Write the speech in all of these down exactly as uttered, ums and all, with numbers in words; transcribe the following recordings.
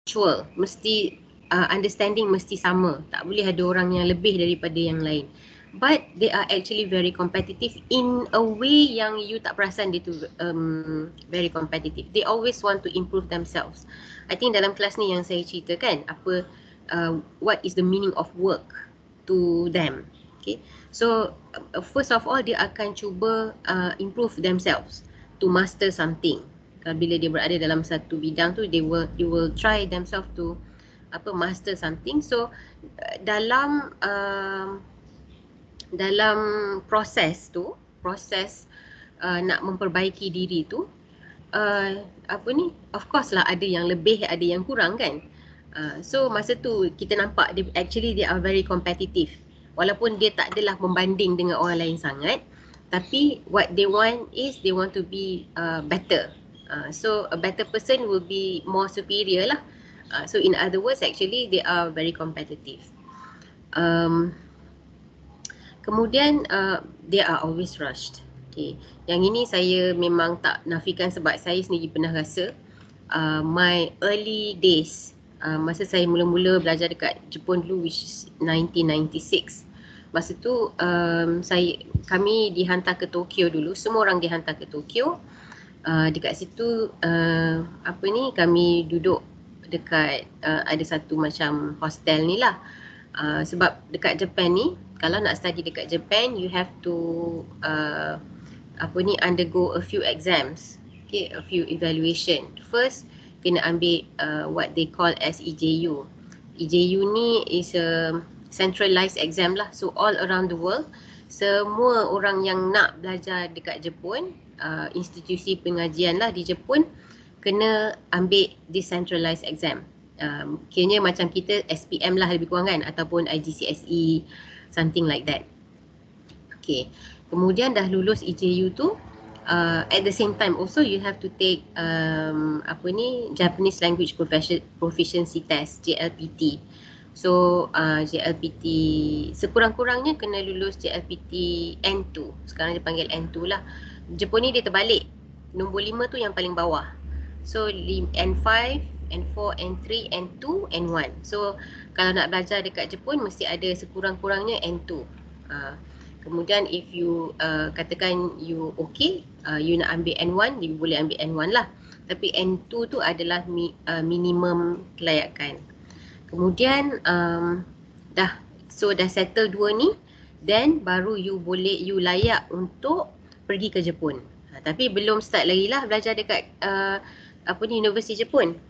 mutual, mesti uh, understanding mesti sama. Tak boleh ada orang yang lebih daripada yang lain. But they are actually very competitive in a way yang you tak perasan dia tu um, very competitive. They always want to improve themselves. I think dalam kelas ni yang saya cerita kan, apa uh, what is the meaning of work to them. Okay, so uh, first of all dia akan cuba uh, improve themselves to master something. Uh, bila dia berada dalam satu bidang tu, they will they will try themselves to apa master something. So uh, dalam uh, dalam proses tu, proses uh, nak memperbaiki diri tu, uh, apa ni, of course lah ada yang lebih, ada yang kurang kan. Uh, so masa tu kita nampak dia, actually they are very competitive. Walaupun dia tak adalah membanding dengan orang lain sangat, tapi what they want is they want to be uh, better. Uh, so a better person will be more superior lah. Uh, so in other words, actually they are very competitive. Um, kemudian uh, they are always rushed. Okay. Yang ini saya memang tak nafikan sebab saya sendiri pernah rasa uh, my early days uh, masa saya mula-mula belajar dekat Jepun dulu, which is nineteen ninety-six. Masa tu um, saya kami dihantar ke Tokyo dulu, semua orang dihantar ke Tokyo. Uh, dekat situ uh, apa ni, kami duduk dekat uh, ada satu macam hostel ni lah. Uh, sebab dekat Japan ni, kalau nak study dekat Japan, you have to uh, apa ni, undergo a few exams, okay, a few evaluation. First kena ambil uh, what they call as E J U. E J U ni is a centralized exam lah. So all around the world, semua orang yang nak belajar dekat Jepun, uh, institusi pengajian lah di Jepun, kena ambil decentralized exam. Um, kiranya macam kita S P M lah lebih kurang kan, ataupun I G C S E, something like that. Okay, kemudian dah lulus E J U tu, uh, at the same time also you have to take um, apa ni, Japanese Language Proficiency Test, J L P T. So uh, J L P T sekurang-kurangnya kena lulus J L P T N two. Sekarang dia panggil N two lah. Jepun ni dia terbalik. Nombor lima tu yang paling bawah. So N five, N four, N three, N two, N one. So kalau nak belajar dekat Jepun mesti ada sekurang-kurangnya N two. Uh, kemudian if you uh, katakan you okay, uh, you nak ambil N one, you boleh ambil N one lah. Tapi N two tu adalah mi, uh, minimum kelayakan. Kemudian um, dah, so dah settle dua ni, then baru you boleh, you layak untuk pergi ke Jepun. Ha, tapi belum start lagi lah belajar dekat uh, apa ni, Universiti Jepun.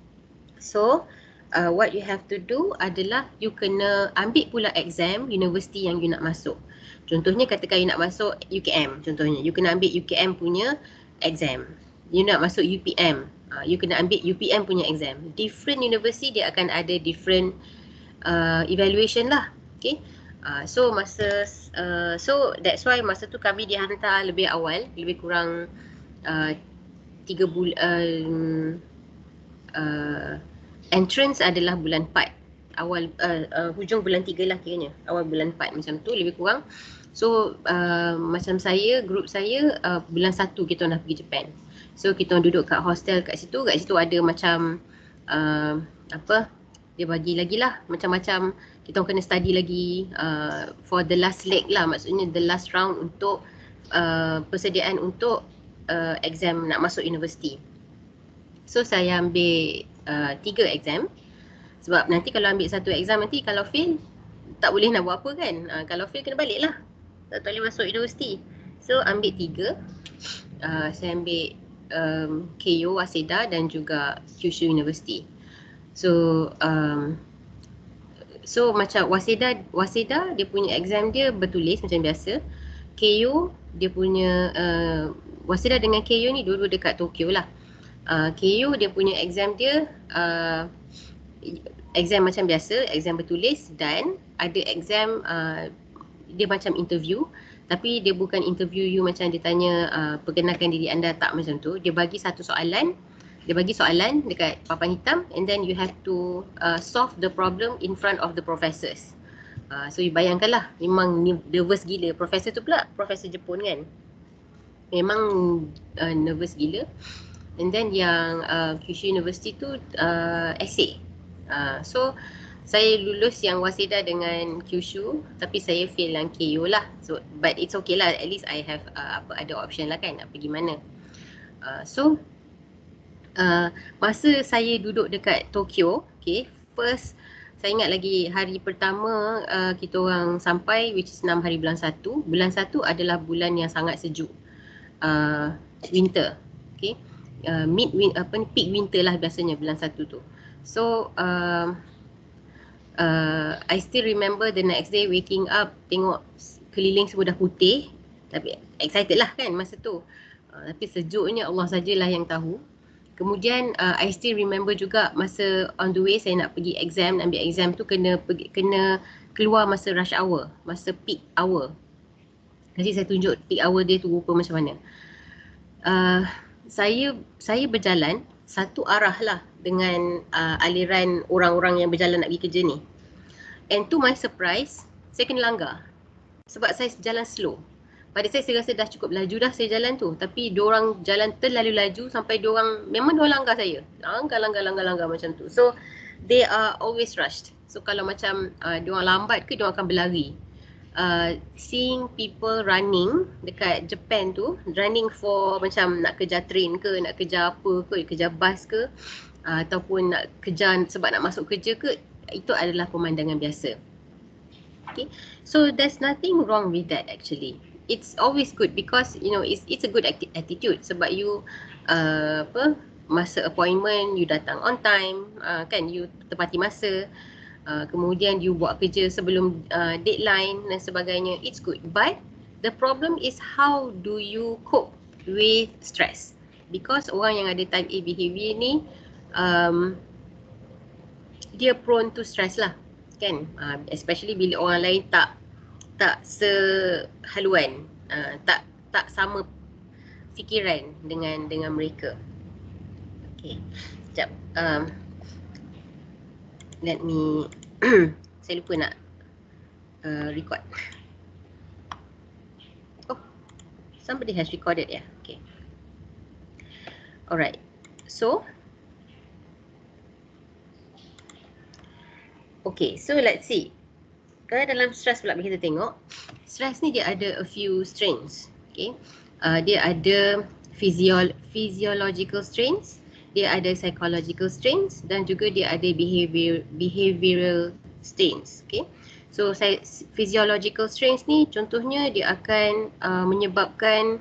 So uh, what you have to do adalah you kena ambil pula exam universiti yang you nak masuk. Contohnya katakan you nak masuk U K M, contohnya you kena ambil U K M punya exam. You nak masuk U P M, uh, you kena ambil U P M punya exam. Different university dia akan ada different uh, evaluation lah. Okay. Uh, so masa uh, so that's why masa tu kami dihantar lebih awal, lebih kurang uh, tiga bulan. Uh, uh, entrance adalah bulan empat, awal uh, uh, hujung bulan tiga lah kiranya, awal bulan empat macam tu lebih kurang. So uh, macam saya, grup saya uh, bulan satu kita nak pergi Japan. So kita duduk kat hostel kat situ, kat situ ada macam uh, apa, dia bagi lagi lah macam-macam, kita kena study lagi uh, for the last leg lah, maksudnya the last round untuk uh, persediaan untuk uh, exam nak masuk universiti. So saya ambil uh, tiga exam, sebab nanti kalau ambil satu exam nanti kalau fail tak boleh nak buat apa kan, uh, kalau fail kena balik lah, tak boleh masuk universiti. So ambil tiga, uh, saya ambil um, Keio, Waseda dan juga Kyushu University. So um, so macam Waseda, Waseda dia punya exam dia bertulis macam biasa. Keio dia punya uh, Waseda dengan Keio ni dulu dekat Tokyo lah. Uh, Keio dia punya exam dia uh, exam macam biasa, exam bertulis, dan ada exam uh, dia macam interview, tapi dia bukan interview you macam dia tanya uh, perkenalkan diri anda, tak macam tu. Dia bagi satu soalan, dia bagi soalan dekat papan hitam, and then you have to uh, solve the problem in front of the professors. Uh, so you bayangkanlah, memang nervous gila. Profesor tu pula profesor Jepun kan, memang uh, nervous gila. And then yang uh, Kyushu University tu uh, essay. Uh, so saya lulus yang Waseda dengan Kyushu, tapi saya fail yang K U lah. So but it's okay lah, at least I have uh, apa ada option lah kan nak pergi mana. Uh, so uh, masa saya duduk dekat Tokyo, okay, first saya ingat lagi hari pertama uh, kita orang sampai, which is enam hari bulan satu. Bulan satu adalah bulan yang sangat sejuk, uh, winter, okay. Uh, mid win, apa ni, peak winter lah biasanya bulan satu tu. So uh, uh, I still remember the next day waking up, tengok keliling semua dah putih, tapi excited lah kan masa tu. Uh, tapi sejuknya Allah sajalah yang tahu. Kemudian uh, I still remember juga masa on the way saya nak pergi exam, ambil exam tu kena pergi, kena keluar masa rush hour, masa peak hour. Nanti saya tunjuk peak hour dia tu rupa macam mana. Uh, saya saya berjalan satu arah lah dengan uh, aliran orang-orang yang berjalan nak pergi kerja ni. And to my surprise, saya kena langgar sebab saya jalan slow. Pada saya, saya rasa dah cukup laju dah saya jalan tu. Tapi diorang jalan terlalu laju sampai diorang, memang diorang langgar saya. Langgar, langgar, langgar, langgar macam tu. So, they are always rushed. So, kalau macam uh, diorang lambat ke, diorang akan berlari. Uh, seeing people running dekat Japan tu, running for macam nak kejar train ke, nak kejar apa ke, kejar bus ke, uh, ataupun nak kejar sebab nak masuk kerja ke, itu adalah pemandangan biasa. Okay, so there's nothing wrong with that actually. It's always good because you know it's it's a good atti- attitude sebab you uh, apa masa appointment you datang on time, uh, kan, you tepati masa. Uh, kemudian you buat kerja sebelum uh, deadline dan sebagainya. It's good, but the problem is how do you cope with stress, because orang yang ada type A behavior ni um, dia prone to stress lah kan, uh, especially bila orang lain tak tak sehaluan, uh, tak tak sama fikiran dengan dengan mereka. Okay, sekejap. Um, let me saya lupa nak uh, record. Oh, somebody has recorded ya. Yeah. Okay. Alright. So, okay. So let's see. Kalau dalam stress pula kita tengok, stress ni dia ada a few strains. Okay. Uh, dia ada physio physiological strains, dia ada psychological strains, dan juga dia ada behavior behavioral strains. Okay. So physiological strains ni contohnya dia akan uh, menyebabkan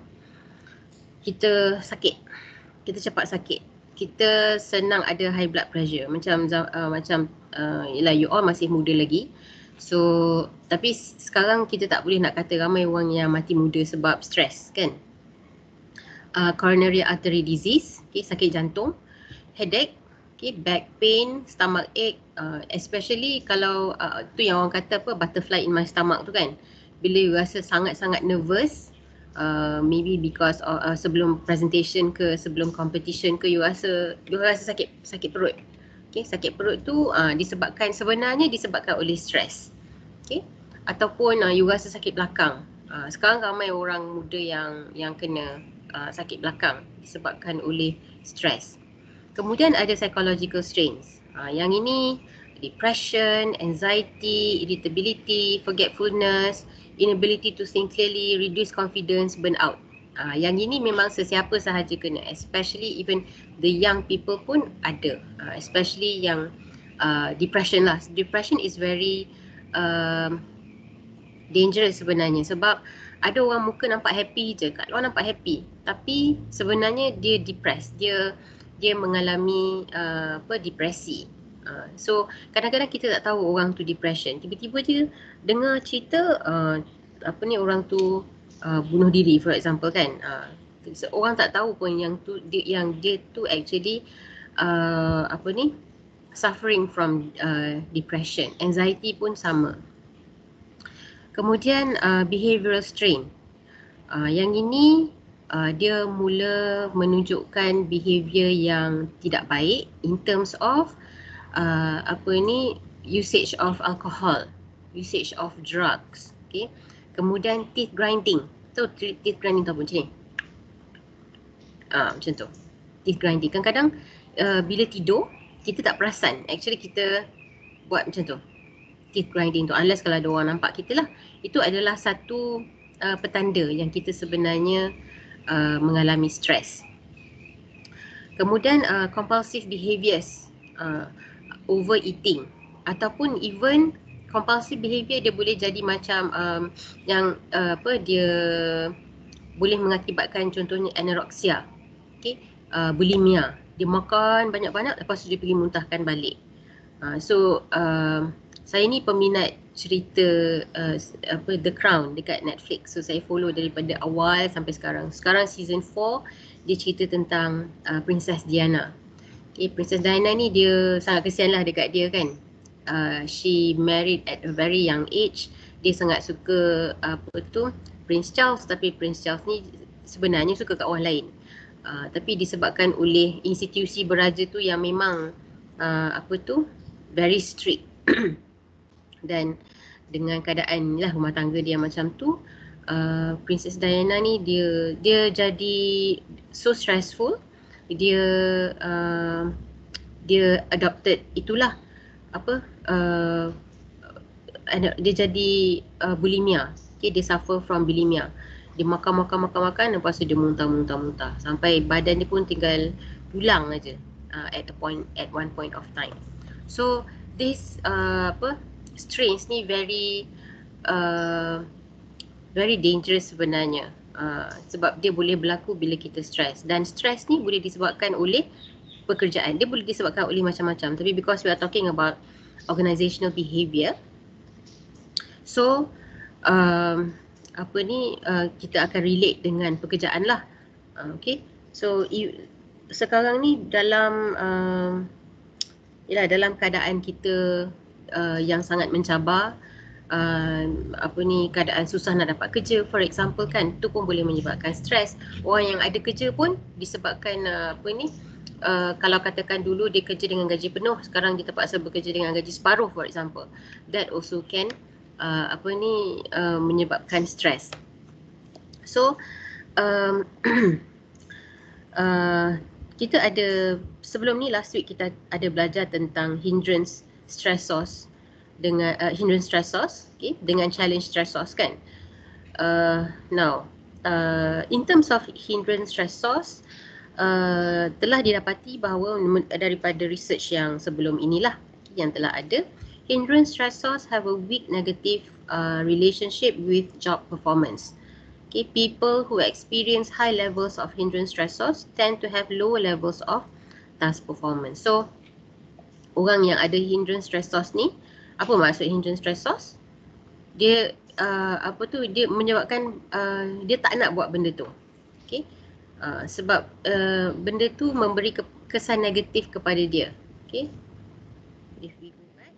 kita sakit, kita cepat sakit, kita senang ada high blood pressure. Macam uh, macam uh, yelah, you all masih muda lagi. So tapi sekarang kita tak boleh nak kata ramai orang yang mati muda sebab stres kan. Uh, coronary artery disease, okay, sakit jantung, headache, okay, back pain, stomach ache, uh, especially kalau uh, tu yang orang kata apa, butterfly in my stomach tu kan. Bila you rasa sangat-sangat nervous, uh, maybe because of, uh, sebelum presentation ke, sebelum competition ke, you rasa you rasa sakit sakit perut. Okay, sakit perut tu uh, disebabkan, sebenarnya disebabkan oleh stres. Okay, ataupun uh, you rasa sakit belakang. Uh, sekarang ramai orang muda yang yang kena uh, sakit belakang disebabkan oleh stres. Kemudian ada psychological strains. Uh, yang ini depression, anxiety, irritability, forgetfulness, inability to think clearly, reduced confidence, burnout. Uh, yang ini memang sesiapa sahaja kena, especially even the young people pun ada. Uh, especially yang uh, depression lah. Depression is very um, dangerous sebenarnya sebab ada orang muka nampak happy je, kat luar nampak happy, tapi sebenarnya dia depressed, dia dia mengalami uh, apa depresi. Uh, so kadang-kadang kita tak tahu orang tu depression, tiba-tiba dia dengar cerita uh, apa ni, orang tu uh, bunuh diri for example kan. Uh, so, orang tak tahu pun yang tu dia, yang dia tu actually uh, apa ni suffering from uh, depression. Anxiety pun sama. Kemudian uh, behavioral strain. Uh, yang ini uh, dia mula menunjukkan behavior yang tidak baik in terms of uh, apa ni, usage of alcohol, usage of drugs. Okay. Kemudian teeth grinding. So teeth grinding tu apa macam ni? Ah, macam tu. teeth grinding. Kadang-kadang uh, bila tidur kita tak perasan actually kita buat macam tu, teeth grinding tu, unless kalau ada orang nampak kita lah. Itu adalah satu uh, petanda yang kita sebenarnya uh, mengalami stres. Kemudian uh, compulsive behaviours, uh, overeating, ataupun even compulsive behaviour dia boleh jadi macam um, yang uh, apa dia boleh mengakibatkan contohnya anorexia, okay? uh, bulimia, dia makan banyak-banyak lepas tu dia pergi muntahkan balik. uh, so uh, saya ni peminat cerita uh, apa The Crown dekat Netflix, so saya follow daripada awal sampai sekarang. Sekarang season four dia cerita tentang uh, Princess Diana. Okay, Princess Diana ni dia sangat kesian lah dekat dia kan. Uh, she married at a very young age. Dia sangat suka apa tu Prince Charles, tapi Prince Charles ni sebenarnya suka kat orang lain. Uh, tapi disebabkan oleh institusi beraja tu yang memang uh, apa tu very strict dan dengan keadaan lah rumah tangga dia macam tu, uh, Princess Diana ni dia dia jadi so stressful. Dia uh, dia adopted itulah apa uh, dia jadi uh, bulimia. Okay, dia suffer from bulimia. Dia makan makan makan makan lepas tu dia muntah muntah muntah sampai badan dia pun tinggal tulang aja uh, at the point at one point of time. So this uh, apa strains ni very uh, very dangerous sebenarnya. Uh, sebab dia boleh berlaku bila kita stres, dan stres ni boleh disebabkan oleh pekerjaan, dia boleh disebabkan oleh macam-macam, tapi because we are talking about organizational behaviour, so um, apa ni uh, kita akan relate dengan pekerjaan lah. uh, okay, so i, sekarang ni dalam uh, yalah, dalam keadaan kita uh, yang sangat mencabar, Uh, apa ni keadaan susah nak dapat kerja for example kan, tu pun boleh menyebabkan stres. Orang yang ada kerja pun disebabkan uh, apa ni uh, kalau katakan dulu dia kerja dengan gaji penuh, sekarang dia terpaksa bekerja dengan gaji separuh for example, that also can uh, apa ni uh, menyebabkan stres. So um, uh, kita ada sebelum ni last week kita ada belajar tentang hindrance stressors dengan uh, hindrance stressors, okay, dengan challenge stressors kan. Uh, now, uh, in terms of hindrance stressors, uh, telah didapati bahawa daripada research yang sebelum inilah yang telah ada, hindrance stressors have a weak negative uh, relationship with job performance. Okay, people who experience high levels of hindrance stressors tend to have lower levels of task performance. So, orang yang ada hindrance stressors ni, apa maksud hindrance stressors? Dia uh, apa tu dia menyebabkan uh, dia tak nak buat benda tu. Okey. Uh, sebab uh, benda tu memberi ke, kesan negatif kepada dia. Okey. If we go back.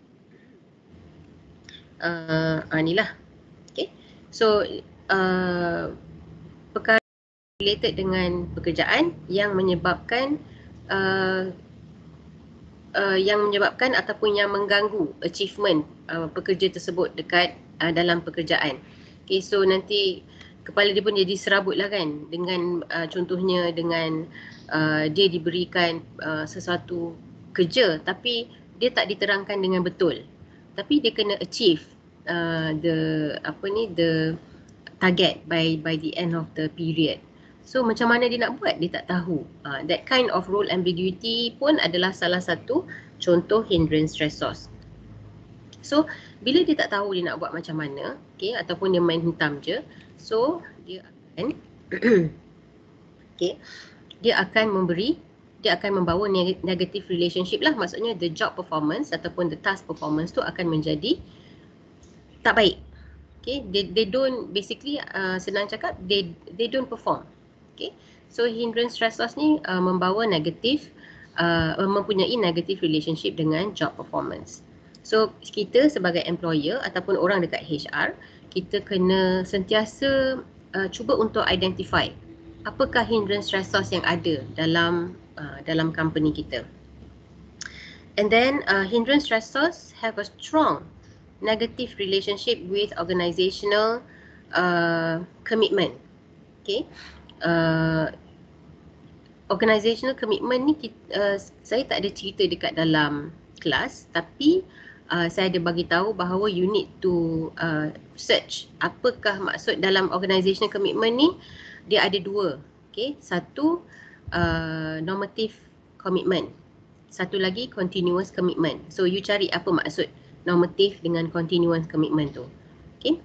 Uh, ah, inilah. Okey. So uh, perkara related dengan pekerjaan yang menyebabkan uh, Uh, yang menyebabkan ataupun yang mengganggu achievement uh, pekerja tersebut dekat uh, dalam pekerjaan. Okay, so nanti kepala dia pun jadi serabut lah kan, dengan uh, contohnya dengan uh, dia diberikan uh, sesuatu kerja tapi dia tak diterangkan dengan betul, tapi dia kena achieve uh, the apa ni the target by by the end of the period. So macam mana dia nak buat, dia tak tahu. Uh, that kind of role ambiguity pun adalah salah satu contoh hindrance stressors. So bila dia tak tahu dia nak buat macam mana, okay, ataupun dia main hitam je, so dia akan okay, dia akan memberi, dia akan membawa negative relationship lah, maksudnya the job performance ataupun the task performance tu akan menjadi tak baik. Okay, they, they don't basically uh, senang cakap they they don't perform. Okay, so hindrance stressors ni uh, membawa negatif, uh, mempunyai negative relationship dengan job performance. So kita sebagai employer ataupun orang dekat H R, kita kena sentiasa uh, cuba untuk identify apakah hindrance stressors yang ada dalam uh, dalam company kita. And then uh, hindrance stressors have a strong negative relationship with organizational uh, commitment. Okay. Uh, organizational commitment ni kita, uh, saya tak ada cerita dekat dalam kelas, tapi uh, saya ada bagi tahu bahawa you need to uh, search apakah maksud dalam organizational commitment ni. Dia ada dua, okay? Satu uh, normative commitment, satu lagi continuous commitment. So you cari apa maksud normative dengan continuous commitment tu, okay?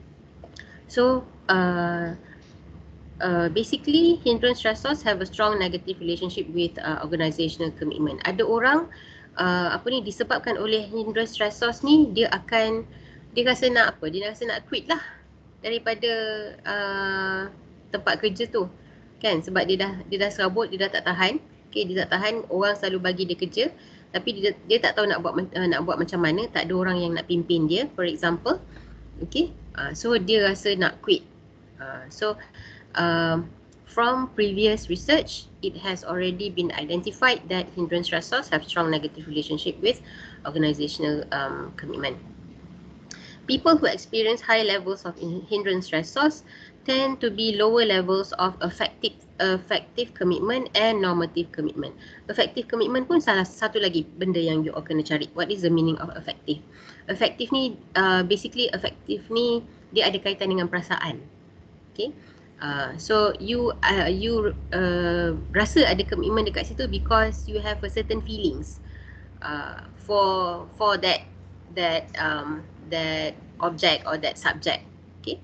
So uh, Uh, basically, hindrance stressors have a strong negative relationship with uh, organizational commitment. Ada orang uh, apa ni disebabkan oleh hindrance stressors ni, dia akan dia rasa nak apa? Dia rasa nak quit lah daripada uh, tempat kerja tu, kan? Sebab dia dah dia dah serabut, dia dah tak tahan. Okay, dia tak tahan, orang selalu bagi dia kerja, tapi dia dia tak tahu nak buat uh, nak buat macam mana. Tak ada orang yang nak pimpin dia, for example. Okay, uh, so dia rasa nak quit. Uh, so Um, from previous research, it has already been identified that hindrance stressors have strong negative relationship with organizational um, commitment. People who experience high levels of hindrance stressors tend to be lower levels of effective effective commitment and normative commitment. Effective commitment pun salah satu lagi benda yang you all kena cari. What is the meaning of effective? Effective ni uh, basically effective ni dia ada kaitan dengan perasaan. Okay. Uh, so you uh, you uh, rasa ada komitmen dekat situ because you have a certain feelings uh, for for that that um, that object or that subject, okay?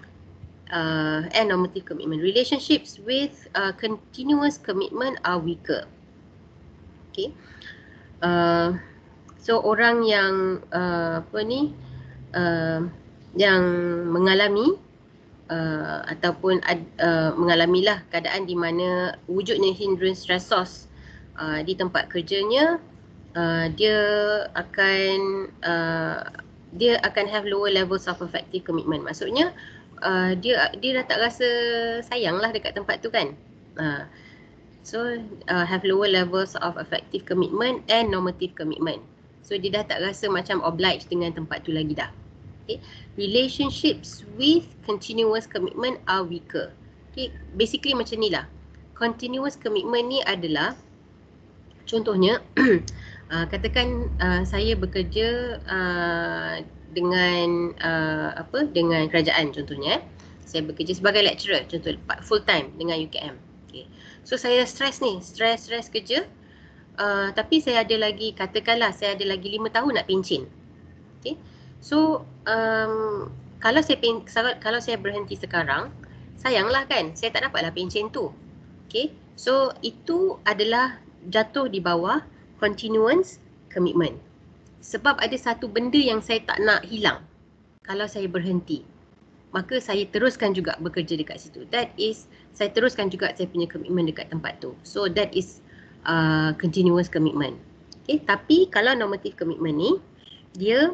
Uh, and normative commitment. Relationships with uh, continuous commitment are weaker, okay? Uh, so orang yang uh, apa ni uh, yang mengalami Uh, ataupun uh, mengalamilah keadaan di mana wujudnya hindrance stressors uh, di tempat kerjanya, uh, dia akan uh, dia akan have lower levels of effective commitment. Maksudnya uh, dia dia dah tak rasa sayang lah dekat tempat tu, kan? Uh, so uh, have lower levels of effective commitment and normative commitment. So dia dah tak rasa macam obliged dengan tempat tu lagi dah. Okay. Relationships with continuous commitment are weaker. Okay. Basically macam ni lah. Continuous commitment ni adalah, contohnya, uh, katakan uh, saya bekerja uh, dengan uh, apa dengan kerajaan contohnya. Saya bekerja sebagai lecturer, contoh full time dengan U K M. Okay. So saya stres ni, stres-stres kerja. Uh, tapi saya ada lagi, katakanlah saya ada lagi lima tahun nak pencen. Okay. So um, kalau saya pen, kalau saya berhenti sekarang, sayanglah kan, saya tak dapatlah pencen tu. Okay, so itu adalah jatuh di bawah continuous commitment. Sebab ada satu benda yang saya tak nak hilang kalau saya berhenti, maka saya teruskan juga bekerja dekat situ. That is, saya teruskan juga saya punya komitmen dekat tempat tu. So that is uh, continuous commitment. Okay, tapi kalau normative commitment ni, dia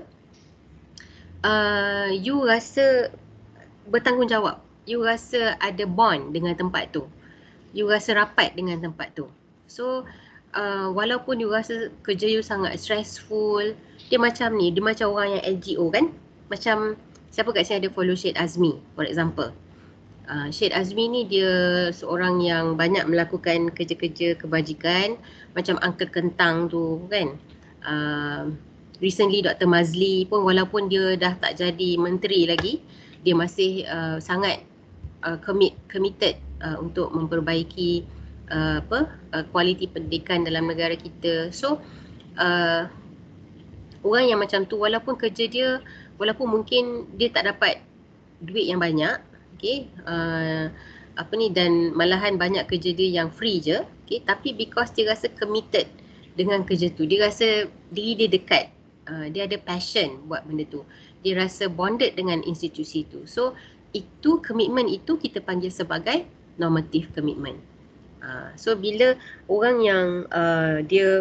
Uh, you rasa bertanggungjawab, you rasa ada bond dengan tempat tu, you rasa rapat dengan tempat tu. So uh, walaupun you rasa kerja you sangat stressful, dia macam ni, dia macam orang yang N G O kan. Macam siapa kat sini ada follow Syed Azmi, for example. uh, Syed Azmi ni dia seorang yang banyak melakukan kerja-kerja kebajikan, macam Uncle Kentang tu kan. uh, Recently Doktor Mazli pun, walaupun dia dah tak jadi menteri lagi, dia masih uh, sangat uh, commit, committed uh, untuk memperbaiki uh, apa uh, kualiti pendidikan dalam negara kita. So uh, orang yang macam tu, walaupun kerja dia, walaupun mungkin dia tak dapat duit yang banyak, okay, uh, apa ni, dan malahan banyak kerja dia yang free je, okay, tapi because dia rasa committed dengan kerja tu, dia rasa diri dia dekat. Uh, dia ada passion buat benda tu. Dia rasa bonded dengan institusi tu. So itu komitmen itu kita panggil sebagai normative commitment. Uh, so bila orang yang uh, dia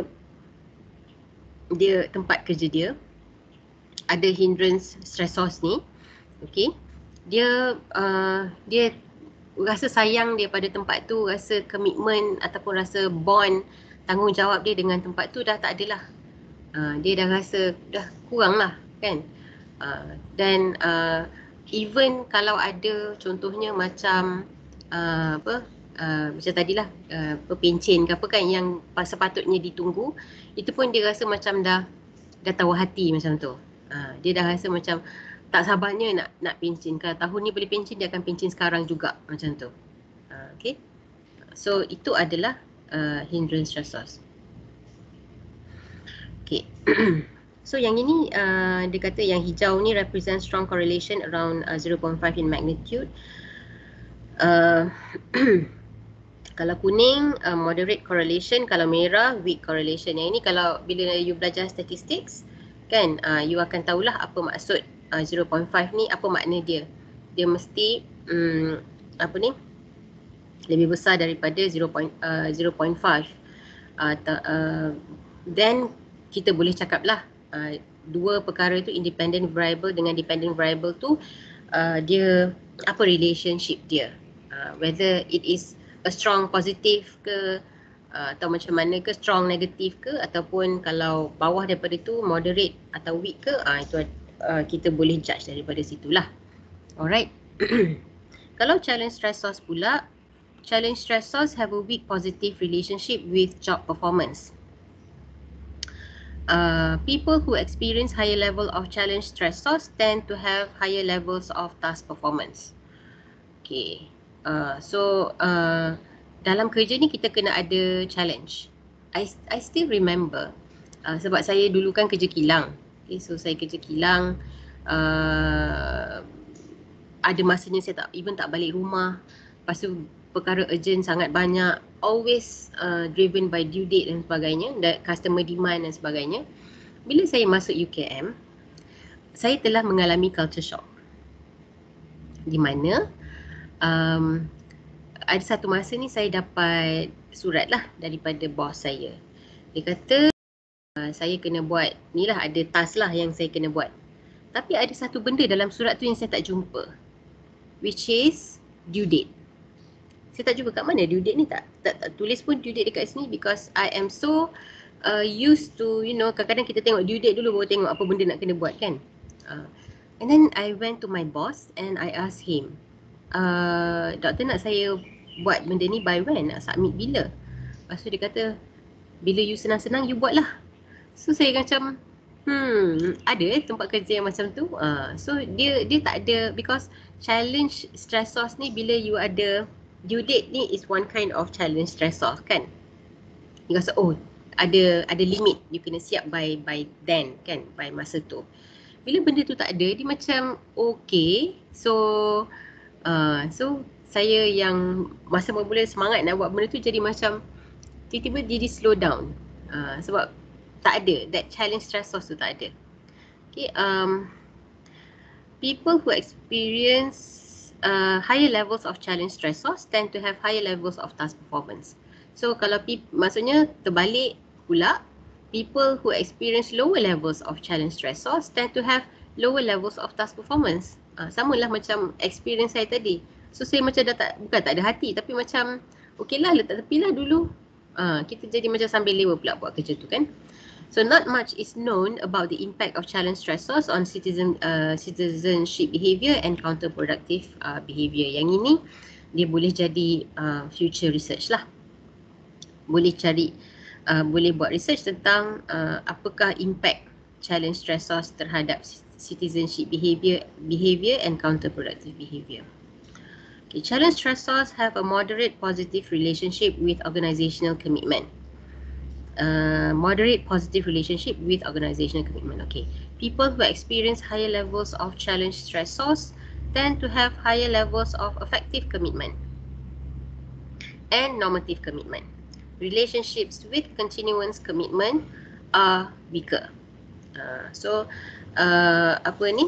dia tempat kerja dia ada hindrance stressors ni, okay, dia uh, dia rasa sayang dia pada tempat tu, rasa komitmen ataupun rasa bond, tanggungjawab dia dengan tempat tu dah tak adalah. Uh, dia dah rasa dah kurang lah kan. Uh, dan uh, even kalau ada contohnya macam uh, apa uh, macam tadilah uh, pepencen ke apa kan yang sepatutnya ditunggu, itu pun dia rasa macam dah dah tahu hati macam tu. Uh, dia dah rasa macam tak sabarnya nak nak pencen. Kalau tahun ni boleh pencen, dia akan pencen sekarang juga macam tu. Uh, okay. So itu adalah uh, hindrance stressors. Okay. So yang ini uh, dia kata yang hijau ni represent strong correlation around uh, zero point five in magnitude. Uh, kalau kuning uh, moderate correlation, kalau merah weak correlation. Yang ini kalau bila you belajar statistics kan, uh, you akan tahulah apa maksud uh, zero point five ni, apa makna dia. Dia mesti um, apa ni lebih besar daripada zero point five. Uh, uh, then kita boleh cakap lah uh, dua perkara tu, independent variable dengan dependent variable tu uh, dia apa relationship dia, uh, whether it is a strong positive ke uh, atau macam mana ke, strong negative ke, ataupun kalau bawah daripada tu moderate atau weak ke, uh, itu uh, kita boleh judge daripada situlah. Alright. Kalau challenge stressors pula, challenge stressors have a weak positive relationship with job performance. Uh, people who experience higher level of challenge stressors tend to have higher levels of task performance. Okay, uh, so uh, dalam kerja ni kita kena ada challenge. I I still remember uh, sebab saya dulu kan kerja kilang. Okay, so saya kerja kilang. Uh, ada masanya saya tak even tak balik rumah. Lepas tu perkara urgent sangat banyak, always uh, driven by due date dan sebagainya, dan customer demand dan sebagainya. Bila saya masuk U K M, saya telah mengalami culture shock. Di mana um, ada satu masa ni saya dapat surat lah daripada bos saya. Dia kata uh, saya kena buat, ni lah ada task lah yang saya kena buat. Tapi ada satu benda dalam surat tu yang saya tak jumpa, which is due date. Saya tak jumpa kat mana due date ni, tak, tak, tak tulis pun due date dekat sini, because I am so uh, used to, you know, kadang-kadang kita tengok due date dulu baru tengok apa benda nak kena buat kan. Uh, and then I went to my boss and I asked him, uh, doktor nak saya buat benda ni by when, nak submit bila? Lepas tu dia kata, bila you senang-senang you buat lah. So saya macam, hmm, ada eh tempat kerja yang macam tu. Uh, so dia dia tak ada, because challenge stressors ni bila you ada due date ni is one kind of challenge stressor kan. You rasa oh ada ada limit, you kena siap by by then kan, by masa tu. Bila benda tu tak ada, dia macam okay. So uh, so saya yang masa mula semangat nak buat benda tu jadi macam tiba-tiba jadi slow down. Uh, sebab tak ada, that challenge stressor tu tak ada. Okay, um, people who experience Uh, higher levels of challenge stressors tend to have higher levels of task performance. So kalau maksudnya terbalik pula, people who experience lower levels of challenge stressors tend to have lower levels of task performance. Uh, samalah macam experience saya tadi. So saya macam dah tak, bukan tak ada hati, tapi macam okey lah, letak tepi lah dulu. Uh, kita jadi macam sambil lewa pula buat kerja tu kan. So not much is known about the impact of challenge stressors on citizen uh, citizenship behaviour and counterproductive uh, behaviour. Yang ini dia boleh jadi uh, future research lah. Boleh cari, uh, boleh buat research tentang uh, apakah impact challenge stressors terhadap citizenship behaviour, behaviour and counterproductive behaviour. Okay, challenge stressors have a moderate positive relationship with organizational commitment. Uh, moderate positive relationship with organizational commitment. Okay, people who experience higher levels of challenge stressors tend to have higher levels of effective commitment and normative commitment. Relationships with continuance commitment are weaker. Uh, so uh, apa ni?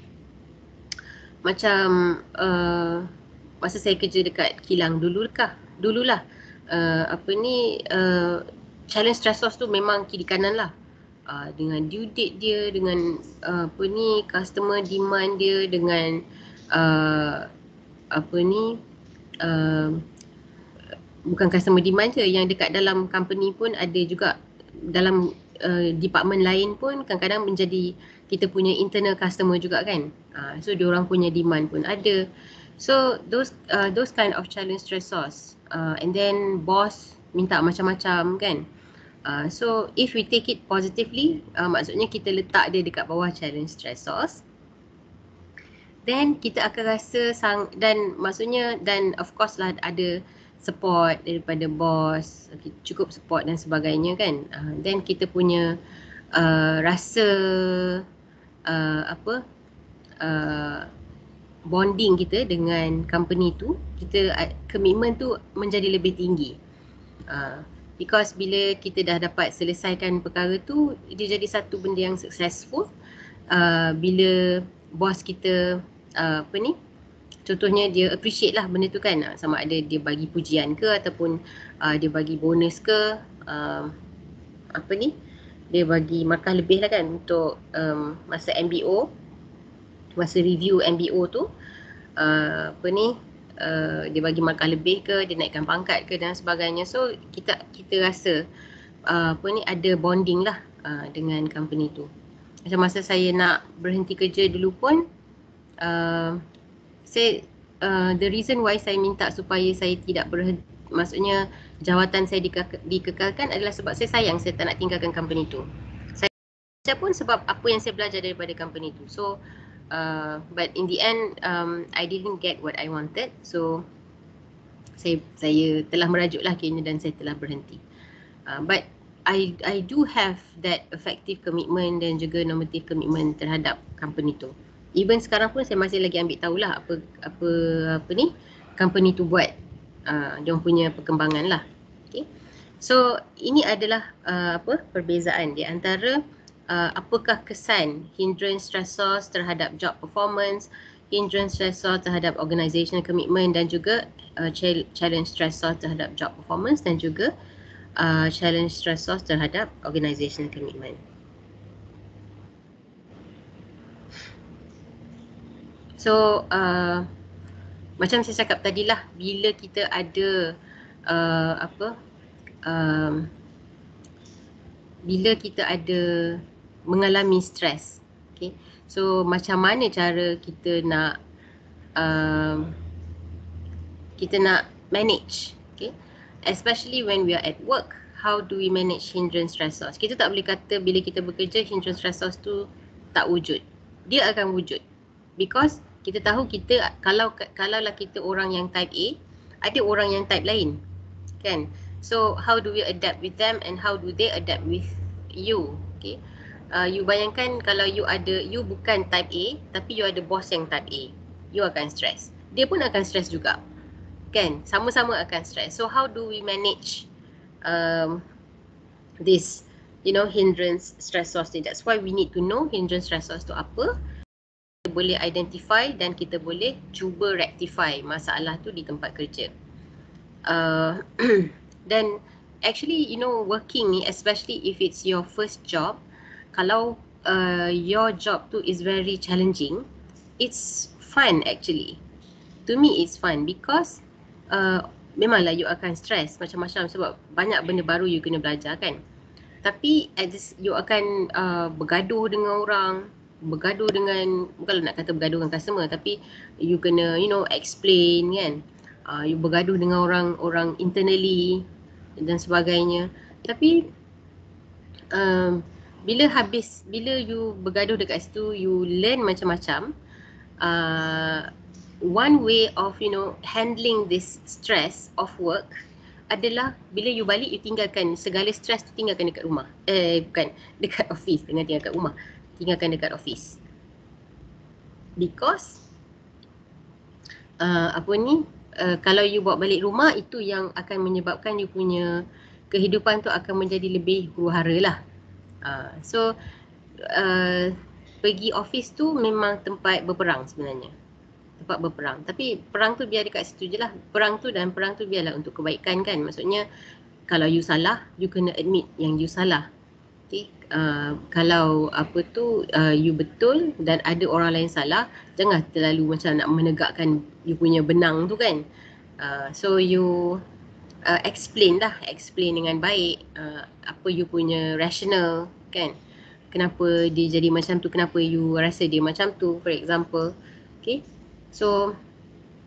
Macam uh, masa saya kerja dekat kilang dulu kah? Dululah. Uh, apa ni? Uh, challenge stressors tu memang kiri kanan lah, uh, dengan due date dia, dengan uh, apa ni customer demand dia, dengan uh, apa ni uh, bukan customer demand je, yang dekat dalam company pun ada juga, dalam uh, department lain pun kadang-kadang menjadi kita punya internal customer juga kan. Uh, so diorang punya demand pun ada. So those uh, those kind of challenge stressors, uh, and then boss minta macam-macam kan. Uh, so if we take it positively, uh, maksudnya kita letak dia dekat bawah challenge stressors, then kita akan rasa sang, dan maksudnya, dan of course lah ada support daripada bos, okay, cukup support dan sebagainya kan. Uh, then kita punya uh, rasa uh, apa uh, bonding kita dengan company tu, kita uh, commitment tu menjadi lebih tinggi. Uh, because bila kita dah dapat selesaikan perkara tu, dia jadi satu benda yang successful. Uh, bila bos kita uh, apa ni, contohnya dia appreciate lah benda tu kan, uh, sama ada dia bagi pujian ke ataupun uh, dia bagi bonus ke, uh, apa ni, dia bagi markah lebih lah kan untuk um, masa M B O, masa review M B O tu, uh, apa ni, uh, dia bagi markah lebih ke, dia naikkan pangkat ke dan sebagainya. So kita kita rasa uh, apa ni, ada bonding lah uh, dengan company tu. Macam masa saya nak berhenti kerja dulu pun, uh, saya uh, the reason why saya minta supaya saya tidak berhenti, maksudnya jawatan saya dike- dikekalkan adalah sebab saya sayang, saya tak nak tinggalkan company tu. Saya pun sebab apa yang saya belajar daripada company tu. So uh, but in the end um, I didn't get what I wanted. So saya saya telah merajuklah kini dan saya telah berhenti. Uh, but I I do have that effective commitment dan juga normative commitment terhadap company tu. Even sekarang pun saya masih lagi ambil tahulah apa apa apa ni company tu buat, uh, dia punya perkembangan lah. Okay. So ini adalah uh, apa perbezaan di antara uh, apakah kesan hindrance stressors terhadap job performance, hindrance stressor terhadap organizational commitment, dan juga uh, challenge stressor terhadap job performance dan juga uh, challenge stressor terhadap organizational commitment. So uh, macam saya cakap tadilah, bila kita ada uh, apa um, bila kita ada mengalami stres, okay, so macam mana cara kita nak um, kita nak manage, okay, especially when we are at work. How do we manage hindrance stressors? Kita tak boleh kata bila kita bekerja hindrance stressors tu tak wujud. Dia akan wujud because kita tahu kita, kalau kalaulah kita orang yang type A, ada orang yang type lain kan. So how do we adapt with them and how do they adapt with you? Okay, uh, you bayangkan kalau you ada, you bukan type A tapi you ada bos yang type A, you akan stress, dia pun akan stress juga kan, sama-sama akan stress. So how do we manage um, this, you know, hindrance stressors ni? That's why we need to know hindrance stressors tu apa, kita boleh identify dan kita boleh cuba rectify masalah tu di tempat kerja. Uh, dan actually, you know, working ni, especially if it's your first job, kalau uh, your job tu is very challenging, it's fun actually. To me it's fun because uh, memanglah you akan stress macam-macam sebab banyak benda baru you kena belajar kan. Tapi at this, you akan uh, bergaduh dengan orang, bergaduh dengan, bukanlah nak kata bergaduh dengan customer, tapi you kena, you know, explain kan. Uh, you bergaduh dengan orang-orang internally dan sebagainya. Tapi um, bila habis, bila you bergaduh dekat situ, you learn macam-macam. Uh, one way of, you know, handling this stress of work adalah bila you balik, you tinggalkan segala stress tu, tinggalkan dekat rumah. Eh bukan, dekat office, dengan tinggal kat rumah, tinggalkan dekat office. Because uh, apa ni, uh, kalau you bawa balik rumah, itu yang akan menyebabkan you punya kehidupan tu akan menjadi lebih huru-hara lah. Uh, so uh, pergi office tu memang tempat berperang sebenarnya, tempat berperang. Tapi perang tu biar dekat situ je lah. Perang tu dan perang tu biarlah untuk kebaikan kan. Maksudnya kalau you salah, you kena admit yang you salah. Okay. Uh, kalau apa tu uh, you betul dan ada orang lain salah, jangan terlalu macam nak menegakkan you punya benang tu kan. Uh, so you uh, explain lah, explain dengan baik uh, apa you punya rational kan. Kenapa dia jadi macam tu, kenapa you rasa dia macam tu, for example. Okay. So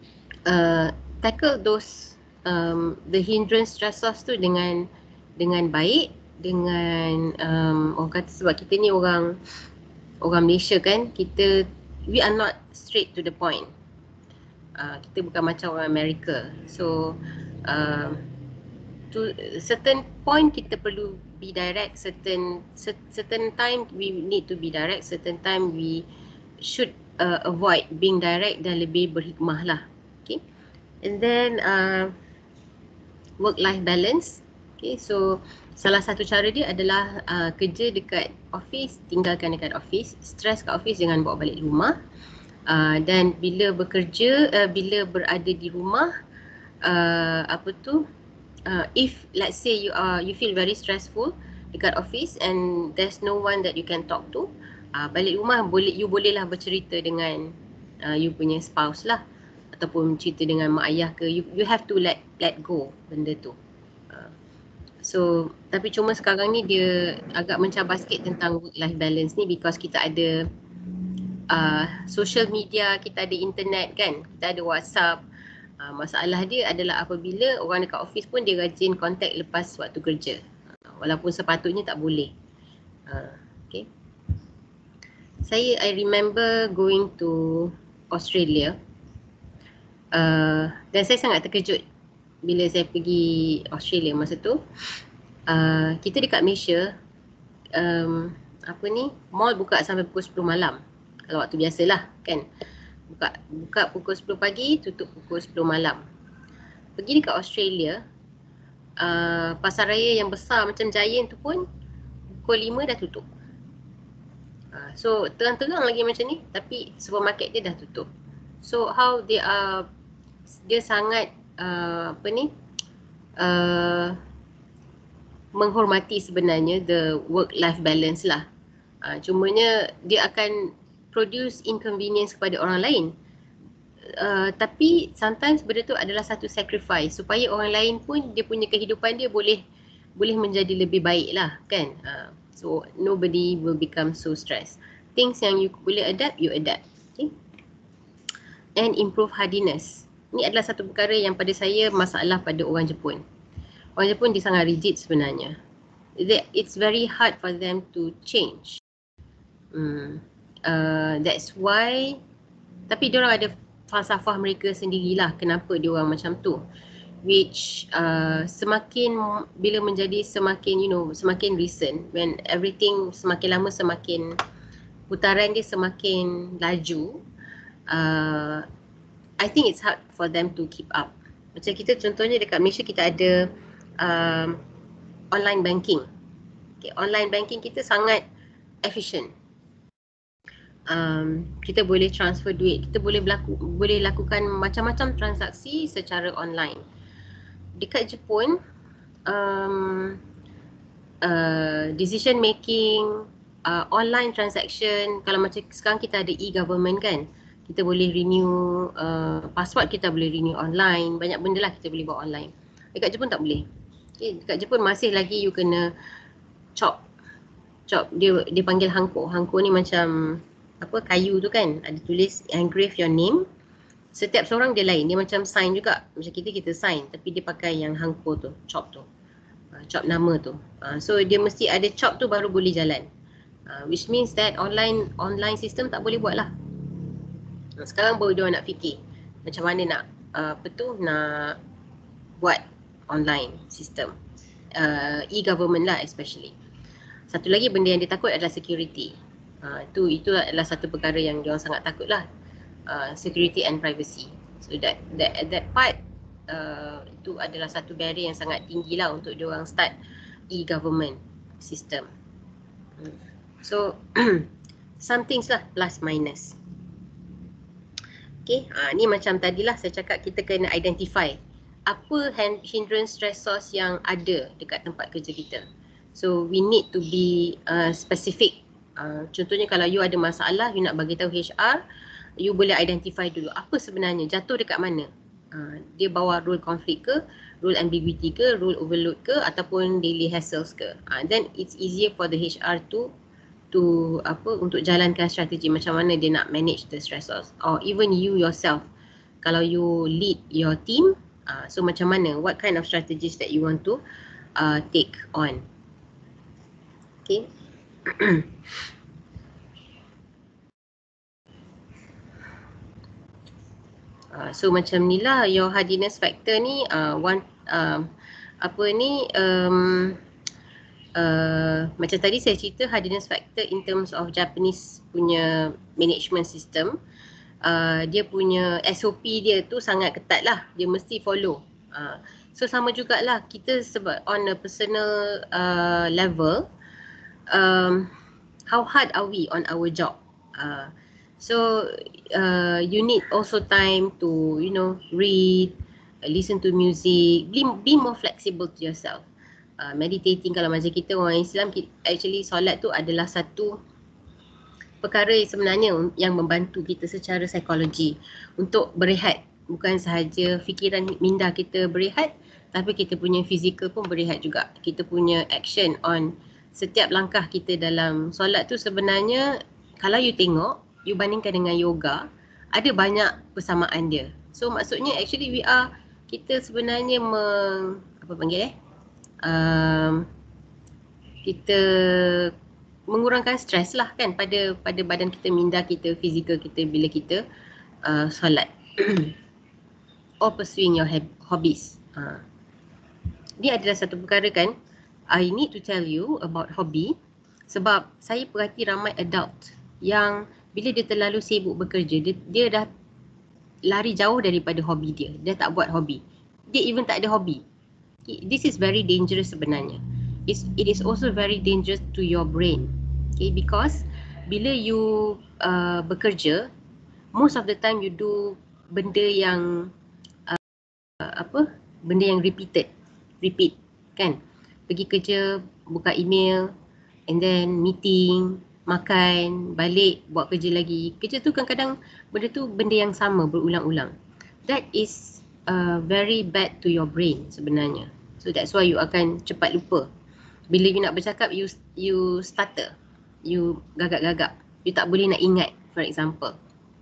uh, tackle those um, the hindrance stressors tu dengan dengan baik, dengan um, orang kata sebab kita ni orang orang Malaysia kan, kita we are not straight to the point. Uh, kita bukan macam orang Amerika. So uh, to certain point kita perlu be direct, certain certain time we need to be direct, certain time we should uh, avoid being direct dan lebih berhikmah lah. Okay. And then uh, work life balance. Okay, so salah satu cara dia adalah uh, kerja dekat office, tinggalkan dekat office, stress kat office jangan bawa balik rumah. Uh, dan bila bekerja, uh, bila berada di rumah, uh, apa tu, uh, if let's say you are you feel very stressful dekat office and there's no one that you can talk to, uh, balik rumah boleh you bolehlah bercerita dengan uh, you punya spouse lah, ataupun cerita dengan mak ayah ke, you you have to let let go benda tu. Uh, so tapi cuma sekarang ni dia agak mencabar sikit tentang work life balance ni because kita ada Uh, social media, kita ada internet kan, kita ada WhatsApp. Uh, masalah dia adalah apabila orang dekat office pun dia rajin contact lepas waktu kerja, uh, walaupun sepatutnya tak boleh. Uh, okay. Saya, I remember going to Australia uh, dan saya sangat terkejut bila saya pergi Australia masa tu. Uh, kita dekat Malaysia, um, apa ni, mall buka sampai pukul sepuluh malam. Kalau waktu biasalah kan, buka buka pukul sepuluh pagi, tutup pukul sepuluh malam. Pergi dekat Australia, uh, pasar raya yang besar macam Giant tu pun pukul lima dah tutup. Uh, so terang-terang lagi macam ni, tapi supermarket dia dah tutup. So how they are, dia sangat uh, apa ni, uh, menghormati sebenarnya the work-life balance lah. Uh, cumanya dia akan produce inconvenience kepada orang lain. Uh, tapi sometimes benda tu adalah satu sacrifice supaya orang lain pun dia punya kehidupan dia boleh boleh menjadi lebih baik lah kan. Uh, so nobody will become so stressed. Things yang you boleh adapt, you adapt. Okay. And improve hardiness. Ini adalah satu perkara yang pada saya masalah pada orang Jepun. Orang Jepun dia sangat rigid sebenarnya. It's very hard for them to change. Hmm. Uh, that's why, tapi diorang ada falsafah mereka sendirilah kenapa diorang macam tu, which uh, semakin bila menjadi semakin you know semakin recent, when everything semakin lama semakin putaran dia semakin laju, uh, I think it's hard for them to keep up. Macam kita contohnya dekat Malaysia kita ada um, online banking. Okay, online banking kita sangat efficient. Um, kita boleh transfer duit, kita boleh berlaku, boleh lakukan macam-macam transaksi secara online. Dekat Jepun, um, uh, decision making, uh, online transaction, kalau macam sekarang kita ada e-government kan, kita boleh renew uh, password, kita boleh renew online, banyak benda lah kita boleh buat online. Dekat Jepun tak boleh. Okay, dekat Jepun masih lagi you kena chop, chop, dia dia panggil hanko. Hanko ni macam apa, kayu tu kan, ada tulis engrave your name. Setiap seorang dia lain, dia macam sign juga. Macam kita, kita sign, tapi dia pakai yang hanko tu, chop tu, uh, chop nama tu. Uh, so dia mesti ada chop tu baru boleh jalan. Uh, which means that online online system tak boleh buat lah. Uh, sekarang baru dia nak fikir macam mana nak uh, apa tu, nak buat online system, uh, e-government lah especially. Satu lagi benda yang dia takut adalah security. Uh, itu itu adalah satu perkara yang dia orang sangat takut lah, uh, security and privacy. So that that that part uh, itu adalah satu barrier yang sangat tinggi lah untuk dia orang start e-government system. Hmm. So some things lah plus minus. Okay, uh, ni macam tadilah saya cakap, kita kena identify apa hindrance stress source yang ada dekat tempat kerja kita. So we need to be uh, specific. Uh, contohnya kalau you ada masalah, you nak bagi tahu H R, you boleh identify dulu apa sebenarnya, jatuh dekat mana. Uh, dia bawa role conflict ke, role ambiguity ke, role overload ke, ataupun daily hassles ke. Uh, then it's easier for the H R to to apa untuk jalankan strategi macam mana dia nak manage the stressors, or even you yourself. kalau you lead your team, uh, so macam mana, what kind of strategies that you want to uh, take on. Okay. Uh, so macam ni lah your hardiness factor ni, uh, one um, apa ni um, uh, macam tadi saya cerita hardiness factor in terms of Japanese punya management system. Uh, dia punya S O P dia tu sangat ketat lah, dia mesti follow. Uh, so sama jugalah kita sebab on a personal uh, level, um, how hard are we on our job? Uh, so uh, you need also time to, you know, read, uh, listen to music, be, be more flexible to yourself. Uh, meditating, kalau macam kita orang Islam, actually solat tu adalah satu perkara yang sebenarnya yang membantu kita secara psikologi untuk berehat. Bukan sahaja fikiran minda kita berehat, tapi kita punya fizikal pun berehat juga. Kita punya action on setiap langkah kita dalam solat tu sebenarnya, kalau you tengok, you bandingkan dengan yoga, ada banyak persamaan dia. So maksudnya actually we are, kita sebenarnya meng, apa panggil eh, um, kita mengurangkan stres lah kan pada pada badan kita, minda kita, fizikal kita bila kita uh, solat. Or pursuing your hobbies. Uh. Dia adalah satu perkara kan, I need to tell you about hobby, sebab saya perhati ramai adult yang bila dia terlalu sibuk bekerja, dia, dia dah lari jauh daripada hobi dia. Dia tak buat hobi. Dia even tak ada hobi. This is very dangerous sebenarnya. It's, it is also very dangerous to your brain. Okay, because bila you uh, bekerja, most of the time you do benda yang uh, apa? Benda yang repeated. Repeat, kan? Pergi kerja, buka email, and then meeting, makan, balik, buat kerja lagi. Kerja tu kadang-kadang benda tu benda yang sama berulang-ulang. That is uh, very bad to your brain sebenarnya. So that's why you akan cepat lupa. Bila you nak bercakap, you you stutter, you gagap-gagap, you tak boleh nak ingat, for example.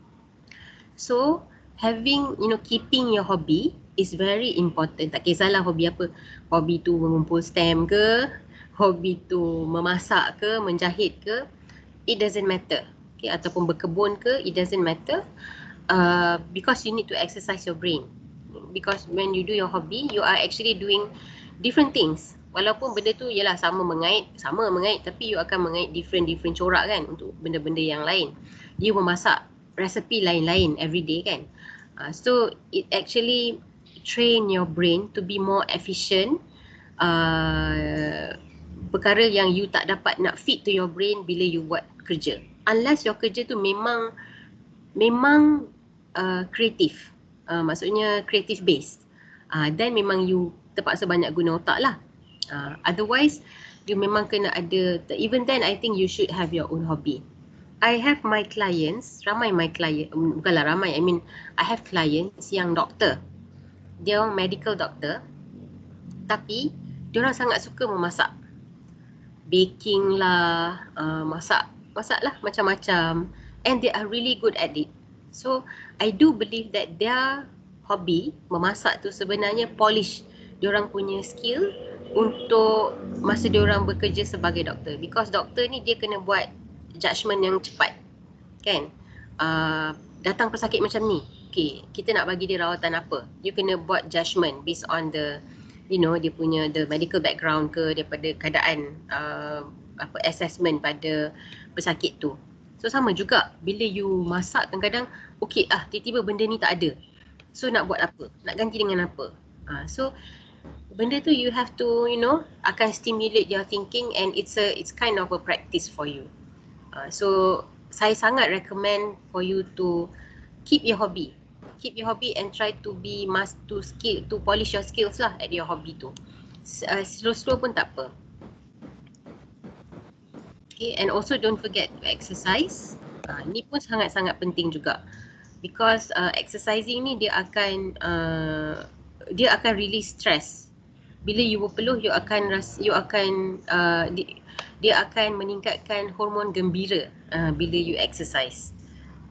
So having, you know, keeping your hobby is very important. Tak kisahlah hobi apa, hobi tu mengumpul stamp ke, hobi tu memasak ke, menjahit ke, it doesn't matter. Okay, ataupun berkebun ke, it doesn't matter. Uh, because you need to exercise your brain. Because when you do your hobby, you are actually doing different things. Walaupun benda tu ialah sama mengait, sama mengait, tapi you akan mengait different-different corak kan untuk benda-benda yang lain. You memasak resepi lain-lain everyday kan. Uh, so it actually train your brain to be more efficient. Uh, perkara yang you tak dapat nak fit to your brain bila you buat kerja. Unless your kerja tu memang memang uh, kreatif. Uh, maksudnya creative based. Uh, then memang you terpaksa banyak guna otak lah. Uh, otherwise, you memang kena ada, even then I think you should have your own hobby. I have my clients, ramai my client, bukanlah ramai, I mean I have clients yang doktor. Dia orang medical doctor, tapi dia orang sangat suka memasak. Baking lah, uh, masak, masak lah macam-macam, and they are really good at it. So I do believe that their hobby memasak tu sebenarnya polish diorang punya skill untuk masa diorang bekerja sebagai doktor. Because doktor ni dia kena buat judgement yang cepat, kan? Uh, datang pesakit macam ni, okay, kita nak bagi dia rawatan apa, you kena buat judgement based on the, you know, dia punya the medical background ke, daripada keadaan uh, apa assessment pada pesakit tu. So sama juga bila you masak, kadang-kadang okay ah, tiba-tiba benda ni tak ada, so nak buat apa, nak ganti dengan apa. uh, so benda tu you have to, you know, akan stimulate your thinking, and it's a it's kind of a practice for you. Uh, so saya sangat recommend for you to keep your hobby, keep your hobby and try to be must to skill to polish your skills lah at your hobby tu. Uh, slow-slow pun tak apa. Okay, and also don't forget to exercise. Uh, ni pun sangat-sangat penting juga, because uh, exercising ni dia akan uh, dia akan release stress. Bila you berpeluh, you akan ras, you akan uh, di, dia akan meningkatkan hormon gembira uh, bila you exercise.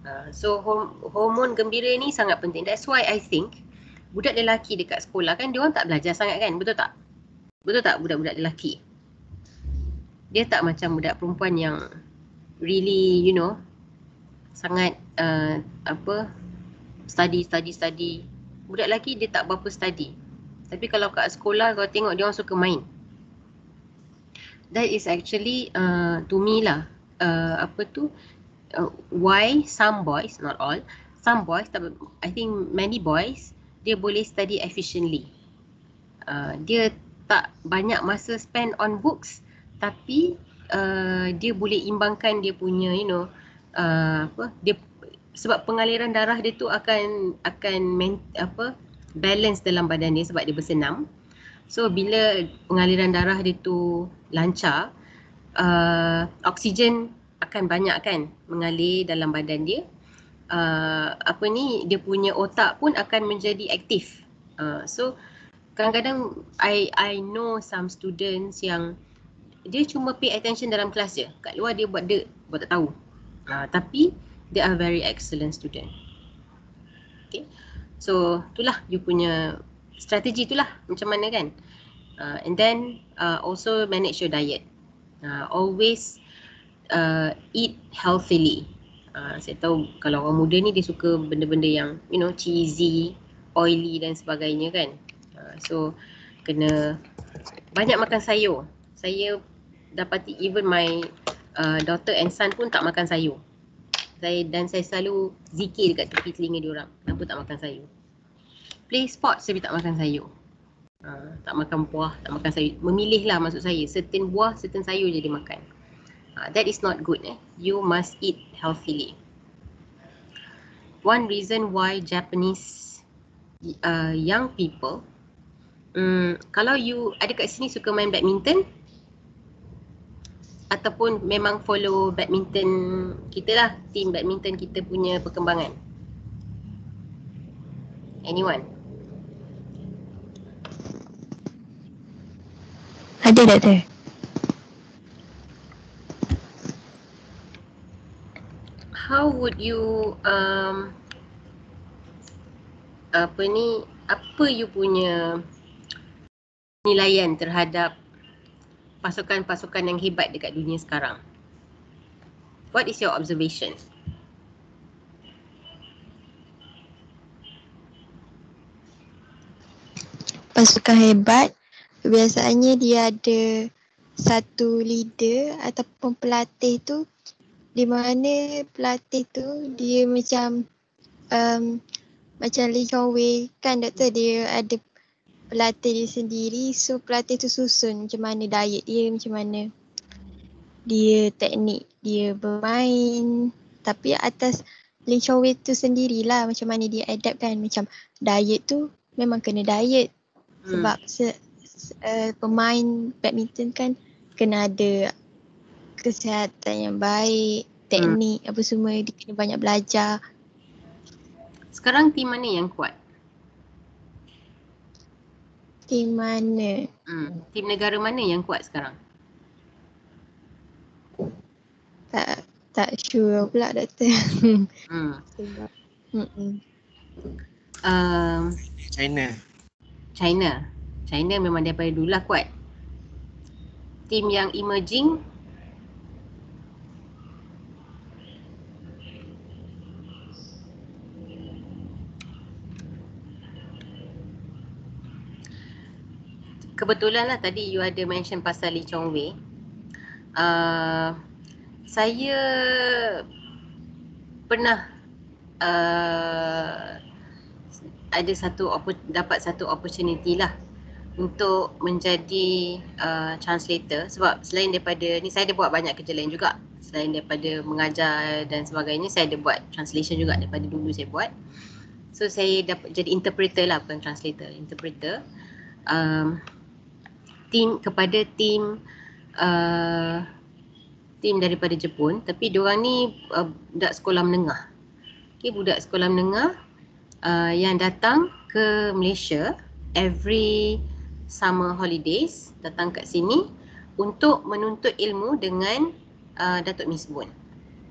Uh, so hom- hormon gembira ni sangat penting. That's why I think budak lelaki dekat sekolah kan, dia orang tak belajar sangat kan, betul tak? Betul tak budak-budak lelaki? Dia tak macam budak perempuan yang really, you know, sangat uh, apa study, study, study. Budak lelaki dia tak berapa study. Tapi kalau kat sekolah kau tengok dia orang suka main. That is actually uh, to me lah, uh, apa tu, uh, why some boys, not all, some boys, I think many boys, dia boleh study efficiently. Uh, dia tak banyak masa spend on books, tapi uh, dia boleh imbangkan dia punya, you know, uh, apa, dia sebab pengaliran darah dia tu akan akan main, apa, balance dalam badan dia sebab dia bersenam. So bila pengaliran darah dia tu lancar, uh, oksigen akan banyak kan mengalir dalam badan dia. Uh, apa ni, dia punya otak pun akan menjadi aktif. Uh, so kadang-kadang I I know some students yang dia cuma pay attention dalam kelas je. Kat luar dia buat dia buat tak tahu. Uh, tapi they are very excellent student. Okay. So itulah you punya strategi, itulah macam mana kan. Uh, and then uh, also manage your diet. Uh, always uh, eat healthily. Uh, saya tahu kalau orang muda ni dia suka benda-benda yang, you know, cheesy, oily dan sebagainya kan. Uh, so kena banyak makan sayur. Saya dapati even my uh, daughter and son pun tak makan sayur. Saya dan saya selalu zikir dekat tepi telinga diorang, kenapa tak makan sayur. Play sports tapi tak makan sayur. Uh, tak makan buah, tak makan sayur. Memilih lah maksud saya, certain buah, certain sayur je dia makan. Uh, that is not good. Eh. You must eat healthily. One reason why Japanese uh, young people, um, kalau you ada kat sini suka main badminton, ataupun memang follow badminton kita lah, team badminton kita punya perkembangan? Anyone? Ada tak tu? How would you um, apa ni, apa you punya nilaian terhadap pasukan-pasukan yang hebat dekat dunia sekarang? What is your observation? Pasukan hebat biasanya dia ada satu leader ataupun pelatih tu, di mana pelatih tu dia macam um, macam Lee Chong Wei kan doktor, dia ada pelatih dia sendiri. So pelatih tu susun macam mana diet dia, macam mana dia teknik dia bermain. Tapi atas Lee Chong Wei tu sendirilah macam mana dia adapt kan. Macam diet tu memang kena diet. Hmm. Sebab se, se, uh, pemain badminton kan kena ada kesihatan yang baik, teknik hmm. apa semua, dia kena banyak belajar. Sekarang tim mana yang kuat? Tim mana? Hmm. Tim negara mana yang kuat sekarang? Tak tak sure pula doktor. Hmm. Sebab hmm. Um, China. China. China memang daripada dulu lah kuat. Tim yang emerging, kebetulan lah tadi you ada mention pasal Lee Chong Wei. Uh, saya pernah uh, ada satu dapat satu opportunity lah untuk menjadi uh, translator. Sebab selain daripada ni, saya ada buat banyak kerja lain juga. Selain daripada mengajar dan sebagainya, saya ada buat translation juga daripada dulu saya buat. So saya dapat jadi interpreter lah, bukan translator, interpreter. Um, tim kepada tim uh, tim daripada Jepun, tapi diorang ni uh, budak sekolah menengah. Okay, budak sekolah menengah uh, yang datang ke Malaysia every summer holidays, datang kat sini untuk menuntut ilmu dengan uh, Datuk Misbun.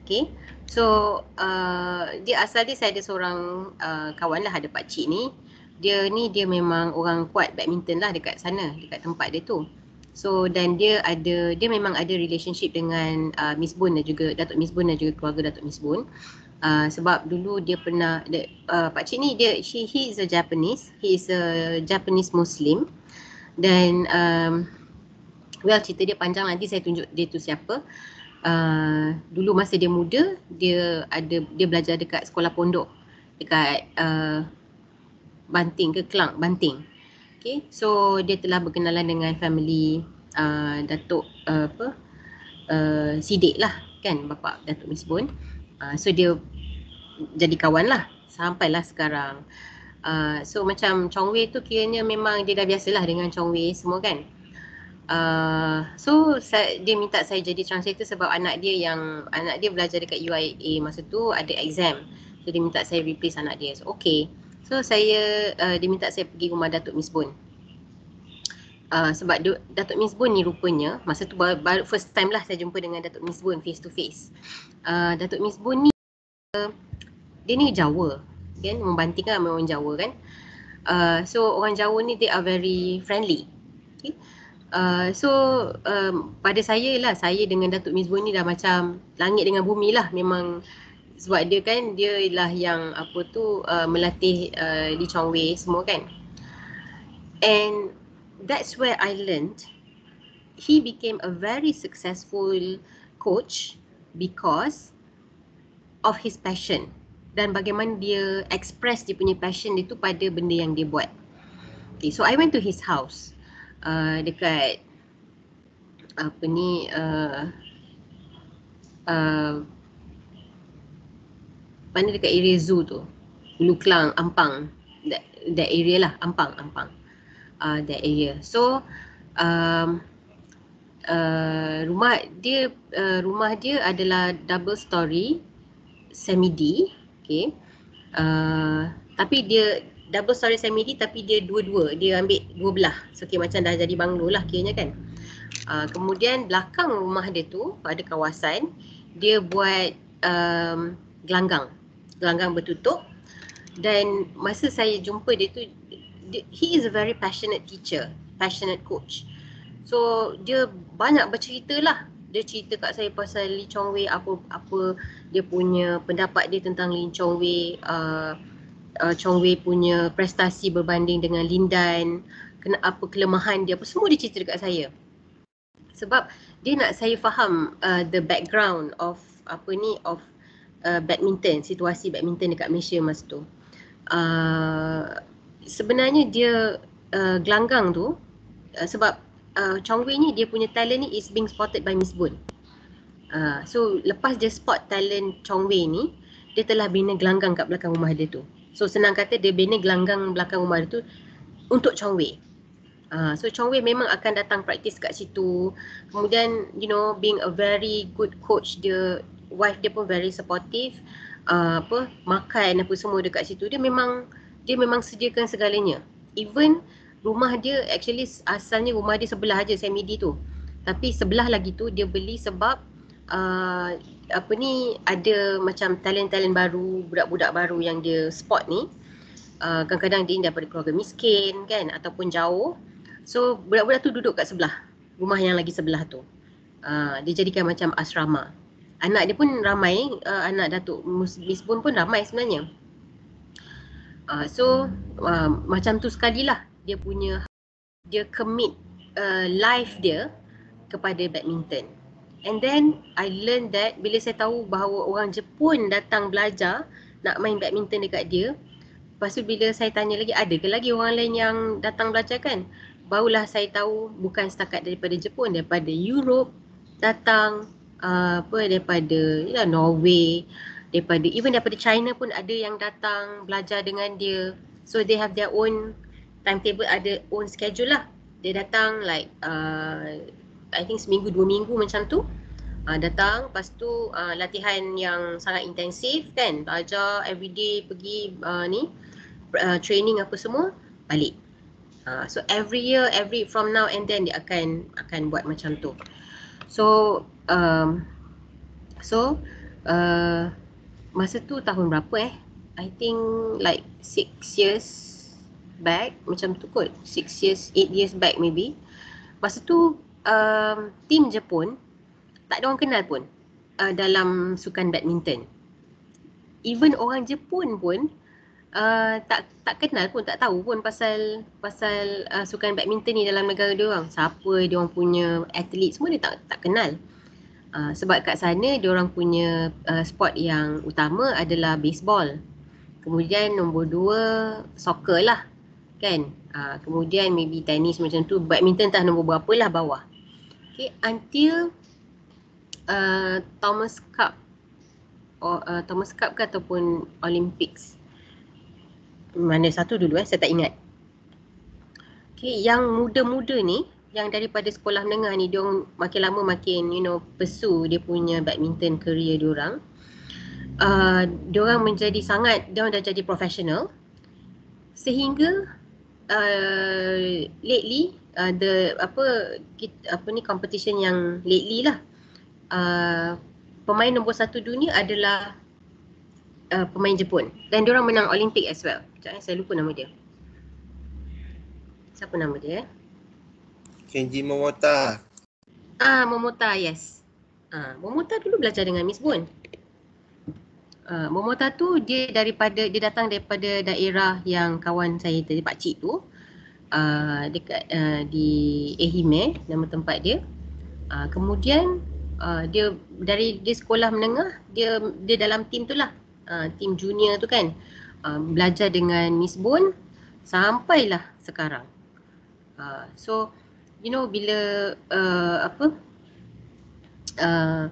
Okay. So uh, dia asal dia saya ada seorang uh, kawan lah, ada pakcik ni. Dia ni dia memang orang kuat badminton lah dekat sana, dekat tempat dia tu. So dan dia ada, dia memang ada relationship dengan uh, Miss Bun dan juga Datuk Miss Bun dan juga keluarga Datuk Miss Bun. Uh, sebab dulu dia pernah, dia, uh, pakcik ni dia, he, he is a Japanese, he is a Japanese Muslim. Dan um, well cerita dia panjang, nanti saya tunjuk dia tu siapa. Uh, dulu masa dia muda, dia ada dia belajar dekat sekolah pondok dekat uh, Banting ke Kelang, Banting. Okay, so dia telah berkenalan dengan family uh, Datuk uh, apa uh, Sidik lah kan, bapa Datuk Miss Bun. Uh, so dia jadi kawan lah sampailah sekarang. Uh, so macam Chong Wei tu kiranya memang dia dah biasalah dengan Chong Wei semua kan. Uh, so saya, dia minta saya jadi translator sebab anak dia yang anak dia belajar dekat U I A masa tu ada exam. So dia minta saya replace anak dia. So okay. So saya uh, dia minta saya pergi rumah Datuk Miss Bun. Uh, sebab du, Datuk Miss Bun ni rupanya masa tu baru, baru first time lah saya jumpa dengan Datuk Miss Bun face to face. Uh, Datuk Miss Bun ni uh, dia ni Jawa kan, membanting kan memang Jawa kan. Uh, so orang Jawa ni they are very friendly. Okay. Uh, so um, pada saya lah, saya dengan Datuk Miss Bun ni dah macam langit dengan bumi lah memang. Sebab dia kan, dia lah yang apa tu uh, melatih uh, Lee Chong Wei semua kan. And that's where I learned he became a very successful coach because of his passion dan bagaimana dia express dia punya passion dia tu pada benda yang dia buat. Okay, so I went to his house uh, dekat apa ni uh, uh, mana dekat area zoo tu, Ulu Klang, Ampang, that, that area lah, Ampang, Ampang, uh, that area. So um, uh, rumah dia uh, rumah dia adalah double story, semi-D, okay. Uh, tapi dia double story semi-D tapi dia dua-dua, dia ambil dua belah. So okay, macam dah jadi banglo lah kiranya kan. Uh, kemudian belakang rumah dia tu pada kawasan dia buat um, gelanggang, gelanggang bertutup. Dan masa saya jumpa dia tu, dia, he is a very passionate teacher, passionate coach. So dia banyak bercerita lah. Dia cerita kat saya pasal Lee Chong Wei, apa apa dia punya pendapat dia tentang Lee Chong Wei, uh, uh, Chong Wei punya prestasi berbanding dengan Lin Dan, kena apa kelemahan dia, apa semua dia cerita dekat saya. Sebab dia nak saya faham uh, the background of apa ni of uh, badminton, situasi badminton dekat Malaysia masa tu. Uh, sebenarnya dia uh, gelanggang tu uh, sebab uh, Chong Wei ni dia punya talent ni is being spotted by Miss Bun. Uh, so lepas dia spot talent Chong Wei ni, dia telah bina gelanggang kat belakang rumah dia tu. So senang kata dia bina gelanggang belakang rumah dia tu untuk Chong Wei. Uh, so Chong Wei memang akan datang praktis kat situ. Kemudian you know, being a very good coach, dia wife dia pun very supportive. Uh, apa makan apa semua dekat situ, dia memang dia memang sediakan segalanya. Even rumah dia actually asalnya rumah dia sebelah aja semi-D tu. Tapi sebelah lagi tu dia beli sebab uh, apa ni ada macam talent-talent baru, budak-budak baru yang dia spot ni. Uh, kadang-kadang dia daripada keluarga miskin kan ataupun jauh. So budak-budak tu duduk kat sebelah rumah yang lagi sebelah tu. Uh, dia jadikan macam asrama. Anak dia pun ramai, uh, anak Datuk Miss Bun pun ramai sebenarnya. Uh, so uh, macam tu sekalilah dia punya, dia commit uh, life dia kepada badminton. And then I learned that bila saya tahu bahawa orang Jepun datang belajar nak main badminton dekat dia. Lepas tu bila saya tanya lagi, ada ke lagi orang lain yang datang belajar kan? Barulah saya tahu bukan setakat daripada Jepun, daripada Europe datang, uh, apa daripada ya, Norway, daripada even daripada China pun ada yang datang belajar dengan dia. So they have their own timetable, ada own schedule lah. Dia datang like uh, I think seminggu dua minggu macam tu. Uh, datang, lepas tu uh, latihan yang sangat intensif kan, belajar everyday, pergi uh, ni uh, training apa semua, balik. Uh, so every year, every from now and then dia akan akan buat macam tu. So um, so uh, masa tu tahun berapa eh? I think like six years back, macam tu kot. Six years, eight years back maybe. Masa tu um, team Jepun tak ada orang kenal pun uh, dalam sukan badminton. Even orang Jepun pun uh, tak tak kenal pun, tak tahu pun pasal pasal uh, sukan badminton ni dalam negara dia orang. Siapa dia orang punya atlet semua dia tak tak kenal. Uh, sebab kat sana dia orang punya uh, sport yang utama adalah baseball. Kemudian nombor dua soccer lah kan. Uh, kemudian maybe tenis macam tu, badminton tak nombor berapa lah bawah. Okay, until uh, Thomas Cup or uh, Thomas Cup ke ataupun Olympics. Mana satu dulu eh, saya tak ingat. Okay, yang muda-muda ni, yang daripada sekolah menengah ni, diorang makin lama makin you know pursue dia punya badminton career diorang. Uh, diorang menjadi sangat, diorang dah jadi profesional sehingga uh, lately uh, the apa apa ni competition yang lately lah, uh, pemain nombor satu dunia adalah uh, pemain Jepun dan diorang menang Olympic as well. Sekejap eh, saya lupa nama dia. Siapa nama dia eh? Kenji Momota. Ah, Momota, yes. Ah, Momota dulu belajar dengan Miss Bun. Uh, Momota tu dia daripada dia datang daripada daerah yang kawan saya tadi, Pak Cik tu, uh, dekat uh, di Ehime, nama tempat dia. Uh, kemudian uh, dia dari dia sekolah menengah, dia dia dalam tim tu lah, uh, tim junior tu kan, uh, belajar dengan Miss Bun sampailah sekarang. Uh, so you know bila uh, apa uh,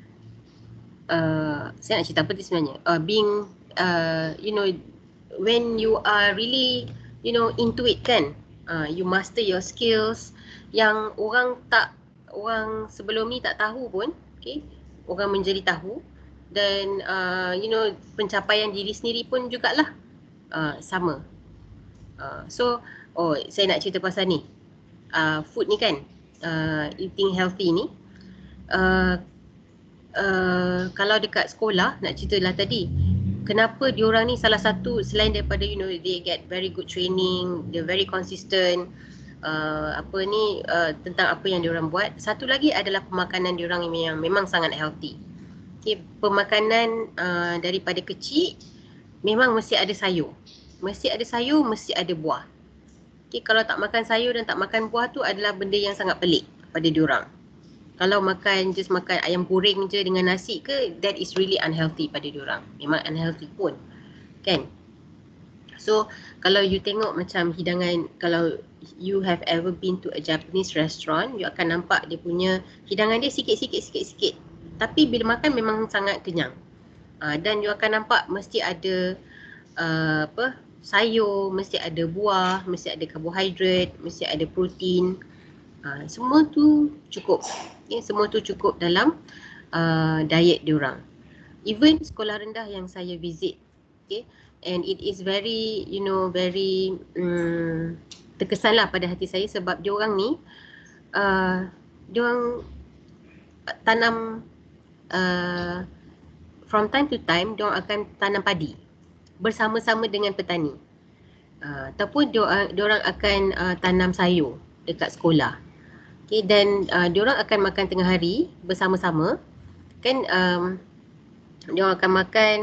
Uh, saya nak cerita apa tu sebenarnya, uh, being uh, you know when you are really you know into it kan, uh, you master your skills yang orang tak orang sebelum ni tak tahu pun, okay, orang menjadi tahu. Dan uh, you know pencapaian diri sendiri pun jugalah uh, sama. uh, so oh saya nak cerita pasal ni, uh, food ni kan, uh, eating healthy ni. uh, Uh, kalau dekat sekolah, nak cerita lah tadi, kenapa diorang ni salah satu selain daripada you know they get very good training, they're very consistent, uh, apa ni uh, tentang apa yang diorang buat, satu lagi adalah pemakanan diorang yang memang sangat healthy. Okay, pemakanan uh, daripada kecil memang mesti ada sayur, mesti ada sayur, mesti ada buah. Okay, kalau tak makan sayur dan tak makan buah tu adalah benda yang sangat pelik pada diorang. Kalau makan, just makan ayam goreng je dengan nasi ke, that is really unhealthy pada diorang. Memang unhealthy pun, kan? So, kalau you tengok macam hidangan, kalau you have ever been to a Japanese restaurant, you akan nampak dia punya hidangan dia sikit-sikit, sikit-sikit. Tapi bila makan memang sangat kenyang. Uh, dan you akan nampak mesti ada uh, apa sayur, mesti ada buah, mesti ada karbohidrat, mesti ada protein. Uh, semua tu cukup. Okay, semua tu cukup dalam uh, diet diorang. Even sekolah rendah yang saya visit, okay, and it is very, you know, very um, terkesan lah pada hati saya sebab diorang ni, uh, diorang tanam, uh, from time to time, diorang akan tanam padi bersama-sama dengan petani. Uh, ataupun diorang, diorang akan uh, tanam sayur dekat sekolah. Okay, dan uh, diorang akan makan tengah hari bersama-sama kan. Um, diorang akan makan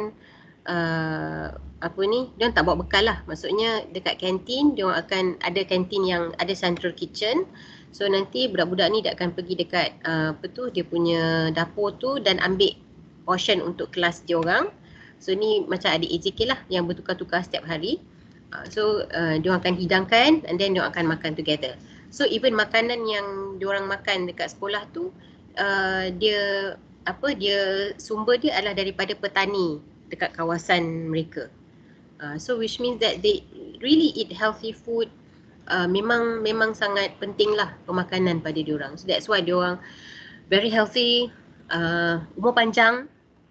uh, apa ni, diorang tak bawa bekal lah, maksudnya dekat kantin diorang akan ada kantin yang ada central kitchen. So nanti budak-budak ni dia akan pergi dekat uh, apa tu dia punya dapur tu dan ambil portion untuk kelas diorang. So ni macam ada A J K lah yang bertukar-tukar setiap hari. uh, So uh, diorang akan hidangkan and then diorang akan makan together. So even makanan yang diorang makan dekat sekolah tu, uh, dia apa dia sumber dia adalah daripada petani dekat kawasan mereka. Uh, so which means that they really eat healthy food. Uh, memang memang sangat penting lah pemakanan pada diorang. So that's why diorang very healthy, uh, umur panjang.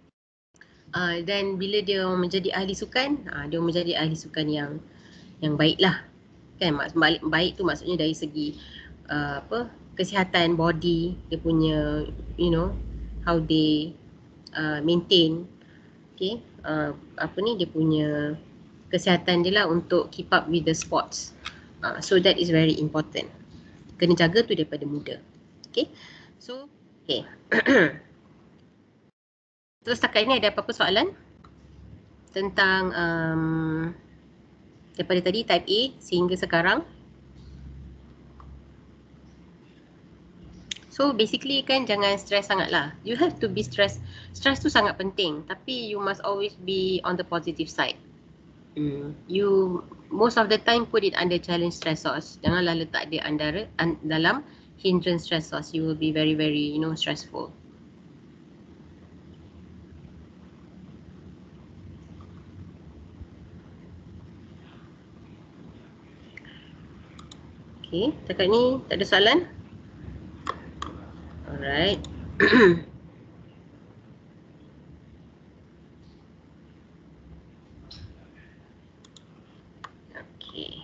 Uh, dan bila dia menjadi ahli sukan, uh, dia menjadi ahli sukan yang yang baik lah. Kan, baik, baik tu maksudnya dari segi uh, apa kesihatan body dia punya, you know, how they uh, maintain okay, uh, apa ni dia punya kesihatan dia lah untuk keep up with the sports. Uh, so that is very important. Kena jaga tu daripada muda. Okay. So, okay. Terus setakat ini ada apa-apa soalan? Tentang um, daripada tadi type A sehingga sekarang. So basically kan jangan stress sangat lah. You have to be stress. Stress tu sangat penting. Tapi you must always be on the positive side. Hmm. You most of the time put it under challenge stressors. Janganlah letak dia under un, dalam hindrance stressors. You will be very very you know stressful. Okay, setakat ni tak ada soalan? Alright. Okay.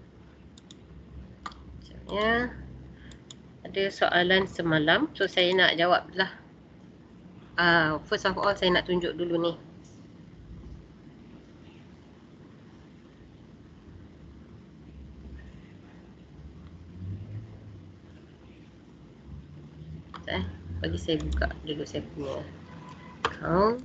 Ya. Ada soalan semalam, so saya nak jawab lah. Uh, first of all, saya nak tunjuk dulu ni. Eh, bagi saya buka dulu saya punya account.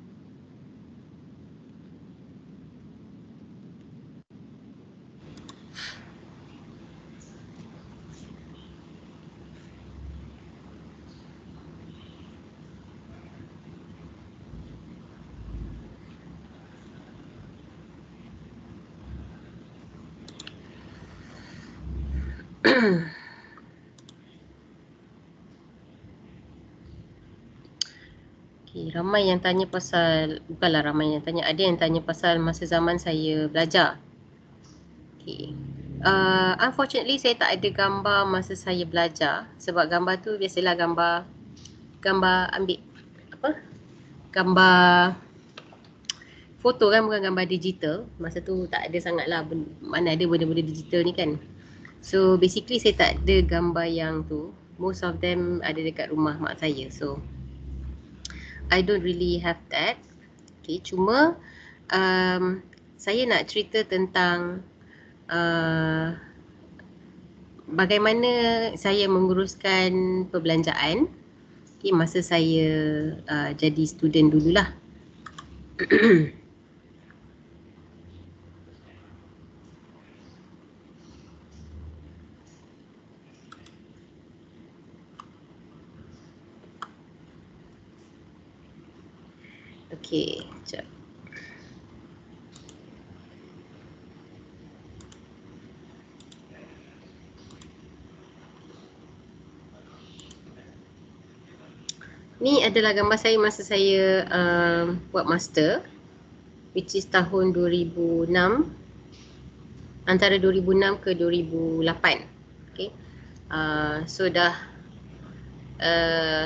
Okay, ramai yang tanya pasal, bukanlah ramai yang tanya, ada yang tanya pasal masa zaman saya belajar. Okay. Uh, unfortunately saya tak ada gambar masa saya belajar sebab gambar tu biasalah gambar gambar ambil apa? Gambar foto kan, bukan gambar digital. Masa tu tak ada sangat lah, mana ada benda-benda digital ni kan. So basically saya tak ada gambar yang tu. Most of them ada dekat rumah mak saya. So I don't really have that. Okay, cuma um, saya nak cerita tentang uh, bagaimana saya menguruskan perbelanjaan okay, masa saya uh, jadi student dululah. Okey, sekejap. Ni adalah gambar saya masa saya uh, buat master, which is tahun dua ribu enam, antara dua ribu enam ke dua ribu lapan. Okay. Uh, so dah uh,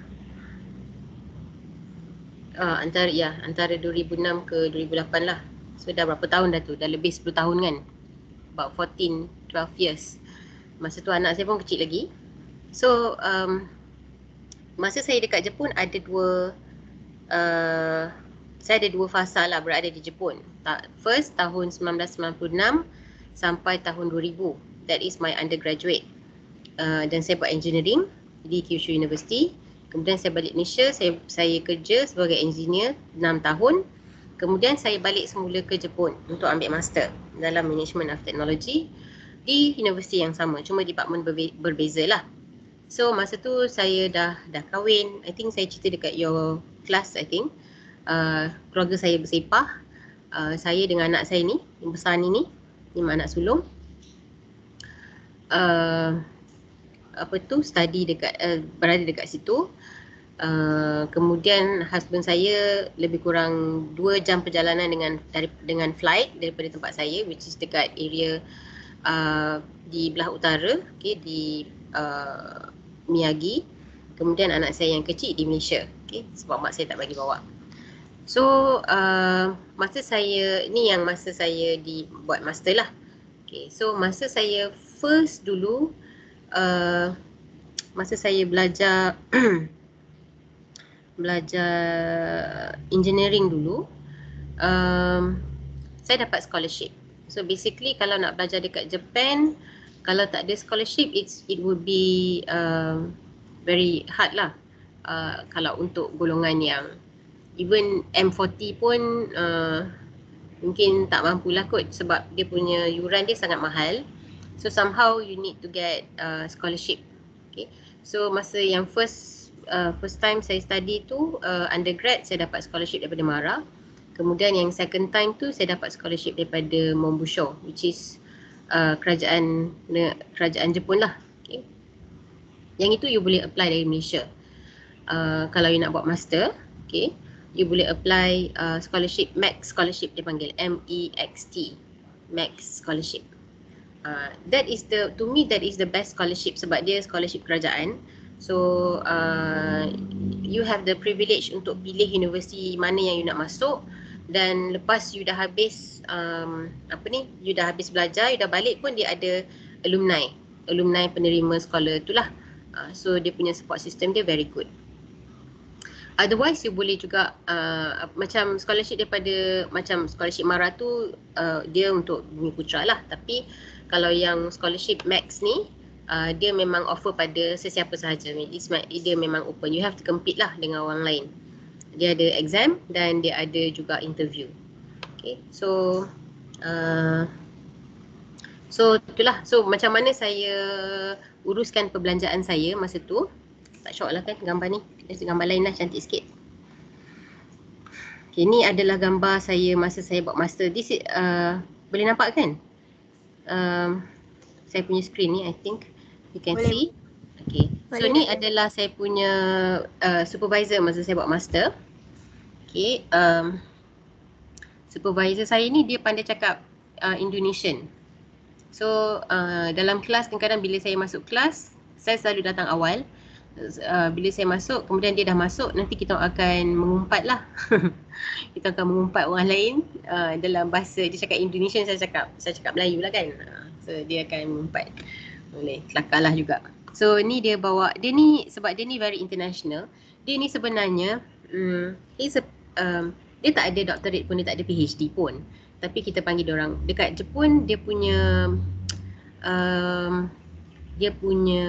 uh, antara ya antara dua ribu enam ke dua ribu lapan lah. So dah berapa tahun dah tu? Dah lebih sepuluh tahun kan? About fourteen, twelve years. Masa tu anak saya pun kecil lagi. So um, masa saya dekat Jepun ada dua uh, saya ada dua fasa lah berada di Jepun. First tahun sembilan belas sembilan puluh enam sampai tahun dua ribu. That is my undergraduate. Uh, dan saya buat engineering di Kyushu University. Kemudian saya balik Malaysia, saya saya kerja sebagai engineer enam tahun. Kemudian saya balik semula ke Jepun untuk ambil master dalam management of technology di universiti yang sama, cuma department berbe berbeza lah. So masa tu saya dah dah kahwin. I think saya cerita dekat your class I think. Uh, keluarga saya bersepah. Uh, saya dengan anak saya ni, yang besar ni ni, lima anak sulung. Uh, apa tu study dekat uh, berada dekat situ. Uh, kemudian husband saya lebih kurang dua jam perjalanan dengan dari dengan flight daripada tempat saya, which is dekat area uh, di belah utara, okay, di uh, Miyagi. Kemudian anak saya yang kecil di Malaysia, okay, sebab mak saya tak bagi bawa. So uh, masa saya ni yang masa saya di buat master lah. Okay, so masa saya first dulu uh, masa saya belajar belajar engineering dulu, um, saya dapat scholarship. So basically kalau nak belajar dekat Japan, kalau tak ada scholarship, it's it would be um, very hard lah. Uh, kalau untuk golongan yang even M forty pun uh, mungkin tak mampulah kot sebab dia punya yuran dia sangat mahal. So somehow you need to get uh, scholarship. Okay. So masa yang first uh, first time saya study tu uh, undergrad, saya dapat scholarship daripada MARA. Kemudian yang second time tu saya dapat scholarship daripada Monbusho, which is uh, kerajaan kerajaan Jepun lah. Okay. Yang itu you boleh apply dari Malaysia. Uh, kalau you nak buat master, okay, you boleh apply uh, scholarship, Max Scholarship dia panggil, M E X T, Max Scholarship. Uh, that is the, to me that is the best scholarship sebab dia scholarship kerajaan. So uh, you have the privilege untuk pilih universiti mana yang you nak masuk, dan lepas you dah habis um, apa ni, you dah habis belajar, you dah balik pun dia ada alumni, alumni penerima scholar itulah. Uh, so dia punya support system dia very good. Otherwise you boleh juga uh, macam scholarship daripada macam scholarship MARA tu uh, dia untuk Bumi Putra lah, tapi kalau yang scholarship Max ni uh, dia memang offer pada sesiapa sahaja. Dia memang open, you have to compete lah dengan orang lain. Dia ada exam dan dia ada juga interview. Okay, so uh, so itulah. So macam mana saya uruskan perbelanjaan saya masa tu. Tak syok lah kan gambar ni. Gambar lain lah, cantik sikit. Okay, ni adalah gambar saya masa saya buat master. This is, uh, boleh nampak kan? Um, saya punya screen ni, I think you can boleh see. Okay, so boleh. Ni adalah saya punya uh, supervisor masa saya buat master. Okay, um, supervisor saya ni dia pandai cakap uh, Indonesian. So uh, dalam kelas kadang-kadang bila saya masuk kelas, saya selalu datang awal. Uh, bila saya masuk, kemudian dia dah masuk, nanti kita akan mengumpat lah. Kita akan mengumpat orang lain uh, dalam bahasa, dia cakap Indonesian, saya cakap saya cakap Melayu lah kan. Uh, so dia akan mengumpat. Boleh, kelakar lah juga. So ni dia bawa, dia ni sebab dia ni very international. Dia ni sebenarnya um, he's a, um, dia tak ada doctorate pun, dia tak ada P H D pun. Tapi kita panggil dia orang, dekat Jepun dia punya um, dia punya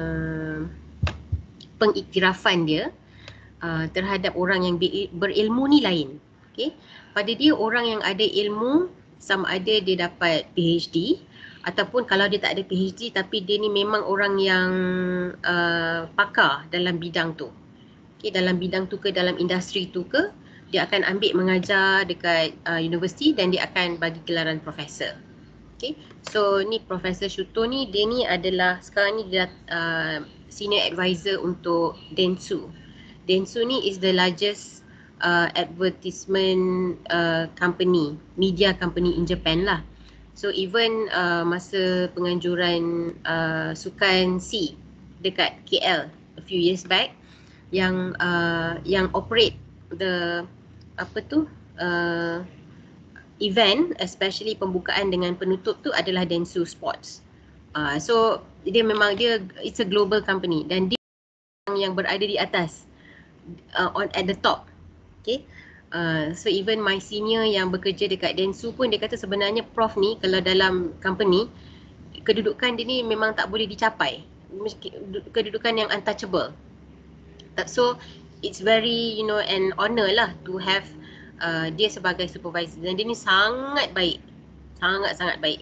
pengiktirafan dia uh, terhadap orang yang berilmu ni lain. Okay? Pada dia, orang yang ada ilmu, sama ada dia dapat P H D ataupun kalau dia tak ada P H D tapi dia ni memang orang yang uh, pakar dalam bidang tu. Okay, dalam bidang tu ke, dalam industri tu ke, dia akan ambil mengajar dekat uh, universiti dan dia akan bagi gelaran profesor. Okay, so ni Profesor Shuto ni, dia ni adalah sekarang ni dia uh, senior advisor untuk Dentsu. Dentsu ni is the largest uh, advertisement uh, company, media company in Japan lah. So even uh, masa penganjuran uh, Sukan C dekat K L a few years back, yang uh, yang operate the apa tu uh, event, especially pembukaan dengan penutup tu adalah Dentsu Sports. Uh, so dia memang dia it's a global company dan dia yang berada di atas, uh, on at the top. Okay, uh, so even my senior yang bekerja dekat Dentsu pun dia kata sebenarnya prof ni kalau dalam company kedudukan dia ni memang tak boleh dicapai, kedudukan yang untouchable. So it's very, you know, an honor lah to have uh, dia sebagai supervisor, dan dia ni sangat baik, sangat-sangat baik.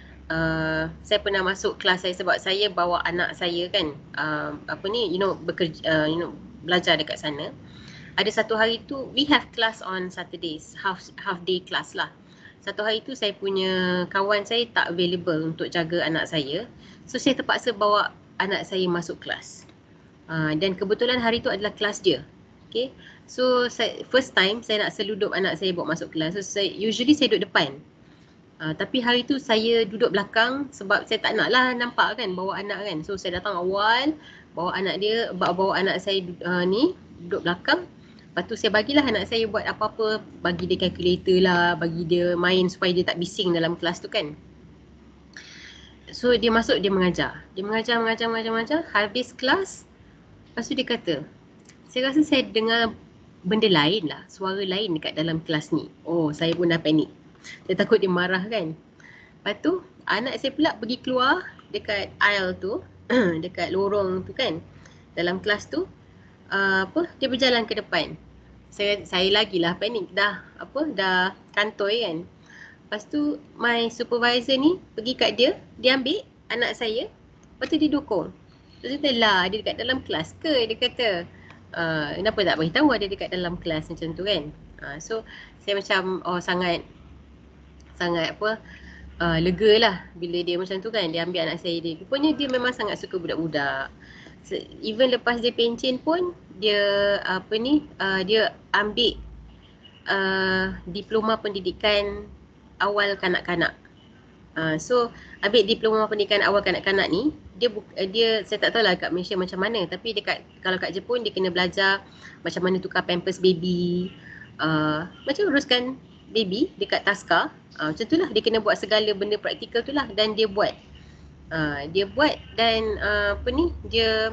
Uh, saya pernah masuk kelas saya sebab saya bawa anak saya kan, uh, apa ni, you know, bekerja, uh, you know, belajar dekat sana. Ada satu hari tu we have class on Saturdays, half half day class lah. Satu hari tu saya punya kawan saya tak available untuk jaga anak saya, so saya terpaksa bawa anak saya masuk kelas. Uh, dan kebetulan hari tu adalah kelas dia. Okay, so saya, first time saya nak seludup anak saya bawa masuk kelas. So saya, usually saya duduk depan. Uh, tapi hari tu saya duduk belakang sebab saya tak nak lah nampak kan bawa anak kan. So saya datang awal, bawa anak dia, bawa, bawa anak saya uh, ni duduk belakang. Lepas tu saya bagilah anak saya buat apa-apa, bagi dia calculator lah, bagi dia main supaya dia tak bising dalam kelas tu kan. So dia masuk, dia mengajar. Dia mengajar, mengajar, mengajar, mengajar. Habis kelas, lepas tu dia kata, saya rasa saya dengar benda lain lah, suara lain dekat dalam kelas ni. Oh, saya pun dah panik. Saya takut dia marah kan. Lepas tu anak saya pula pergi keluar dekat aisle tu, dekat lorong tu kan, dalam kelas tu, uh, apa, dia berjalan ke depan. Saya saya lagilah panik, dah apa, dah kantoi kan. Lepas tu my supervisor ni pergi kat dia, dia ambil anak saya, lepas tu dia dukung. Lepas tu dia lah, dia dekat dalam kelas ke, dia kata. Uh, kenapa tak beritahu ada dekat dalam kelas macam tu kan. Uh, so saya macam oh sangat sangat apa uh, lega lah bila dia macam tu kan, dia ambil anak saya dia. Rupanya dia memang sangat suka budak-budak. So, even lepas dia pencen pun dia apa ni uh, dia ambil uh, diploma pendidikan awal kanak-kanak. Uh, so ambil diploma pendidikan awal kanak-kanak ni, dia uh, dia saya tak tahulah kat Malaysia macam mana, tapi dekat kalau kat Jepun dia kena belajar macam mana tukar pampers baby, uh, macam uruskan baby dekat taska, uh, macam tu lah, dia kena buat segala benda praktikal tu lah, dan dia buat uh, dia buat dan uh, apa ni dia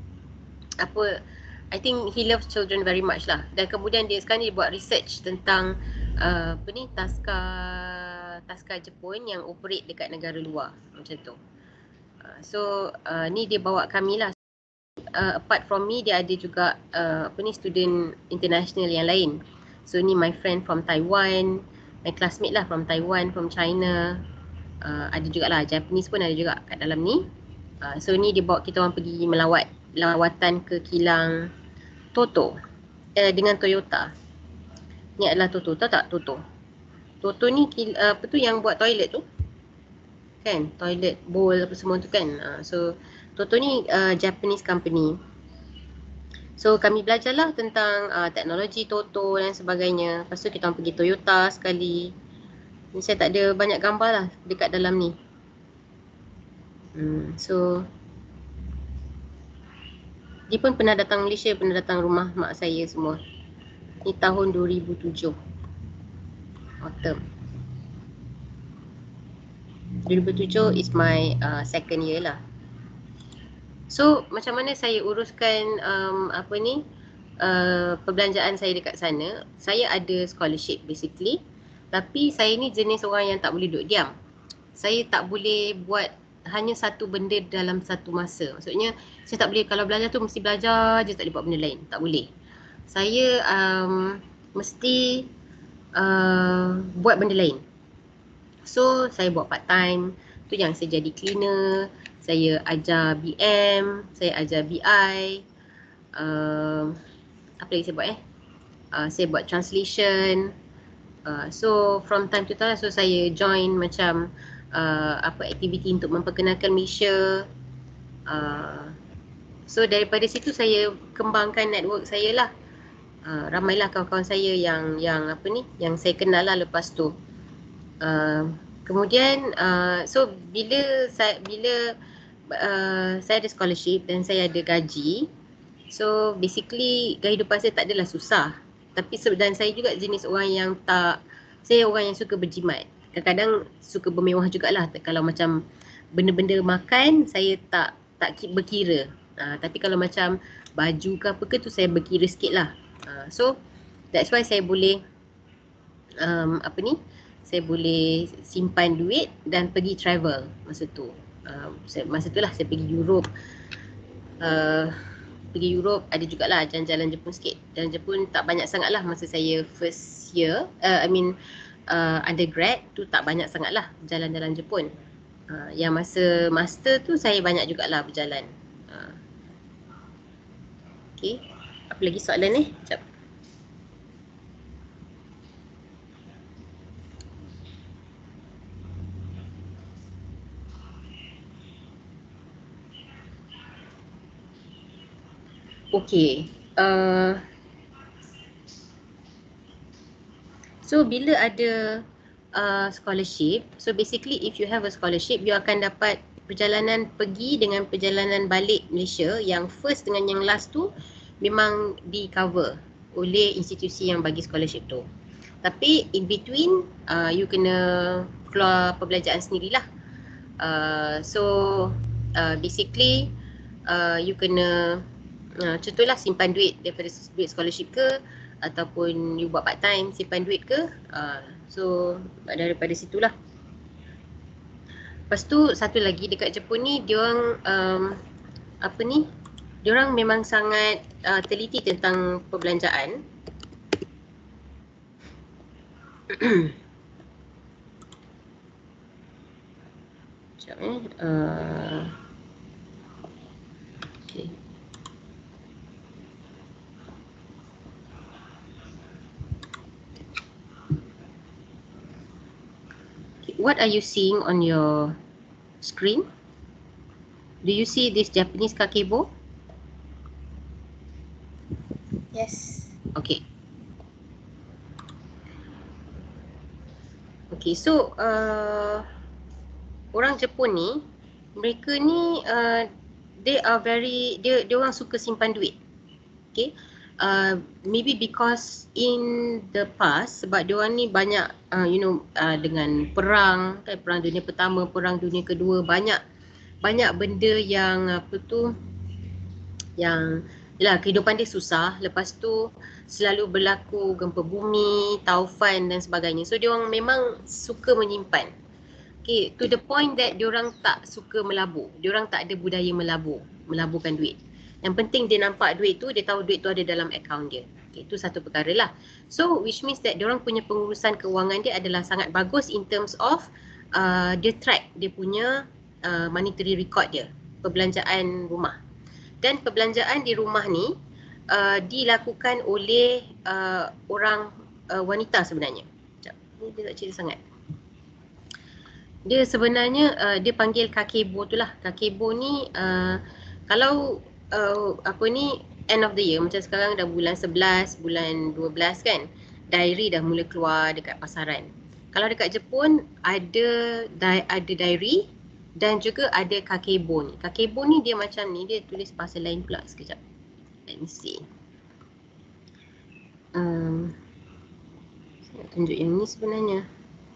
apa I think he loves children very much lah. Dan kemudian dia sekarang dia buat research tentang uh, apa ni taska taska Jepun yang operate dekat negara luar macam tu. Uh, so uh, ni dia bawa kami lah. Uh, apart from me dia ada juga uh, apa ni student international yang lain. So ni my friend from Taiwan, my classmate lah from Taiwan, from China. Uh, ada juga lah Japanese pun ada juga kat dalam ni. Uh, so ni dia bawa kita orang pergi melawat lawatan ke kilang Toto eh, dengan Toyota. Ni adalah Toto, tahu tak Toto? Toto ni uh, apa tu yang buat toilet tu kan, toilet bowl apa semua tu kan. Uh, so Toto ni uh, Japanese company. So kami belajarlah tentang uh, teknologi Toto dan sebagainya. Lepas tu kita orang pergi Toyota sekali. Ni saya tak ada banyak gambar lah dekat dalam ni. Hmm, so dia pun pernah datang Malaysia, pernah datang rumah mak saya semua. Ni tahun dua ribu tujuh. Autumn. dua ribu tujuh is my uh, second year lah. So macam mana saya uruskan um, apa ni uh, perbelanjaan saya dekat sana. Saya ada scholarship basically. Tapi saya ni jenis orang yang tak boleh duduk diam. Saya tak boleh buat hanya satu benda dalam satu masa. Maksudnya saya tak boleh, kalau belajar tu mesti belajar je, tak boleh buat benda lain. Tak boleh. Saya um, mesti uh, buat benda lain. So saya buat part time. Tu yang saya jadi cleaner, saya ajar B M, saya ajar B I, uh, apa lagi saya buat eh uh, saya buat translation. uh, So from time to time, so saya join macam uh, apa aktiviti untuk memperkenalkan Malaysia. uh, So daripada situ saya kembangkan network saya lah. uh, Ramailah kawan-kawan saya yang yang apa ni yang saya kenal lah lepas tu. uh, Kemudian uh, so bila saya bila uh, saya ada scholarship dan saya ada gaji, so basically kehidupan saya tak adalah susah. Tapi dan saya juga jenis orang yang tak, saya orang yang suka berjimat. Kadang-kadang suka bermewah jugalah. Kalau macam benda-benda makan, saya tak tak berkira. Uh, tapi kalau macam baju ke apa ke tu saya berkira sikit lah. Uh, so that's why saya boleh um, apa ni saya boleh simpan duit dan pergi travel masa tu. Uh, saya, masa tu lah saya pergi Europe. Uh, pergi Europe, ada jugalah jalan-jalan Jepun sikit. Jalan Jepun tak banyak sangat lah masa saya first year. Uh, I mean uh, undergrad tu tak banyak sangat lah jalan-jalan Jepun. Uh, yang masa master tu saya banyak jugalah berjalan. Uh. Okay, apa lagi soalan ni? Sekejap. Okay, uh, so bila ada uh, scholarship, so basically if you have a scholarship, you akan dapat perjalanan pergi dengan perjalanan balik Malaysia. Yang first dengan yang last tu memang di cover oleh institusi yang bagi scholarship tu. Tapi in between uh, you kena keluar perbelanjaan sendirilah. Uh, so uh, basically uh, you kena Uh, contohlah simpan duit daripada duit scholarship ke, ataupun you buat part time simpan duit ke. Uh, so daripada situlah. Lepas tu satu lagi dekat Jepun ni diorang um, apa ni? Diorang memang sangat uh, teliti tentang perbelanjaan. Sekejap eh. Uh, okay. What are you seeing on your screen? Do you see this Japanese kakebo? Yes. Okay. Okay, so uh, orang Jepun ni, mereka ni uh, they are very, dia dia orang suka simpan duit. Okay. Uh, maybe because in the past, sebab dia orang ni banyak uh, you know uh, dengan perang, kan, perang dunia pertama, perang dunia kedua, banyak banyak benda yang apa tu yang yalah, kehidupan dia susah. Lepas tu selalu berlaku gempa bumi, taufan dan sebagainya. So dia orang memang suka menyimpan. Okay, to the point that dia orang tak suka melabur. Dia orang tak ada budaya melabur, melaburkan duit. Yang penting dia nampak duit tu, dia tahu duit tu ada dalam akaun dia. Okay, itu satu perkara lah. So which means that dia orang punya pengurusan kewangan dia adalah sangat bagus in terms of uh, dia track dia punya uh, monetary record dia, perbelanjaan rumah. Dan perbelanjaan di rumah ni uh, dilakukan oleh uh, orang uh, wanita sebenarnya. Sekejap, ni dia tak cerita sangat. Dia sebenarnya uh, dia panggil kakebo tu lah. Kakebo ni uh, kalau uh, apa ni end of the year, macam sekarang dah bulan sebelas, bulan dua belas kan, diary dah mula keluar dekat pasaran. Kalau dekat Jepun ada di, ada diary dan juga ada kakebo ni. Kakebo ni dia macam ni, dia tulis bahasa lain pula. Sekejap, let me see. Um, saya nak tunjuk yang ni sebenarnya.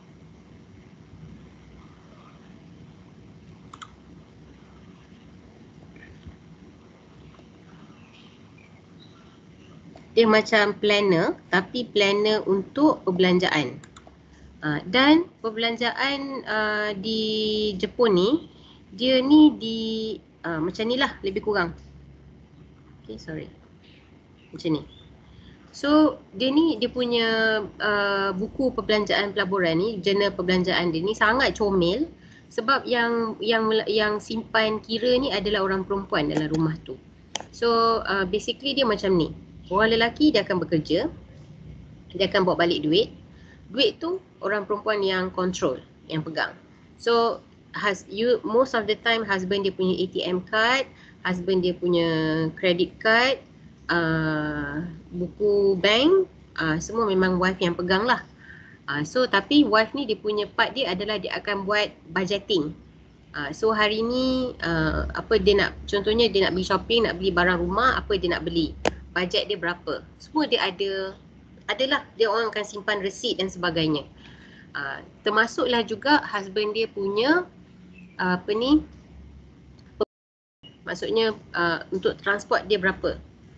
Dia macam planner, tapi planner untuk perbelanjaan. Uh, dan perbelanjaan uh, di Jepun ni, dia ni di uh, macam ni lah lebih kurang. Okay, sorry. Macam ni. So, dia ni dia punya uh, buku perbelanjaan pelaburan ni, jurnal perbelanjaan dia ni sangat comel. Sebab yang yang yang simpan kira ni adalah orang perempuan dalam rumah tu. So, uh, basically dia macam ni. Orang lelaki dia akan bekerja, dia akan bawa balik duit. Duit tu orang perempuan yang control, yang pegang. So has you most of the time husband dia punya A T M card, husband dia punya credit card, uh, buku bank, uh, semua memang wife yang pegang lah. Uh, so tapi wife ni dia punya part dia adalah dia akan buat budgeting. Uh, so hari ni uh, apa dia nak, contohnya dia nak beli shopping, nak beli barang rumah, apa dia nak beli, bajet dia berapa, semua dia ada, adalah dia orang akan simpan resit dan sebagainya. Uh, termasuklah juga husband dia punya uh, apa ni, maksudnya uh, untuk transport dia berapa,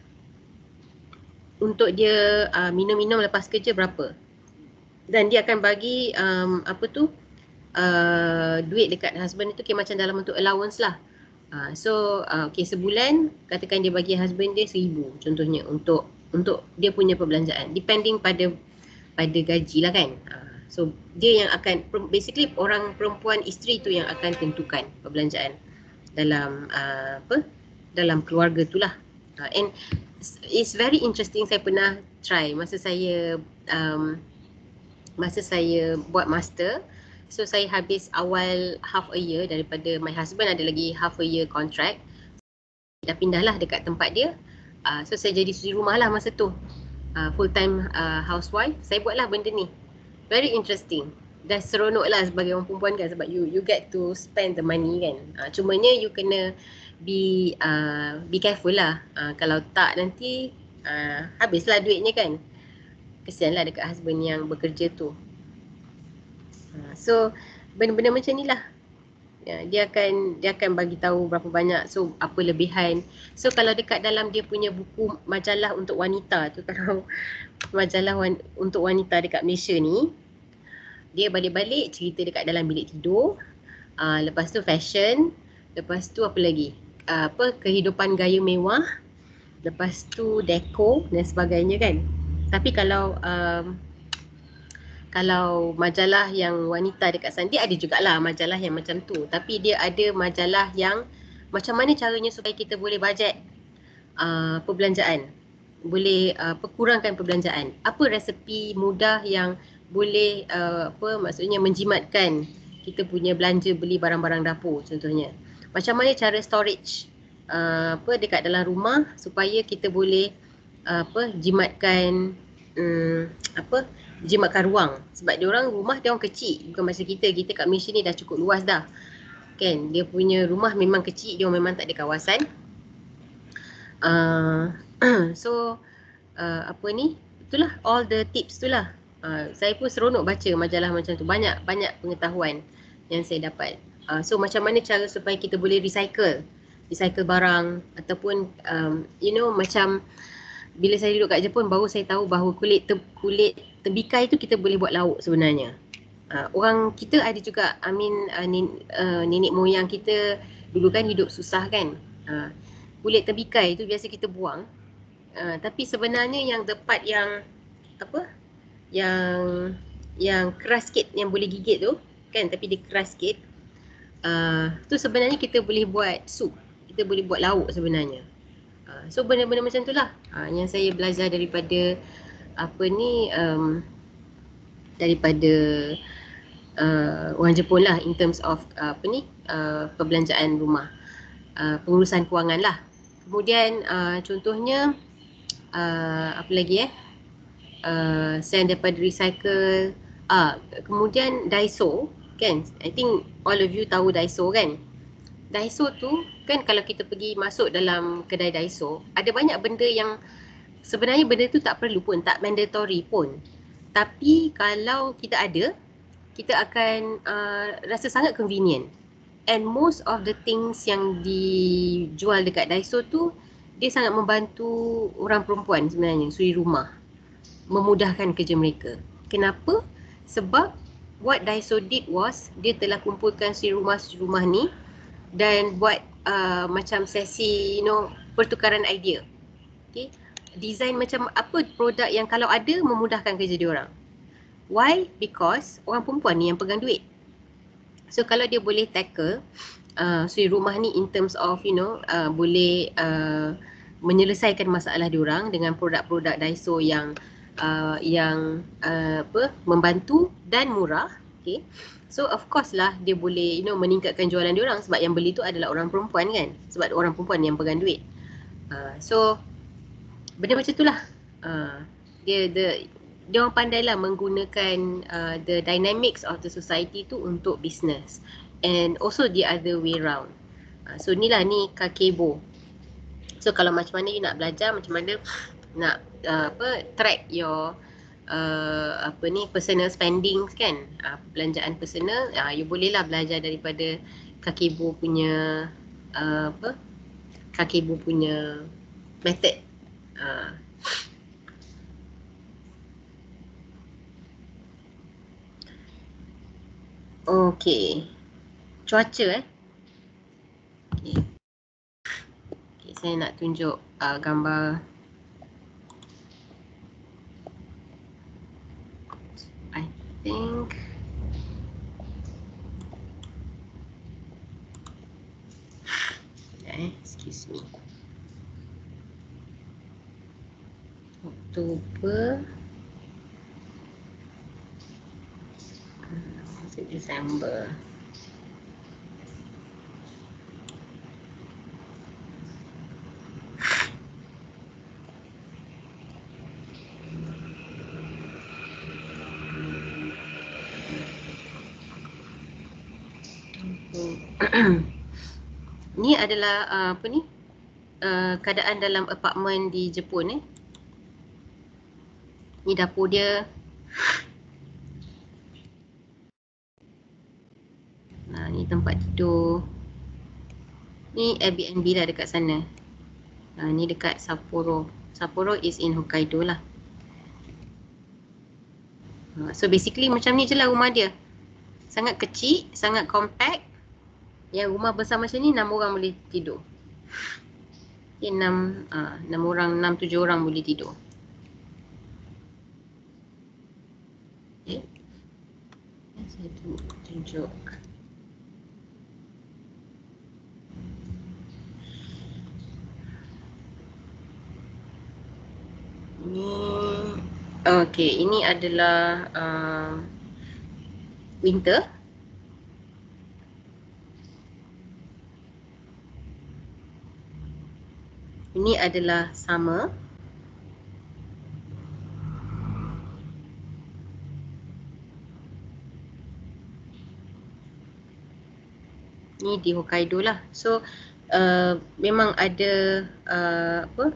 untuk dia uh, minum-minum lepas kerja berapa, dan dia akan bagi um, apa tu uh, duit dekat husband itu, okay, macam dalam bentuk allowance lah. Uh, so uh, okay, sebulan katakan dia bagi husband dia seribu contohnya untuk untuk dia punya perbelanjaan, depending pada pada gaji lah kan. Uh, so dia yang akan, basically orang perempuan isteri tu yang akan tentukan perbelanjaan dalam uh, apa dalam keluarga tu lah. Uh, and it's very interesting. Saya pernah try masa saya um, masa saya buat master. So saya habis awal half a year daripada my husband, ada lagi half a year contract. Dah pindah lah dekat tempat dia. Uh, so saya jadi suri rumah lah masa tu. Uh, full time uh, housewife. Saya buat lah benda ni. Very interesting. Dah seronok lah sebagai orang perempuan kan, sebab you you get to spend the money kan. Uh, cumanya you kena be uh, be careful lah. Uh, kalau tak nanti uh, habislah duitnya kan. Kesian lah dekat husband yang bekerja tu. So benda-benda macam ni lah. Ya, dia akan dia akan bagi tahu berapa banyak, so apa lebihan. So kalau dekat dalam dia punya buku majalah untuk wanita tu, kalau majalah wan, untuk wanita dekat Malaysia ni, dia balik-balik cerita dekat dalam bilik tidur, uh, lepas tu fashion, lepas tu apa lagi, uh, apa kehidupan gaya mewah, lepas tu dekor dan sebagainya kan. Tapi kalau um, kalau majalah yang wanita dekat sana, dia ada jugalah majalah yang macam tu. Tapi dia ada majalah yang macam mana caranya supaya kita boleh bajet uh, perbelanjaan. Boleh uh, perkurangkan perbelanjaan. Apa resepi mudah yang boleh uh, apa maksudnya menjimatkan kita punya belanja beli barang-barang dapur contohnya. Macam mana cara storage uh, apa dekat dalam rumah supaya kita boleh uh, apa jimatkan um, apa jimatkan ruang. Sebab dia orang rumah dia orang kecil, bukan macam kita. Kita kat Malaysia ni dah cukup luas dah. Kan, dia punya rumah memang kecil, dia memang tak ada kawasan. Uh, so uh, apa ni? Itulah all the tips tu lah. Uh, saya pun seronok baca majalah macam tu. Banyak banyak pengetahuan yang saya dapat. Uh, so macam mana cara supaya kita boleh recycle recycle barang ataupun um, you know macam bila saya duduk kat Jepun baru saya tahu bahawa kulit te, kulit tebikai tu kita boleh buat lauk sebenarnya. Uh, orang kita ada juga, I mean uh, nin, uh, nenek moyang kita dulu kan hidup susah kan. Uh, kulit tebikai tu biasa kita buang. Uh, tapi sebenarnya yang the part yang apa? Yang yang keras sikit, yang boleh gigit tu kan, tapi dia keras sikit. Uh, tu sebenarnya kita boleh buat sup. Kita boleh buat lauk sebenarnya. Uh, so benda-benda macam tu lah uh, yang saya belajar daripada apa ni um, daripada uh, orang Jepun lah in terms of uh, apa ni uh, perbelanjaan rumah, uh, pengurusan kewangan lah. Kemudian uh, contohnya uh, apa lagi eh uh, saya daripada recycle, uh, kemudian Daiso kan, I think all of you tahu Daiso kan. Daiso tu kan, kalau kita pergi masuk dalam kedai Daiso, ada banyak benda yang sebenarnya benda tu tak perlu pun, tak mandatory pun. Tapi kalau kita ada, kita akan uh, rasa sangat convenient. And most of the things yang dijual dekat Daiso tu, dia sangat membantu orang perempuan sebenarnya, suri rumah. Memudahkan kerja mereka. Kenapa? Sebab what Daiso did was, dia telah kumpulkan suri rumah-suri rumah ni dan buat uh, macam sesi, you know, pertukaran idea. Okay, design macam apa produk yang kalau ada memudahkan kerja diorang. Why? Because orang perempuan ni yang pegang duit. So kalau dia boleh tackle uh, suri rumah ni in terms of, you know, uh, boleh uh, menyelesaikan masalah diorang dengan produk-produk Daiso yang uh, yang uh, apa membantu dan murah. Okay, so of course lah dia boleh, you know, meningkatkan jualan diorang sebab yang beli tu adalah orang perempuan kan, sebab orang perempuan yang pegang duit. Uh, so benda macam tu lah. Uh, dia the dia orang pandailah menggunakan uh, the dynamics of the society tu untuk business, and also the other way round. Uh, so ni lah ni kakebo. So kalau macam mana you nak belajar macam mana nak uh, apa track your uh, apa ni personal spending kan, uh, belanjaan personal, uh, you bolehlah belajar daripada kakebo punya uh, apa kakebo punya method. Uh, Okey. Cuaca eh. Okey. Okay, saya nak tunjuk uh, gambar. I think eh, excuse me. Oktober, Desember. Ni adalah uh, apa ni uh, keadaan dalam apartmen di Jepun eh. Ni dapur dia. Nah, ni tempat tidur. Ni Airbnb lah dekat sana. Ha, ni dekat Sapporo. Sapporo is in Hokkaido lah. Ha, so basically macam ni je lah rumah dia. Sangat kecil, sangat compact. Yang rumah besar macam ni enam orang boleh tidur. Okay, enam, uh, enam orang, enam tujuh orang boleh tidur. Okay. Saya tunjuk. Ini, okay, ini adalah uh, winter. Ini adalah summer. Ni di Hokkaido lah. So uh, memang ada uh, apa?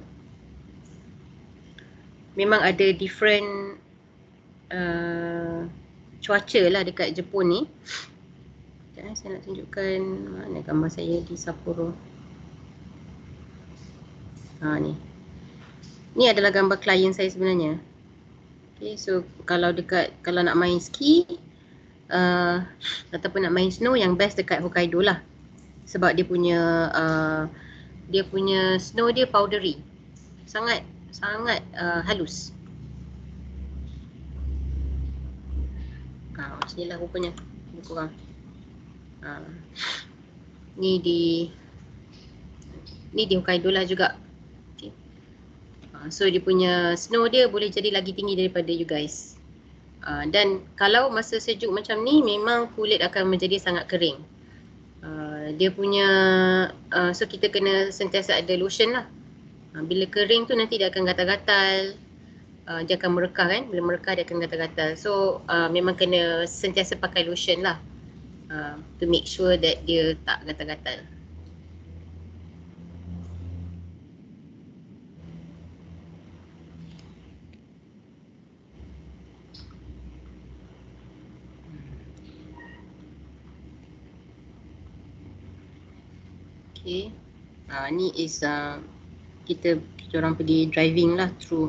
Memang ada different uh, cuaca lah dekat Jepun ni. Sekejap, saya nak tunjukkan mana gambar saya di Sapporo. Ha ni. Ni adalah gambar klien saya sebenarnya. Okay, so kalau dekat kalau nak main ski uh, ataupun nak main snow, yang best dekat Hokkaido lah. Sebab dia punya uh, dia punya snow dia powdery. Sangat sangat uh, halus. Ha, macam ni lah rupanya. Lebih kurang. Ha. Ni di Ni di Hokkaido lah juga. Okay. Ha, so dia punya snow dia boleh jadi lagi tinggi daripada you guys. Uh, dan kalau masa sejuk macam ni, memang kulit akan menjadi sangat kering. Uh, dia punya, uh, so kita kena sentiasa ada lotion lah. Uh, bila kering tu nanti dia akan gatal-gatal. Uh, dia akan merekah kan, bila merekah dia akan gatal-gatal. So uh, memang kena sentiasa pakai lotion lah. Uh, to make sure that dia tak gatal-gatal. Okay, uh, ni is uh, kita kita orang pergi driving lah through.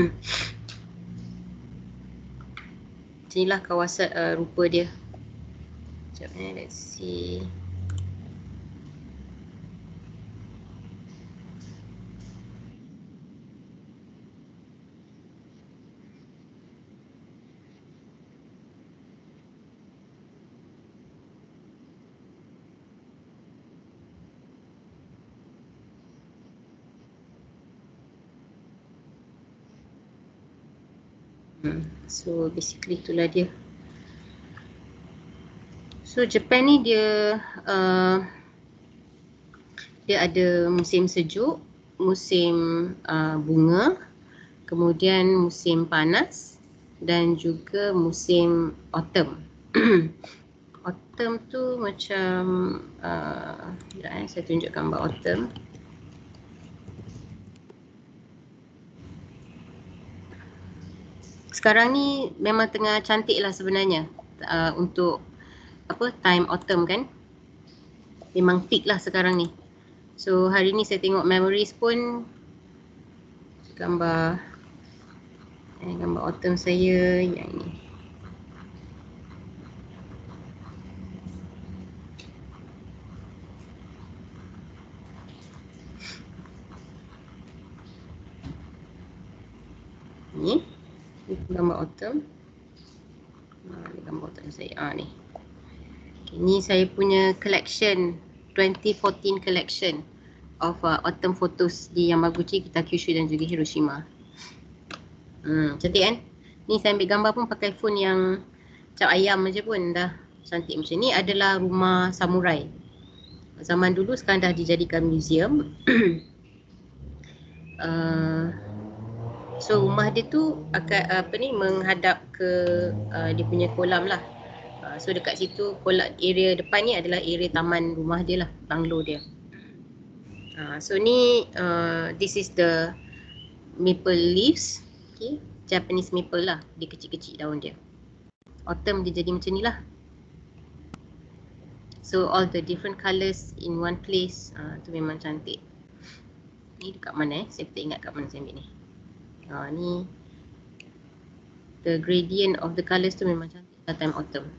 Inilah kawasan uh, rupa dia. Sekejap eh, let's see. Hmm. So basically itulah dia. So Japan ni dia uh, dia ada musim sejuk, musim uh, bunga, kemudian musim panas dan juga musim autumn. Autumn tu macam uh, sekejap eh, saya tunjuk gambar autumn. Sekarang ni memang tengah cantik lah sebenarnya uh, untuk apa time autumn kan. Memang peak lah sekarang ni. So hari ni saya tengok memories pun gambar eh, gambar autumn saya yang ni. Ni, ni gambar autumn. Ha, ni gambar autumn saya. Ah ni. Okay, ni saya punya collection twenty fourteen collection of uh, autumn photos di Yamaguchi, Kitakyushu dan juga Hiroshima. Hmm, cantik kan? Ni saya ambil gambar pun pakai phone yang cap ayam aja pun dah cantik macam ni. Adalah rumah samurai. Zaman dulu, sekarang dah dijadikan museum. uh, So rumah dia tu akan apa ni menghadap ke uh, dia punya kolam lah. Uh, so dekat situ kolam, area depan ni adalah area taman rumah dia lah, banglo dia. Uh, so ni uh, this is the maple leaves. Okay, Japanese maple lah, dia kecil-kecil daun dia. Autumn dia jadi macam ni lah. So all the different colours in one place, uh, tu memang cantik. Ni dekat mana eh? Saya tak ingat kat mana saya ambil ni. Uh, ni the gradient of the colours tu memang cantik kat time autumn.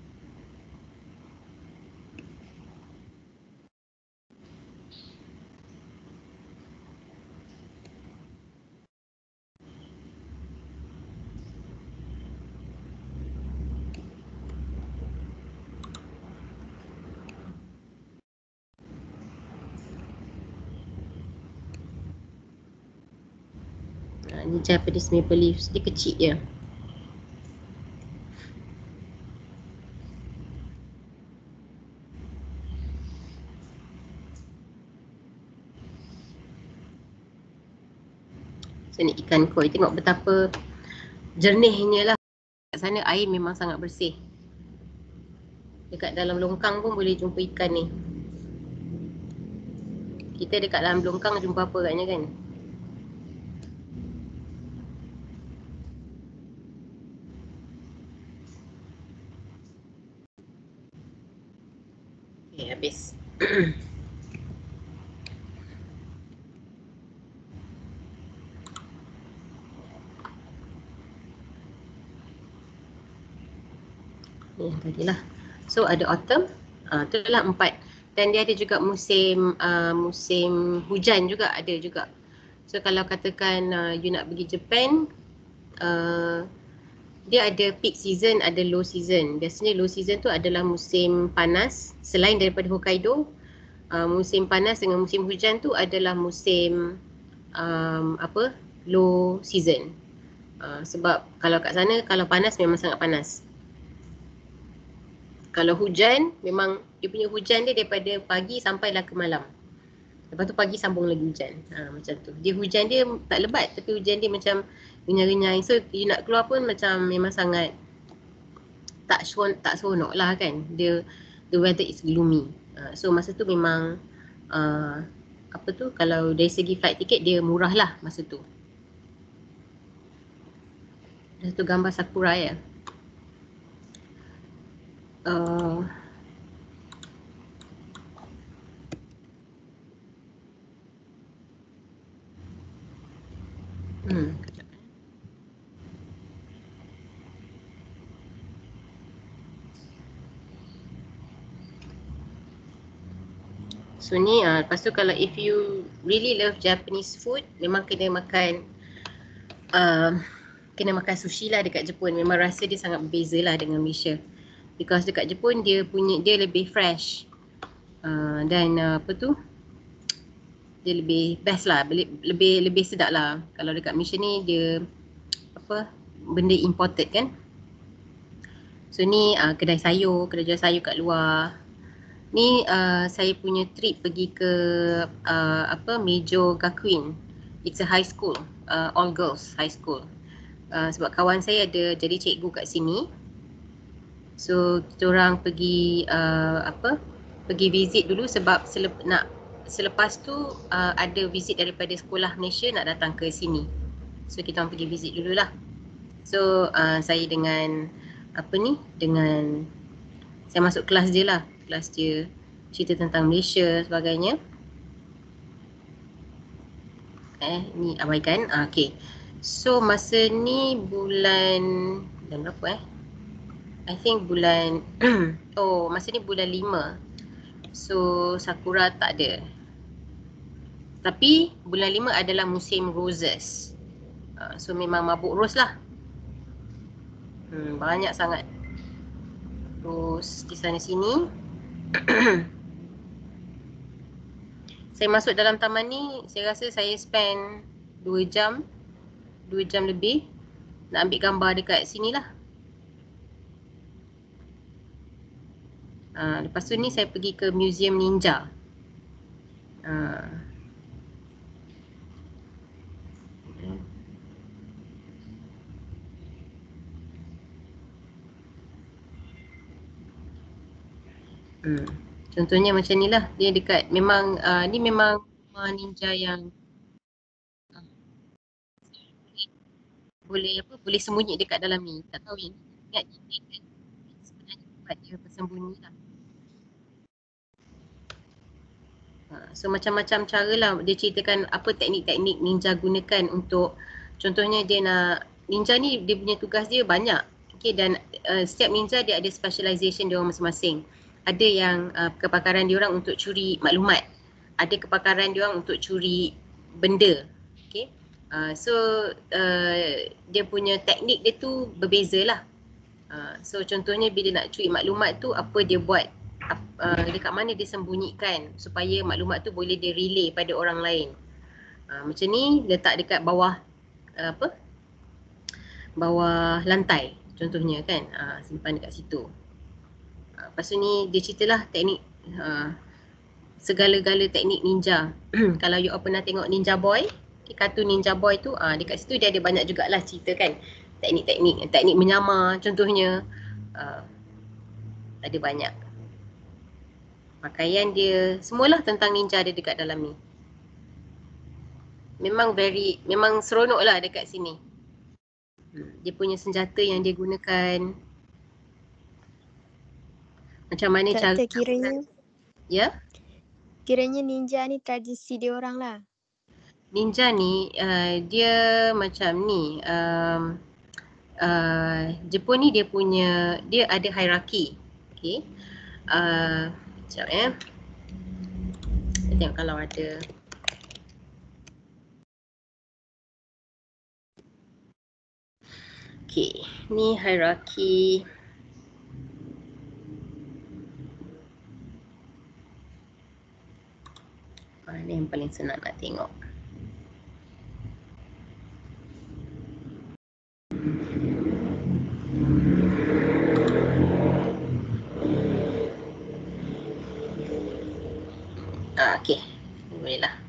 Uh, ni Japanese maple leaves, dia kecil je. So ni ikan koi, tengok betapa jernihnya lah. Kat sana air memang sangat bersih. Dekat dalam longkang pun boleh jumpa ikan ni. Kita dekat dalam longkang jumpa apa katnya kan? Okay, habis. Ni yang tadi lah. So ada autumn, uh, tu lah empat. Dan dia ada juga musim uh, musim hujan juga, ada juga. So kalau katakan uh, you nak pergi Japan, uh, dia ada peak season, ada low season. Biasanya low season tu adalah musim panas. Selain daripada Hokkaido, uh, musim panas dengan musim hujan tu adalah musim um, apa low season. Uh, sebab kalau kat sana, kalau panas memang sangat panas. Kalau hujan, memang dia punya hujan dia daripada pagi sampailah ke malam. Lepas tu pagi sambung lagi hujan. Ha, macam tu. Dia hujan dia tak lebat, tapi hujan dia macam renyai-renyai. So you nak keluar pun macam memang sangat tak seron, tak seronok lah kan. Dia, the weather is gloomy. Ha, so masa tu memang uh, apa tu, kalau dari segi flight ticket dia murah lah masa tu. Ada tu gambar sakura ya. Uh, hmm. So ni, uh, lepas tu kalau if you really love Japanese food, memang kena makan uh, kena makan sushi lah dekat Jepun. Memang rasa dia sangat berbeza lah dengan Malaysia. Because dekat Jepun dia punya, dia lebih fresh. Uh, dan uh, apa tu, dia lebih best lah, lebih, lebih lebih sedap lah. Kalau dekat Malaysia ni dia apa, benda imported kan. So ni uh, kedai sayur, kedai jual sayur kat luar. Ni uh, saya punya trip pergi ke uh, apa, Mejo Gakuin. It's a high school, uh, all girls high school. Uh, sebab kawan saya ada jadi cikgu kat sini. So kita orang pergi uh, apa? Pergi visit dulu sebab selep, nak selepas tu uh, ada visit daripada sekolah Malaysia nak datang ke sini. So kita orang pergi visit dululah. So uh, saya dengan apa ni? Dengan saya masuk kelas dia lah. Kelas dia cerita tentang Malaysia sebagainya. Eh, ni abaikan. Ah, okay. So masa ni bulan, bulan berapa eh? I think bulan, oh masa ni bulan lima. So sakura tak ada. Tapi bulan lima adalah musim roses. Uh, so memang mabuk ros lah. Hmm, banyak sangat ros di sana sini. Saya masuk dalam taman ni, saya rasa saya spend dua jam, dua jam lebih nak ambil gambar dekat sini lah. Uh, lepas tu ni saya pergi ke Museum Ninja. Uh, hmm. Contohnya macam ni lah, dia dekat, memang uh, ni memang rumah ninja yang uh, boleh apa, boleh sembunyi dekat dalam ni. Tak tahu yang ingat ni kan, sebenarnya tempat dia bersembunyi lah. Uh, so macam-macam cara lah dia ceritakan apa teknik-teknik ninja gunakan untuk, contohnya dia nak, ninja ni dia punya tugas dia banyak. Okay, dan uh, setiap ninja dia ada specialization dia orang masing-masing. Ada yang uh, kepakaran dia orang untuk curi maklumat. Ada kepakaran dia orang untuk curi benda. Okay. Uh, so uh, dia punya teknik dia tu berbeza lah. Uh, so contohnya bila nak curi maklumat tu, apa dia buat, uh, dekat mana dia sembunyikan supaya maklumat tu boleh dia relay pada orang lain. Uh, macam ni letak dekat bawah uh, apa? Bawah lantai contohnya kan. Uh, simpan dekat situ. Uh, lepas tu ni dia ceritalah teknik uh, segala-gala teknik ninja. Kalau you all pernah tengok Ninja Boy, okay, kartun Ninja Boy tu, uh, dekat situ dia ada banyak jugalah cerita kan. Teknik-teknik, teknik menyamar contohnya. Uh, ada banyak. Pakaian dia, semualah tentang ninja ada dekat dalam ni. Memang very, memang seronok lah dekat sini. Hmm, dia punya senjata yang dia gunakan. Macam mana Kata cara. kiranya, Ya? kiranya ninja ni tradisi dia orang lah. Ninja ni, uh, dia macam ni. Um, uh, Jepun ni dia punya, dia ada hierarki. Okay. Uh, sekejap eh. Kita tengok kalau ada. Okay, ni hierarki. Mana yang paling senang nak tengok. Ah, okay, boleh lah.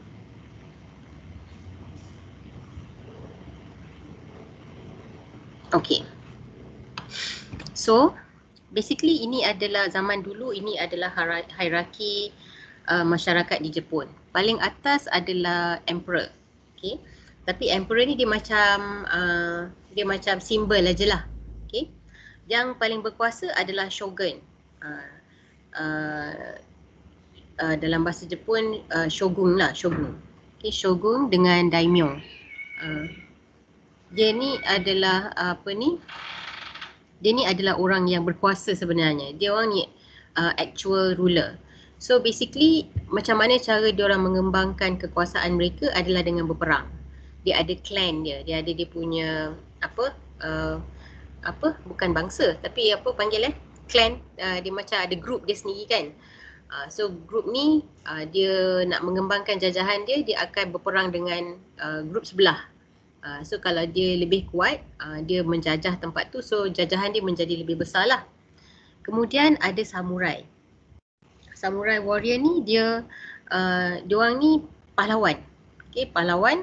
Okay. So, basically ini adalah zaman dulu, ini adalah hierarki uh, masyarakat di Jepun. Paling atas adalah emperor. Okay. Tapi emperor ni dia macam uh, dia macam simbol aja lah. Okay. Yang paling berkuasa adalah shogun. Uh, uh, uh, dalam bahasa Jepun uh, shogun lah, shogun. Okay, shogun dengan daimyo. Uh, dia ni adalah uh, apa ni? Dia ni adalah orang yang berkuasa sebenarnya. Dia orang ni uh, actual ruler. So basically macam mana cara dia orang mengembangkan kekuasaan mereka adalah dengan berperang. Dia ada clan dia, dia ada dia punya apa? Uh, apa? Bukan bangsa tapi apa panggil eh? Clan. Uh, dia macam ada group dia sendiri kan. Uh, so group ni uh, dia nak mengembangkan jajahan dia, dia akan berperang dengan uh, group sebelah. Uh, so kalau dia lebih kuat, uh, dia menjajah tempat tu, so jajahan dia menjadi lebih besar lah. Kemudian ada samurai. Samurai warrior ni dia, uh, diorang ni pahlawan. Okay, pahlawan.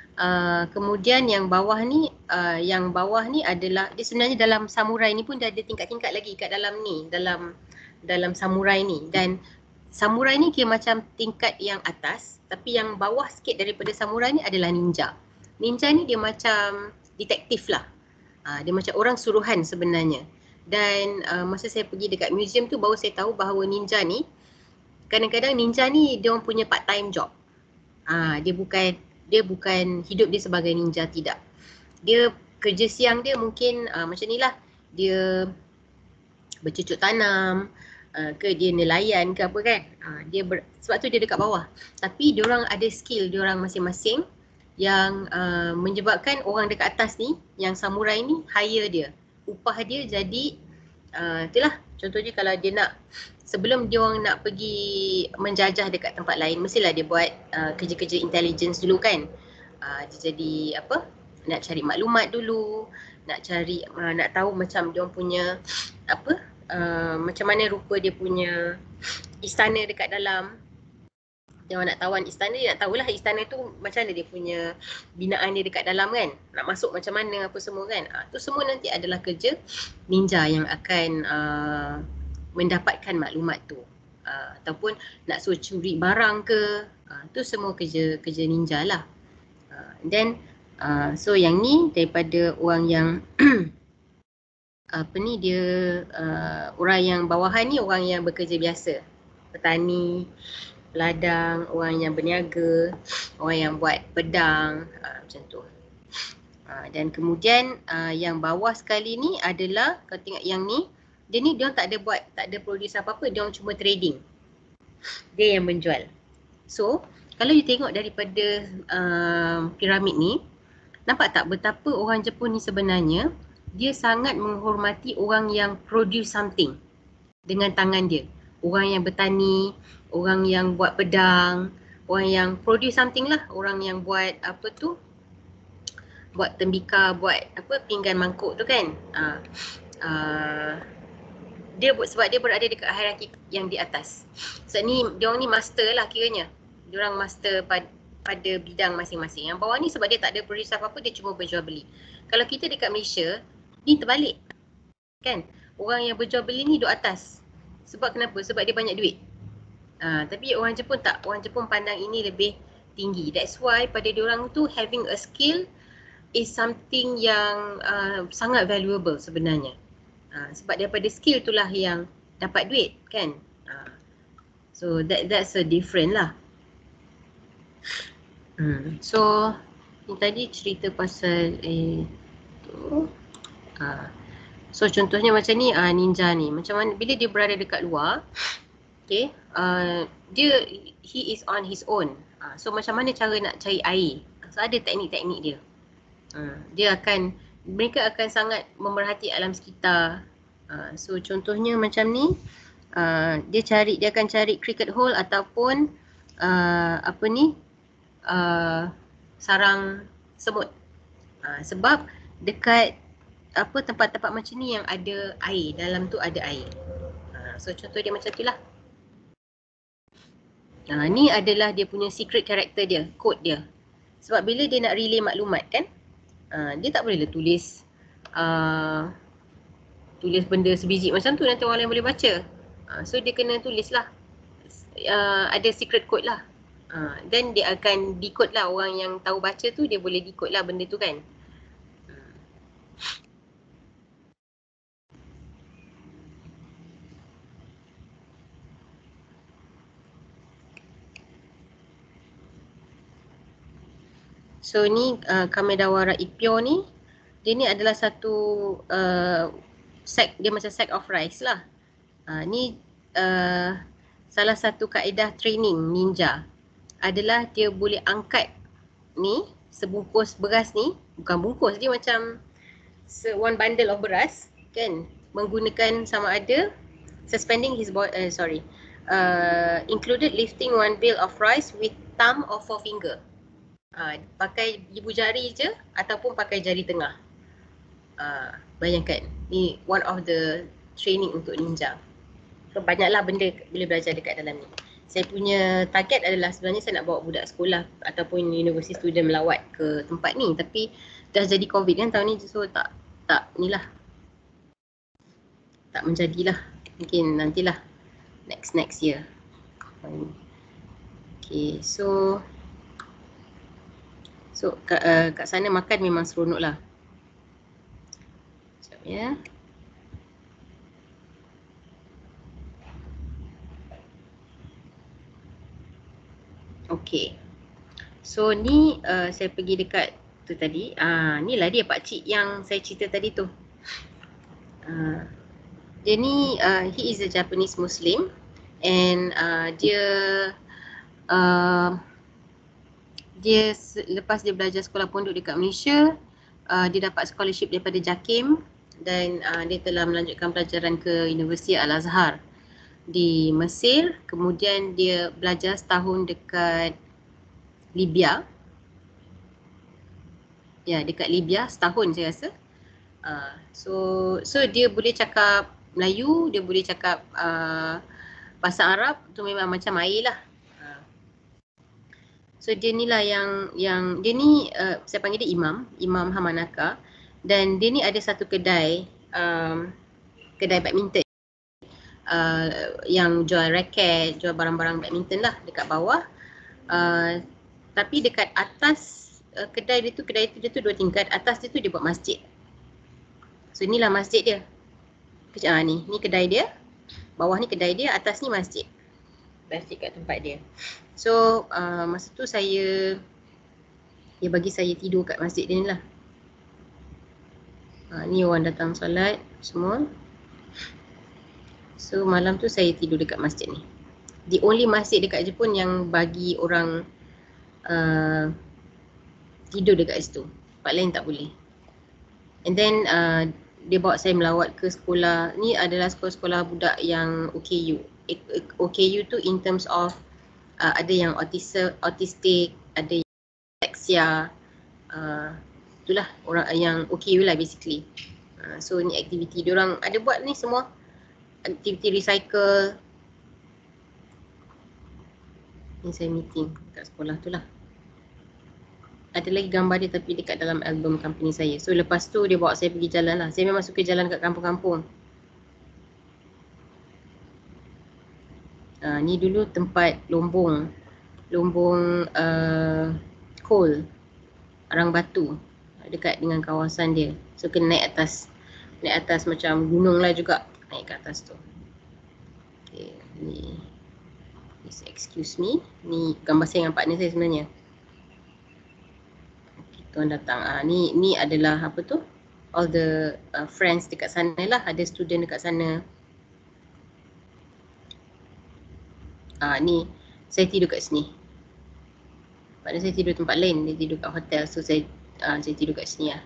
Uh, kemudian yang bawah ni, uh, yang bawah ni adalah, dia sebenarnya dalam samurai ni pun dia ada tingkat-tingkat lagi kat dalam ni, dalam dalam samurai ni. Dan samurai ni kira macam tingkat yang atas, tapi yang bawah sikit daripada samurai ni adalah ninja. Ninja ni dia macam detektif lah. Uh, dia macam orang suruhan sebenarnya. Dan uh, masa saya pergi dekat museum tu baru saya tahu bahawa ninja ni, kadang-kadang ninja ni dia orang punya part time job. Uh, dia bukan dia bukan hidup dia sebagai ninja, tidak. Dia kerja siang dia mungkin uh, macam ni lah. Dia bercucuk tanam, uh, ke dia nelayan ke apa kan. Uh, dia ber, sebab tu dia dekat bawah. Tapi diorang ada skill diorang masing-masing yang uh, menyebabkan orang dekat atas ni, yang samurai ni hire dia. Upah dia jadi, uh, itulah contohnya kalau dia nak, sebelum dia orang nak pergi menjajah dekat tempat lain, mestilah dia buat uh, kerja-kerja intelligence dulu kan. Uh, dia jadi apa, nak cari maklumat dulu, nak cari, uh, nak tahu macam dia orang punya apa, uh, macam mana rupa dia punya istana dekat dalam. Dia orang nak tawan istana, dia nak tahulah istana tu macam mana dia punya binaan dia dekat dalam kan. Nak masuk macam mana apa semua kan. Uh, tu semua nanti adalah kerja ninja yang akan uh, mendapatkan maklumat tu. Uh, ataupun nak suruh curi barang ke. Uh, tu semua kerja kerja ninja lah. Uh, then uh, so yang ni daripada orang yang apa ni dia uh, orang yang bawahan ni orang yang bekerja biasa. Petani, peladang, orang yang berniaga, orang yang buat pedang, uh, macam tu. Uh, dan kemudian uh, yang bawah sekali ni adalah, kau tengok yang ni, dia ni dia tak ada buat, tak ada produce apa-apa, dia orang cuma trading. Dia yang menjual. So, kalau you tengok daripada uh, piramid ni, nampak tak betapa orang Jepun ni sebenarnya dia sangat menghormati orang yang produce something dengan tangan dia. Orang yang bertani, orang yang buat pedang, orang yang produce something lah, orang yang buat apa tu, buat tembikar, buat apa, pinggan mangkuk tu kan. Uh, uh, dia buat sebab dia berada dekat hierarki yang di atas. Sebab ni dia orang ni master lah kiranya. Dia orang master pada pada bidang masing-masing. Yang bawah ni sebab dia tak ada produce apa-apa, dia cuma berjual beli. Kalau kita dekat Malaysia, ni terbalik. Kan? Orang yang berjual beli ni duduk atas. Sebab kenapa? Sebab dia banyak duit. Uh, tapi orang Jepun tak. Orang Jepun pandang ini lebih tinggi. That's why pada diorang tu having a skill is something yang uh, sangat valuable sebenarnya. Uh, sebab daripada skill itulah yang dapat duit kan. Uh, so that that's a different lah. Hmm. So ni tadi cerita pasal eh tu. Uh, so contohnya macam ni, uh, ninja ni. Macam mana bila dia berada dekat luar, okay, uh, dia he is on his own. Uh, so macam mana cara nak cari air? So ada teknik-teknik dia. Uh, dia akan, mereka akan sangat memerhati alam sekitar. Uh, so contohnya macam ni, uh, dia cari, dia akan cari cricket hole ataupun uh, apa ni, uh, sarang semut. Uh, sebab dekat apa tempat-tempat macam ni yang ada air, dalam tu ada air. Uh, so contoh dia macam tu lah. Uh, ni adalah dia punya secret character dia, code dia. Sebab bila dia nak relay maklumat kan, uh, dia tak boleh tulis uh, tulis benda sebiji macam tu nanti orang lain boleh baca. Uh, so dia kena tulis lah. Uh, ada secret code lah. Uh, then dia akan decode lah, orang yang tahu baca tu dia boleh decode lah benda tu kan. So ni uh, Kamedawara Ipyo ni, dia ni adalah satu uh, sack, dia macam sack of rice lah. Uh, ni uh, salah satu kaedah training ninja adalah dia boleh angkat ni sebungkus beras ni, bukan bungkus, dia macam se one bundle of beras kan, menggunakan sama ada suspending his body, uh, sorry uh, included lifting one bale of rice with thumb or forefinger. Uh, pakai ibu jari je ataupun pakai jari tengah. Uh, bayangkan, ni one of the training untuk ninja. So banyaklah benda bila belajar dekat dalam ni. Saya punya target adalah sebenarnya saya nak bawa budak sekolah ataupun university student melawat ke tempat ni, tapi dah jadi COVID kan tahun ni, so tak tak ni lah, tak menjadilah. Mungkin nantilah next next year. Okay, so so kat, uh, kat sana makan memang seronok lah. Sekejap ya. Okay. So ni uh, saya pergi dekat tu tadi. Ah, ni lah dia pakcik yang saya cerita tadi tu. Uh, dia ni uh, he is a Japanese Muslim and uh, dia uh, dia lepas dia belajar sekolah pondok dekat Malaysia, uh, dia dapat scholarship daripada JAKIM dan uh, dia telah melanjutkan pelajaran ke Universiti Al-Azhar di Mesir. Kemudian dia belajar setahun dekat Libya. Ya, dekat Libya setahun saya rasa. Uh, so so dia boleh cakap Melayu, dia boleh cakap uh, bahasa Arab, tu memang macam air lah. Uh. So dia ni lah yang yang dia ni uh, saya panggil dia Imam, Imam Hamanaka, dan dia ni ada satu kedai um, kedai badminton. Uh, yang jual raket, jual barang-barang badminton lah dekat bawah. Uh, tapi dekat atas uh, kedai dia tu, kedai tu dia tu dua tingkat, atas dia tu dia buat masjid. So inilah masjid dia. Kejap, ah, ni, ni kedai dia, bawah ni kedai dia, atas ni masjid. masjid kat tempat dia. So uh, masa tu saya, dia bagi saya tidur kat masjid dia ni lah. Ha, ni orang datang solat semua. So malam tu saya tidur dekat masjid ni. The only masjid dekat Jepun yang bagi orang uh, tidur dekat situ. Tempat lain tak boleh. And then uh, dia bawa saya melawat ke sekolah. Ni adalah sekolah-sekolah budak yang O K U. O K U tu in terms of uh, ada yang autism, autistic, ada yang dyslexia. Uh, itulah orang yang O K U lah basically. Uh, so ni aktiviti diorang ada buat ni semua. Aktiviti recycle. Ni saya meeting kat sekolah tu lah. Ada lagi gambar dia tapi dekat dalam album company saya. So lepas tu dia bawa saya pergi jalan lah. Saya memang suka jalan kat kampung-kampung. Uh, ni dulu tempat lombong. Lombong uh, coal. Arang batu. Dekat dengan kawasan dia. So kena naik atas. Naik atas macam gunung lah juga. Naik ke atas tu. Okay, ni. Please excuse me. Ni gambar saya dengan partner saya sebenarnya. Tuan datang. Ah, ni ni adalah apa tu? All the uh, friends dekat sana lah. Ada student dekat sana. Ah, ni saya tidur kat sini. Partner saya tidur tempat lain. Dia tidur kat hotel. So saya uh, saya tidur kat sini lah.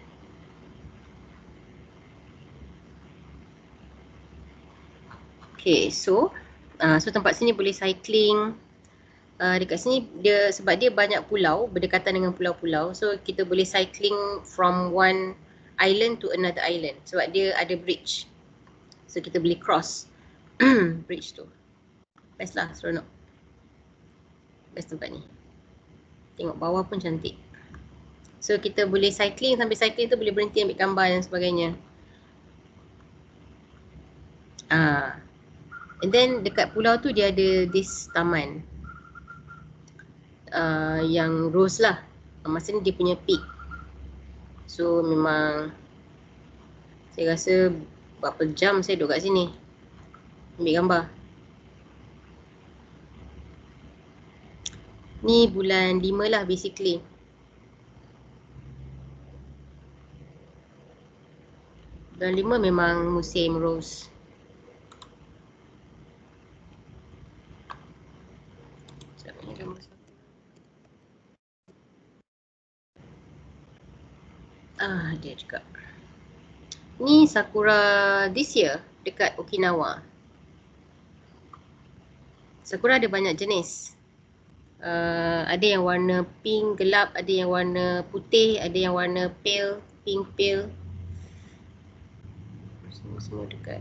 Okay, so uh, so tempat sini boleh cycling. Uh, dekat sini dia sebab dia banyak pulau, berdekatan dengan pulau-pulau. So kita boleh cycling from one island to another island. Sebab dia ada bridge. So kita boleh cross bridge tu. Best lah, seronok. Best tempat ni. Tengok bawah pun cantik. So kita boleh cycling, sambil cycling tu boleh berhenti ambil gambar dan sebagainya. Ah. And then dekat pulau tu dia ada this taman. Uh, yang rose lah. Masa ni dia punya peak. So memang saya rasa berapa jam saya duduk kat sini ambil gambar. Ni bulan lima lah basically. Bulan lima memang musim rose. Ah, dia juga. Ni sakura this year dekat Okinawa. Sakura ada banyak jenis. Uh, ada yang warna pink gelap, ada yang warna putih, ada yang warna pale, pink pale. Semua-semua dekat.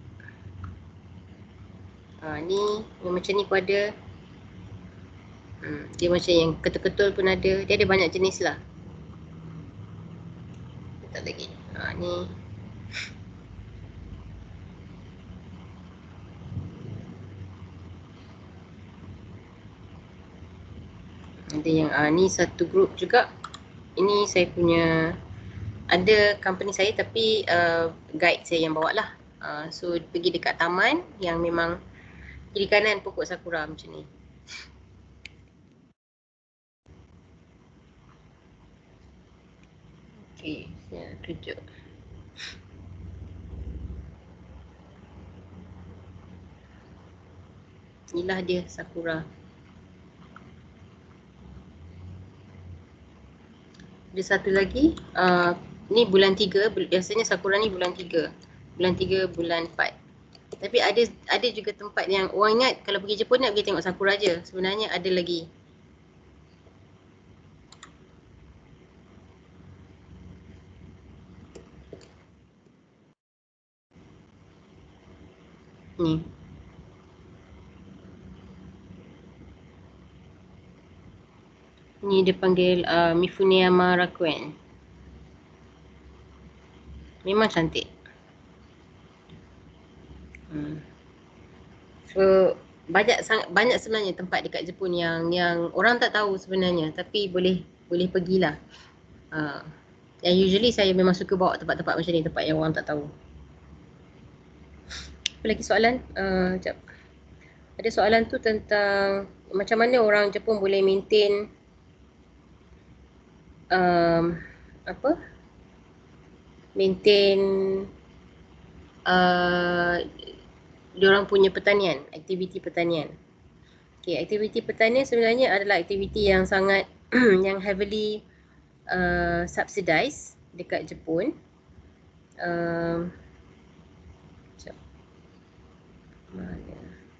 Ah, ni yang macam ni pun ada. Hmm, dia macam yang ketul-ketul pun ada. Dia ada banyak jenis lah. Tak lagi. Ha, ni. Ada yang ah, ni satu grup juga. Ini saya punya, ada company saya tapi uh, guide saya yang bawa lah. Uh, so pergi dekat taman yang memang kiri kanan pokok sakura macam ni. Okay, saya tunjuk. Inilah dia sakura. Ada satu lagi, uh, ni bulan tiga, biasanya sakura ni bulan tiga. Bulan tiga, bulan empat. Tapi ada ada juga tempat yang orang ingat kalau pergi Jepun nak pergi tengok sakura je. Sebenarnya ada lagi. Ni. Ni dia panggil uh, Mifuneyama Rakuen. Memang cantik. Hmm. So banyak sangat banyak sebenarnya tempat dekat Jepun yang yang orang tak tahu sebenarnya tapi boleh boleh pergilah. Uh, yang usually saya memang suka bawa tempat-tempat macam ni, tempat yang orang tak tahu. Apa lagi soalan? Uh, jap. Ada soalan tu tentang macam mana orang Jepun boleh maintain um, apa? Maintain uh, diorang punya pertanian, aktiviti pertanian. Okay, aktiviti pertanian sebenarnya adalah aktiviti yang sangat yang heavily uh, subsidized dekat Jepun. Um, sekejap. Mana?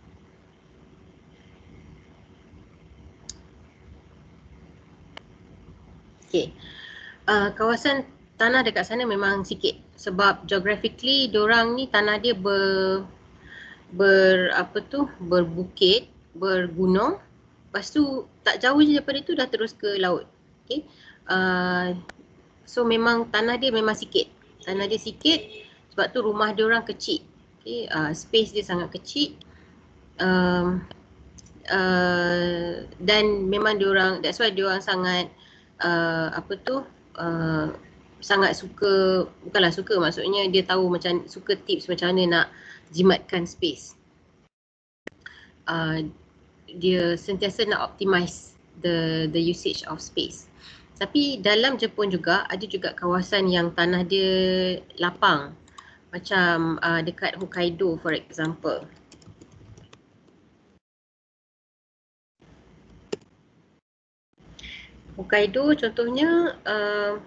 Okay, uh, kawasan tanah dekat sana memang sikit sebab geographically diorang ni tanah dia ber ber apa tu berbukit, bergunung. Lepas tu tak jauh je daripada tu dah terus ke laut. Okay. Uh, so memang tanah dia memang sikit. Tanah dia sikit sebab tu rumah dia orang kecil. Okay. Uh, space dia sangat kecil. Um, uh, dan memang dia orang, that's why dia orang sangat uh, apa tu uh, sangat suka, bukanlah suka, maksudnya dia tahu macam suka tips macam mana nak jimatkan space. Uh, dia sentiasa nak optimize the the usage of space. Tapi dalam Jepun juga ada juga kawasan yang tanah dia lapang. Macam uh, dekat Hokkaido for example. Hokkaido contohnya uh,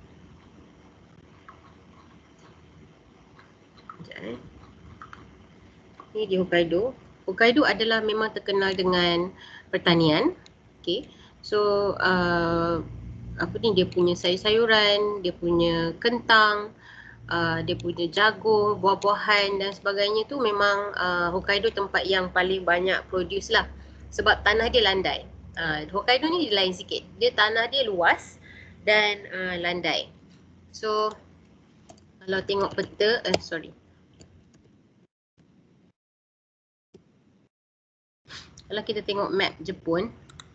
sekejap eh. Ni di Hokkaido. Hokkaido adalah memang terkenal dengan pertanian. Okay. So uh, apa ni, dia punya sayur-sayuran, dia punya kentang, uh, dia punya jagung, buah-buahan dan sebagainya tu memang uh, Hokkaido tempat yang paling banyak produce lah. Sebab tanah dia landai. Uh, Hokkaido ni dia lain sikit. Dia tanah dia luas dan uh, landai. So kalau tengok peta, eh sorry. Kalau kita tengok map Jepun,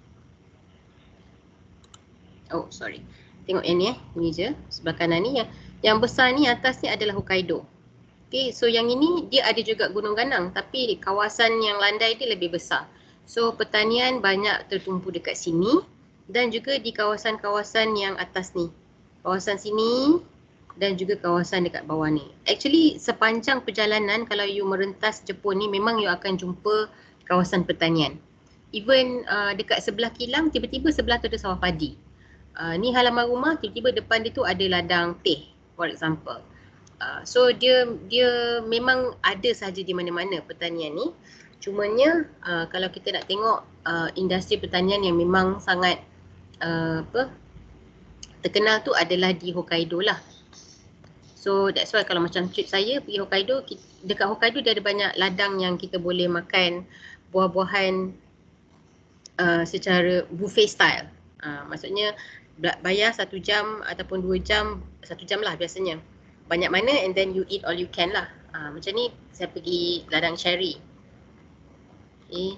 oh sorry, tengok yang ni eh, ni je, sebelah kanan ni, yang yang besar ni atas ni adalah Hokkaido. Okay, so yang ini dia ada juga gunung ganang tapi kawasan yang landai dia lebih besar. So pertanian banyak tertumpu dekat sini dan juga di kawasan-kawasan yang atas ni. Kawasan sini dan juga kawasan dekat bawah ni. Actually sepanjang perjalanan kalau you merentas Jepun ni memang you akan jumpa kawasan pertanian. Even uh, dekat sebelah kilang tiba-tiba sebelah tu ada sawah padi. Uh, ni halaman rumah, tiba-tiba depan dia tu ada ladang teh for example. Uh, so dia dia memang ada sahaja di mana-mana pertanian ni. Cumanya uh, kalau kita nak tengok uh, industri pertanian yang memang sangat uh, apa terkenal tu adalah di Hokkaido lah. So that's why kalau macam trip saya pergi Hokkaido, dekat Hokkaido dia ada banyak ladang yang kita boleh makan buah-buahan uh, secara buffet style. Uh, maksudnya bayar satu jam ataupun dua jam, satu jam lah biasanya. Banyak mana and then you eat all you can lah. Uh, macam ni saya pergi ladang cherry. Okay.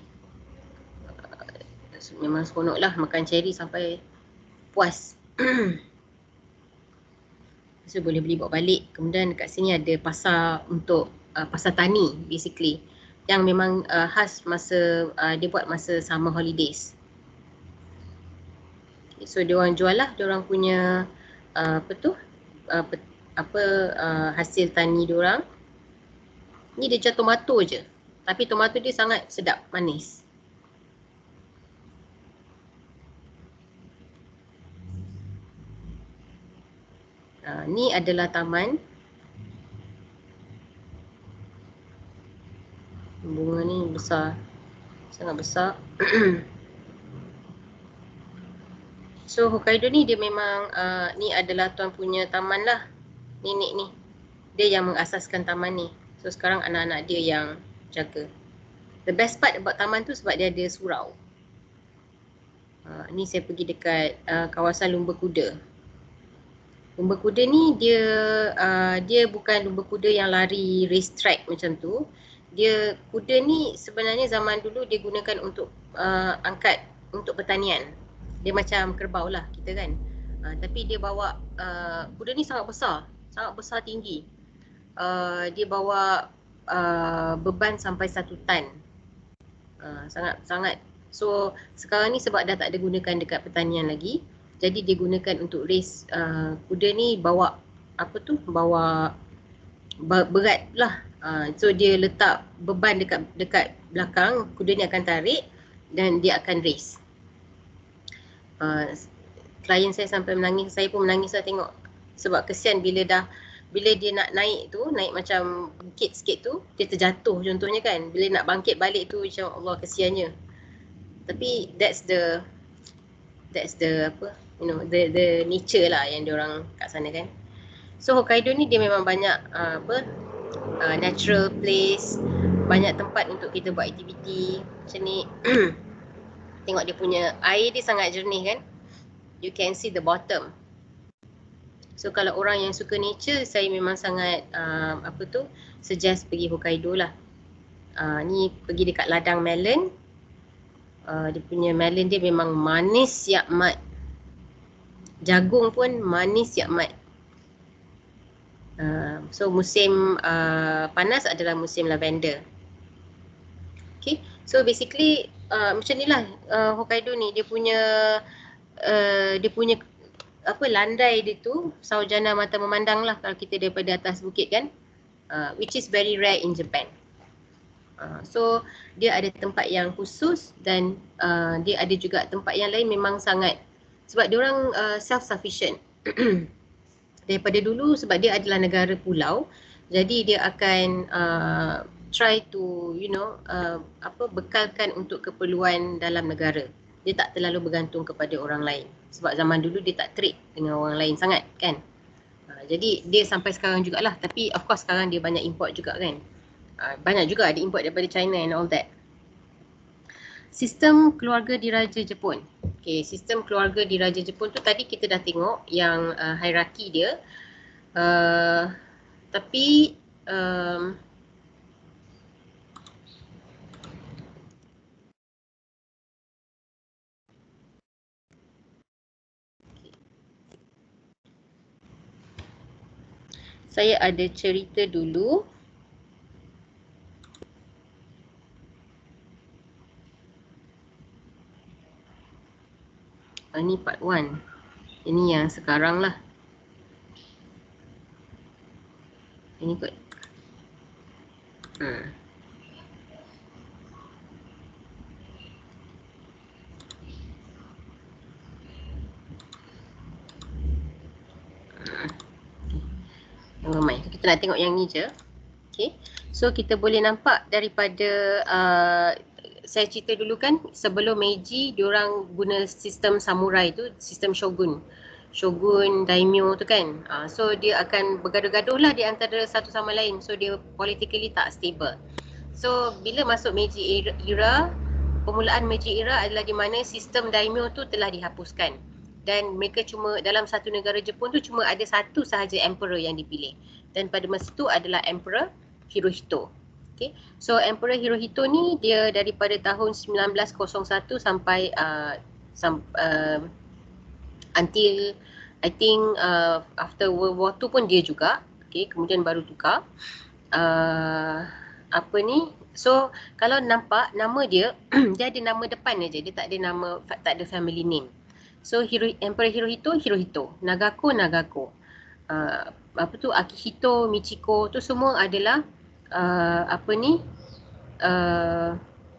Uh, memang seronok lah makan cherry sampai puas. So boleh beli bawa balik. Kemudian dekat sini ada pasar untuk uh, pasar tani basically. Yang memang uh, khas masa uh, dia buat masa summer holidays. Okay, so dia orang jual lah, dia orang punya uh, apa tu? Uh, apa uh, hasil tani dia orang. Ni dia jual tomato je. Tapi tomato dia sangat sedap, manis. Uh, ni adalah taman. Bunga ni besar. Sangat besar. So Hokkaido ni dia memang uh, ni adalah tuan punya taman lah. Nenek ni. Dia yang mengasaskan taman ni. So sekarang anak-anak dia yang jaga. The best part about taman tu sebab dia ada surau. Uh, ni saya pergi dekat uh, kawasan lumba kuda. Lumba kuda ni dia uh, dia bukan lumba kuda yang lari race track macam tu. Dia kuda ni sebenarnya zaman dulu dia gunakan untuk uh, angkat untuk pertanian. Dia macam kerbau lah kita kan. Uh, tapi dia bawa uh, kuda ni sangat besar, sangat besar tinggi. Uh, dia bawa uh, beban sampai satu tan. Uh, sangat sangat so sekarang ni sebab dah tak ada gunakan dekat pertanian lagi, jadi dia gunakan untuk race uh, kuda ni bawa apa tu bawa berat lah. Uh, so dia letak beban dekat dekat belakang, kuda ni akan tarik dan dia akan race. Uh, klien saya sampai menangis, saya pun menangis lah tengok, sebab kesian bila dah bila dia nak naik tu, naik macam bukit sikit tu, dia terjatuh contohnya kan. Bila nak bangkit balik tu macam Allah kesiannya. Tapi that's the that's the apa, you know, the the nature lah yang diorang kat sana kan. So Hokkaido ni dia memang banyak uh, apa uh, natural place, banyak tempat untuk kita buat aktiviti macam ni. Tengok dia punya air dia sangat jernih kan. You can see the bottom. So kalau orang yang suka nature, saya memang sangat uh, apa tu suggest pergi Hokkaido lah. Uh, ni pergi dekat ladang melon. Uh, dia punya melon dia memang manis siap mat. Jagung pun manis siap mat. Uh, so musim uh, panas adalah musim lavender. Okay, so basically uh, macam ni lah uh, Hokkaido ni dia punya uh, dia punya apa landai dia tu sarjana mata memandang lah kalau kita daripada atas bukit kan, uh, which is very rare in Japan. Uh, so dia ada tempat yang khusus dan uh, dia ada juga tempat yang lain memang sangat, sebab dia orang uh, self sufficient. Daripada dulu sebab dia adalah negara pulau, jadi dia akan uh, try to you know uh, apa bekalkan untuk keperluan dalam negara. Dia tak terlalu bergantung kepada orang lain. Sebab zaman dulu dia tak trade dengan orang lain sangat kan. Uh, jadi dia sampai sekarang jugalah. Tapi of course sekarang dia banyak import juga kan. Uh, banyak juga ada import daripada China and all that. Sistem keluarga diraja Jepun. Okay, sistem keluarga diraja Jepun tu tadi kita dah tengok yang uh, hierarki dia. Uh, tapi um, saya ada cerita dulu. Uh, ini part one. Ini yang sekarang lah. Ini kot. Hmm. Ramai. Kita nak tengok yang ni je. Okay. So kita boleh nampak daripada uh, saya cerita dulu kan sebelum Meiji diorang guna sistem samurai tu, sistem shogun. Shogun, daimyo tu kan. Uh, so dia akan bergaduh-gaduh lah di antara satu sama lain. So dia politically tak stable. So bila masuk Meiji era, permulaan Meiji era adalah di mana sistem daimyo tu telah dihapuskan. Dan mereka cuma dalam satu negara Jepun tu cuma ada satu sahaja emperor yang dipilih. Dan pada masa tu adalah Emperor Hirohito. Okay. So Emperor Hirohito ni dia daripada tahun sembilan belas kosong satu sampai uh, sam, uh, until I think uh, after World War Two pun dia juga. Okay. Kemudian baru tukar. Uh, apa ni? So kalau nampak nama dia, dia ada nama depan aja. Dia tak ada nama, tak ada family name. So Hiro, Emperor Hirohito, Hirohito. Nagako, Nagako. Uh, apa tu, Akihito, Michiko tu semua adalah uh, apa ni? Uh,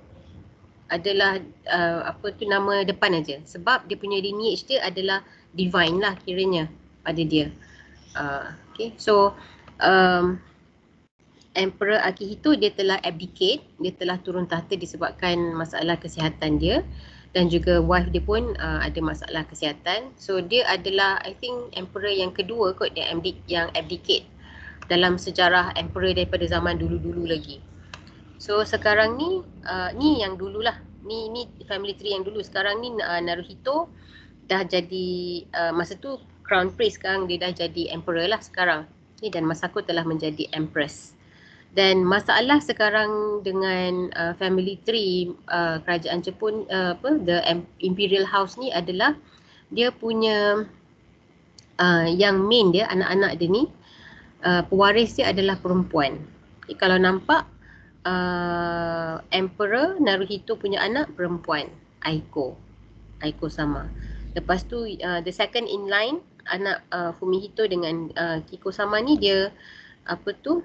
adalah uh, apa tu nama depan aja. Sebab dia punya lineage dia adalah divine lah kiranya pada dia. Uh, okay, so um, Emperor Akihito dia telah abdicate, dia telah turun tahta disebabkan masalah kesihatan dia. Dan juga wife dia pun uh, ada masalah kesihatan. So dia adalah I think emperor yang kedua kot yang, yang abdicate dalam sejarah emperor daripada zaman dulu-dulu lagi. So sekarang ni, uh, ni yang dululah. Ni ni family tree yang dulu. Sekarang ni uh, Naruhito dah jadi, uh, masa tu crown prince, sekarang dia dah jadi emperor lah sekarang. Okay, dan Masako telah menjadi empress. Dan masalah sekarang dengan uh, family tree uh, kerajaan Jepun, uh, apa the imperial house ni adalah dia punya uh, yang main dia, anak-anak dia ni uh, pewaris dia adalah perempuan. Okay, kalau nampak uh, Emperor Naruhito punya anak perempuan, Aiko. Aiko sama. Lepas tu uh, the second in line anak uh, Fumihito dengan uh, Kiko sama ni dia apa tu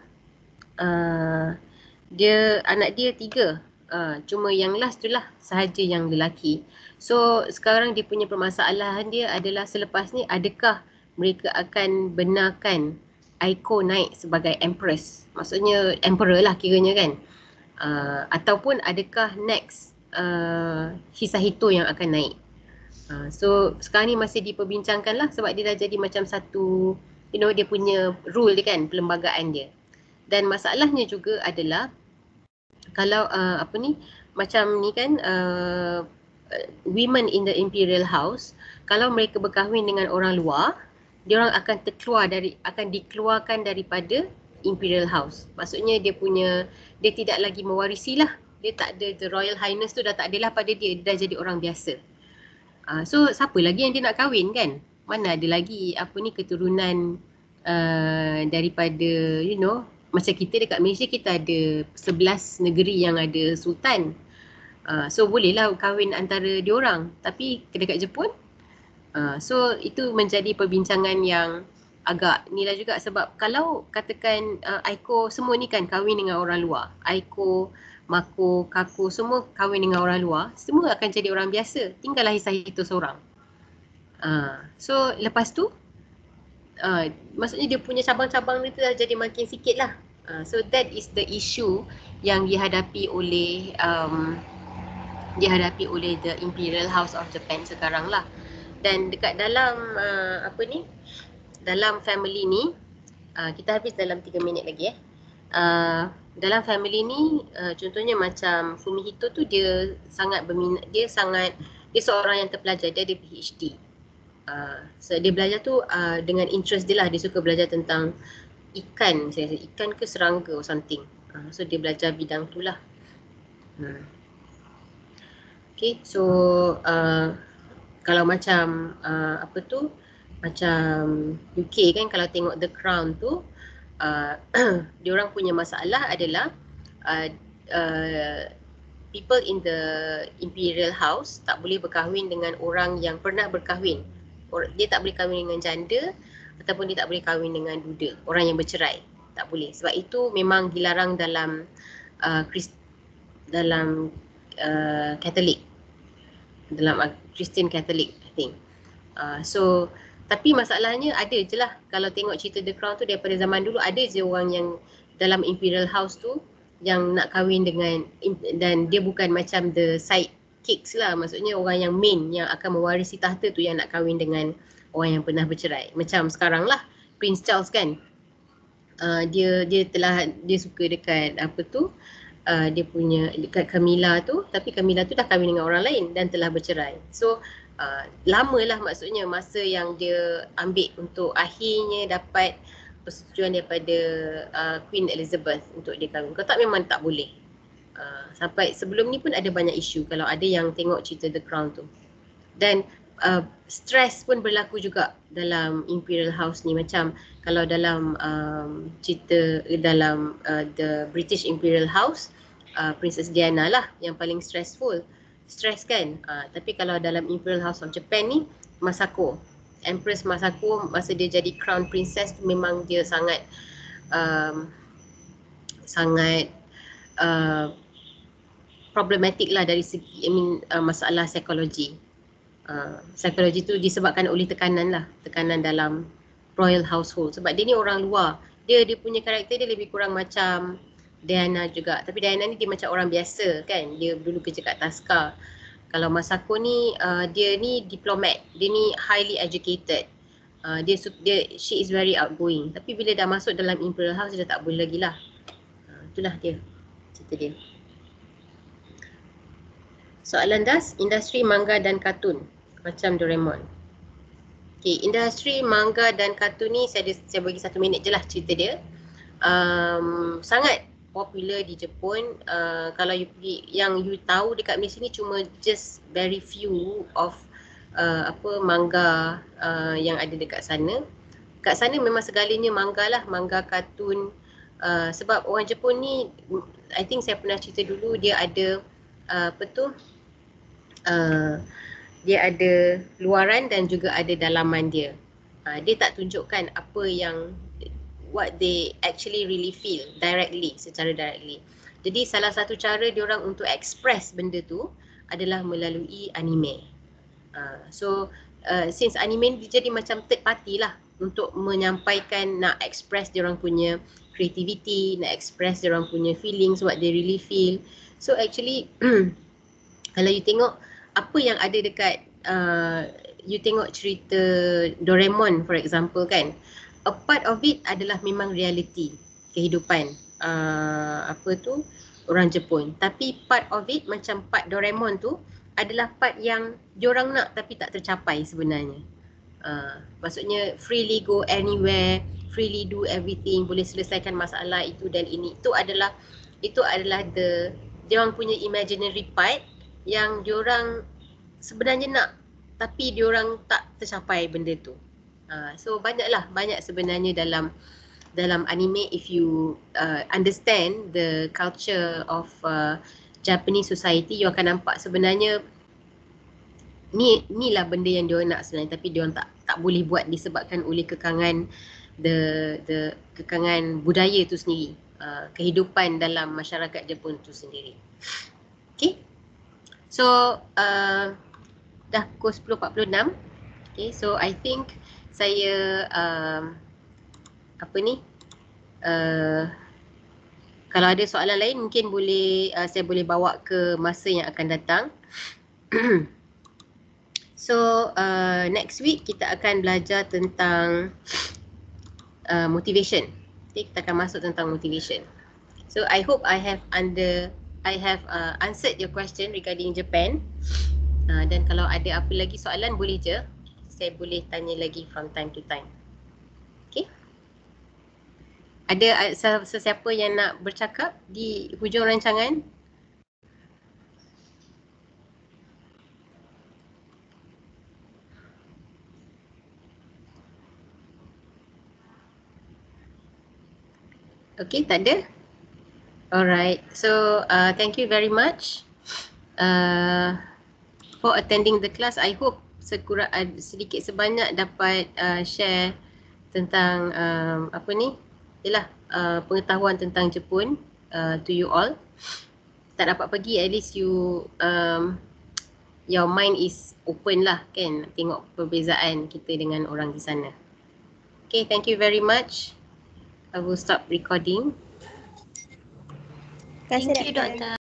uh, dia anak dia tiga. Uh, cuma yang last tu lah sahaja yang lelaki. So sekarang dia punya permasalahan dia adalah selepas ni adakah mereka akan benarkan Aiko naik sebagai empress. Maksudnya emperor lah kiranya kan. Uh, ataupun adakah next uh, Hisahito yang akan naik. Uh, so sekarang ni masih diperbincangkan lah sebab dia dah jadi macam satu, you know, dia punya rule dia kan, perlembagaan dia. Dan masalahnya juga adalah kalau uh, apa ni, macam ni kan, uh, women in the imperial house, kalau mereka berkahwin dengan orang luar, dia orang akan terkeluar dari, akan dikeluarkan daripada imperial house. Maksudnya dia punya, dia tidak lagi mewarisi lah. Dia tak ada, the royal highness tu dah tak adalah pada dia, dia dah jadi orang biasa. Uh, so siapa lagi yang dia nak kahwin kan? Mana ada lagi apa ni keturunan uh, daripada, you know, macam kita dekat Malaysia kita ada sebelas negeri yang ada sultan. Uh, so bolehlah kahwin antara diorang. Tapi dekat Jepun, uh, so itu menjadi perbincangan yang agak inilah juga sebab kalau katakan uh, Aiko semua ni kan kahwin dengan orang luar. Aiko, Mako, Kako semua kahwin dengan orang luar, semua akan jadi orang biasa. Tinggallah Hisahito seorang. Uh, so lepas tu, uh, maksudnya dia punya cabang-cabang ni tu dah jadi makin sikit lah. Uh, so that is the issue yang dihadapi oleh um, dihadapi oleh the Imperial House of Japan sekarang lah. Dan dekat dalam uh, apa ni, dalam family ni, uh, kita habis dalam tiga minit lagi eh. Uh, dalam family ni, uh, contohnya macam Fumihito tu dia sangat berminat, dia sangat, dia seorang yang terpelajar, dia ada P H D. Uh, so dia belajar tu uh, dengan interest dia lah, dia suka belajar tentang ikan, saya rasa ikan ke serangga or something. Uh, so dia belajar bidang tu lah. Hmm. Okay, so uh, kalau macam uh, apa tu, macam U K kan, kalau tengok The Crown tu, uh, diorang punya masalah adalah uh, uh, people in the imperial house tak boleh berkahwin dengan orang yang pernah berkahwin. Or, dia tak boleh kahwin dengan janda ataupun dia tak boleh kahwin dengan duda, orang yang bercerai. Tak boleh. Sebab itu memang dilarang dalam uh, Christ, dalam uh, Katolik. Dalam uh, Christian Catholic, I think. Uh, so tapi masalahnya ada je lah, kalau tengok cerita The Crown tu daripada zaman dulu, ada je orang yang dalam imperial house tu yang nak kahwin dengan, dan dia bukan macam the side kicks lah, maksudnya orang yang main yang akan mewarisi tahta tu yang nak kahwin dengan orang yang pernah bercerai. Macam sekarang lah Prince Charles kan, uh, dia dia telah, dia suka dekat apa tu, uh, dia punya dekat Camilla tu, tapi Camilla tu dah kahwin dengan orang lain dan telah bercerai. So Uh, lamalah maksudnya masa yang dia ambil untuk akhirnya dapat persetujuan daripada uh, Queen Elizabeth untuk dia kahwin. Kalau tak memang tak boleh. Uh, sampai sebelum ni pun ada banyak isu kalau ada yang tengok cerita The Crown tu. Dan uh, stres pun berlaku juga dalam Imperial House ni, macam kalau dalam um, cerita dalam uh, the British Imperial House, uh, Princess Diana lah yang paling stressful. Stress kan, uh, tapi kalau dalam Imperial House of Japan ni, Masako, Empress Masako masa dia jadi Crown Princess tu memang dia sangat um, sangat uh, problematik lah dari segi, I mean, uh, masalah psikologi. Uh, psikologi tu disebabkan oleh tekanan lah, tekanan dalam royal household. Sebab dia ni orang luar, dia dia punya karakter dia lebih kurang macam Diana juga. Tapi Diana ni dia macam orang biasa kan. Dia dulu kerja kat Taska. Kalau Masako ni uh, dia ni diplomat. Dia ni highly educated. Uh, dia dia she is very outgoing. Tapi bila dah masuk dalam Imperial House dia dah tak boleh lagi lah. Uh, itulah dia cerita dia. Soalan das, industri manga dan kartun macam Doraemon. Okay, industri manga dan kartun ni saya saya bagi satu minit je lah cerita dia. Um, sangat popular di Jepun. Uh, kalau you pergi, yang you tahu dekat Malaysia ni cuma just very few of uh, apa manga uh, yang ada dekat sana. Kat sana memang segalanya manga lah, manga, kartun, Uh, sebab orang Jepun ni, I think saya pernah cerita dulu, dia ada uh, apa tu, uh, dia ada luaran dan juga ada dalaman dia. Uh, dia tak tunjukkan apa yang, what they actually really feel directly, secara directly. Jadi salah satu cara diorang untuk express benda tu adalah melalui anime. Uh, so uh, since anime dia jadi macam third party lah untuk menyampaikan, nak express diorang punya creativity, nak express diorang punya feelings, what they really feel. So actually kalau you tengok apa yang ada dekat uh, you tengok cerita Doraemon for example kan, a part of it adalah memang reality kehidupan uh, apa tu orang Jepun, tapi part of it macam part Doraemon tu adalah part yang diorang nak tapi tak tercapai sebenarnya. Uh, maksudnya freely go anywhere, freely do everything, boleh selesaikan masalah itu dan ini. Itu adalah itu adalah the diorang punya imaginary part yang diorang sebenarnya nak tapi diorang tak tercapai benda tu. Uh, so banyaklah, banyak sebenarnya dalam dalam anime. If you uh, understand the culture of uh, Japanese society, you akan nampak sebenarnya ni ni lah benda yang diorang nak sebenarnya, tapi diorang tak tak boleh buat disebabkan oleh kekangan the the kekangan budaya tu sendiri, uh, kehidupan dalam masyarakat Jepun tu sendiri. Okay, so uh, dah pukul sepuluh empat puluh enam. Okay, so I think saya um, apa ni uh, kalau ada soalan lain mungkin boleh uh, saya boleh bawa ke masa yang akan datang. So uh, next week kita akan belajar tentang uh, motivation. Okay, kita akan masuk tentang motivation. So I hope I have under I have uh, answered your question regarding Japan. Uh, dan kalau ada apa lagi soalan boleh je, saya boleh tanya lagi from time to time. Okay. Ada uh, sesiapa yang nak bercakap di hujung rancangan? Okay, tak ada? Alright, so uh, thank you very much uh, for attending the class. I hope sekurang uh, sedikit sebanyak dapat uh, share tentang um, apa ni, ialah uh, pengetahuan tentang Jepun uh, to you all. Tak dapat pergi, at least you um, your mind is open lah kan, tengok perbezaan kita dengan orang di sana. Okay, thank you very much. I will stop recording. Terima kasih, Thank you, Doktor.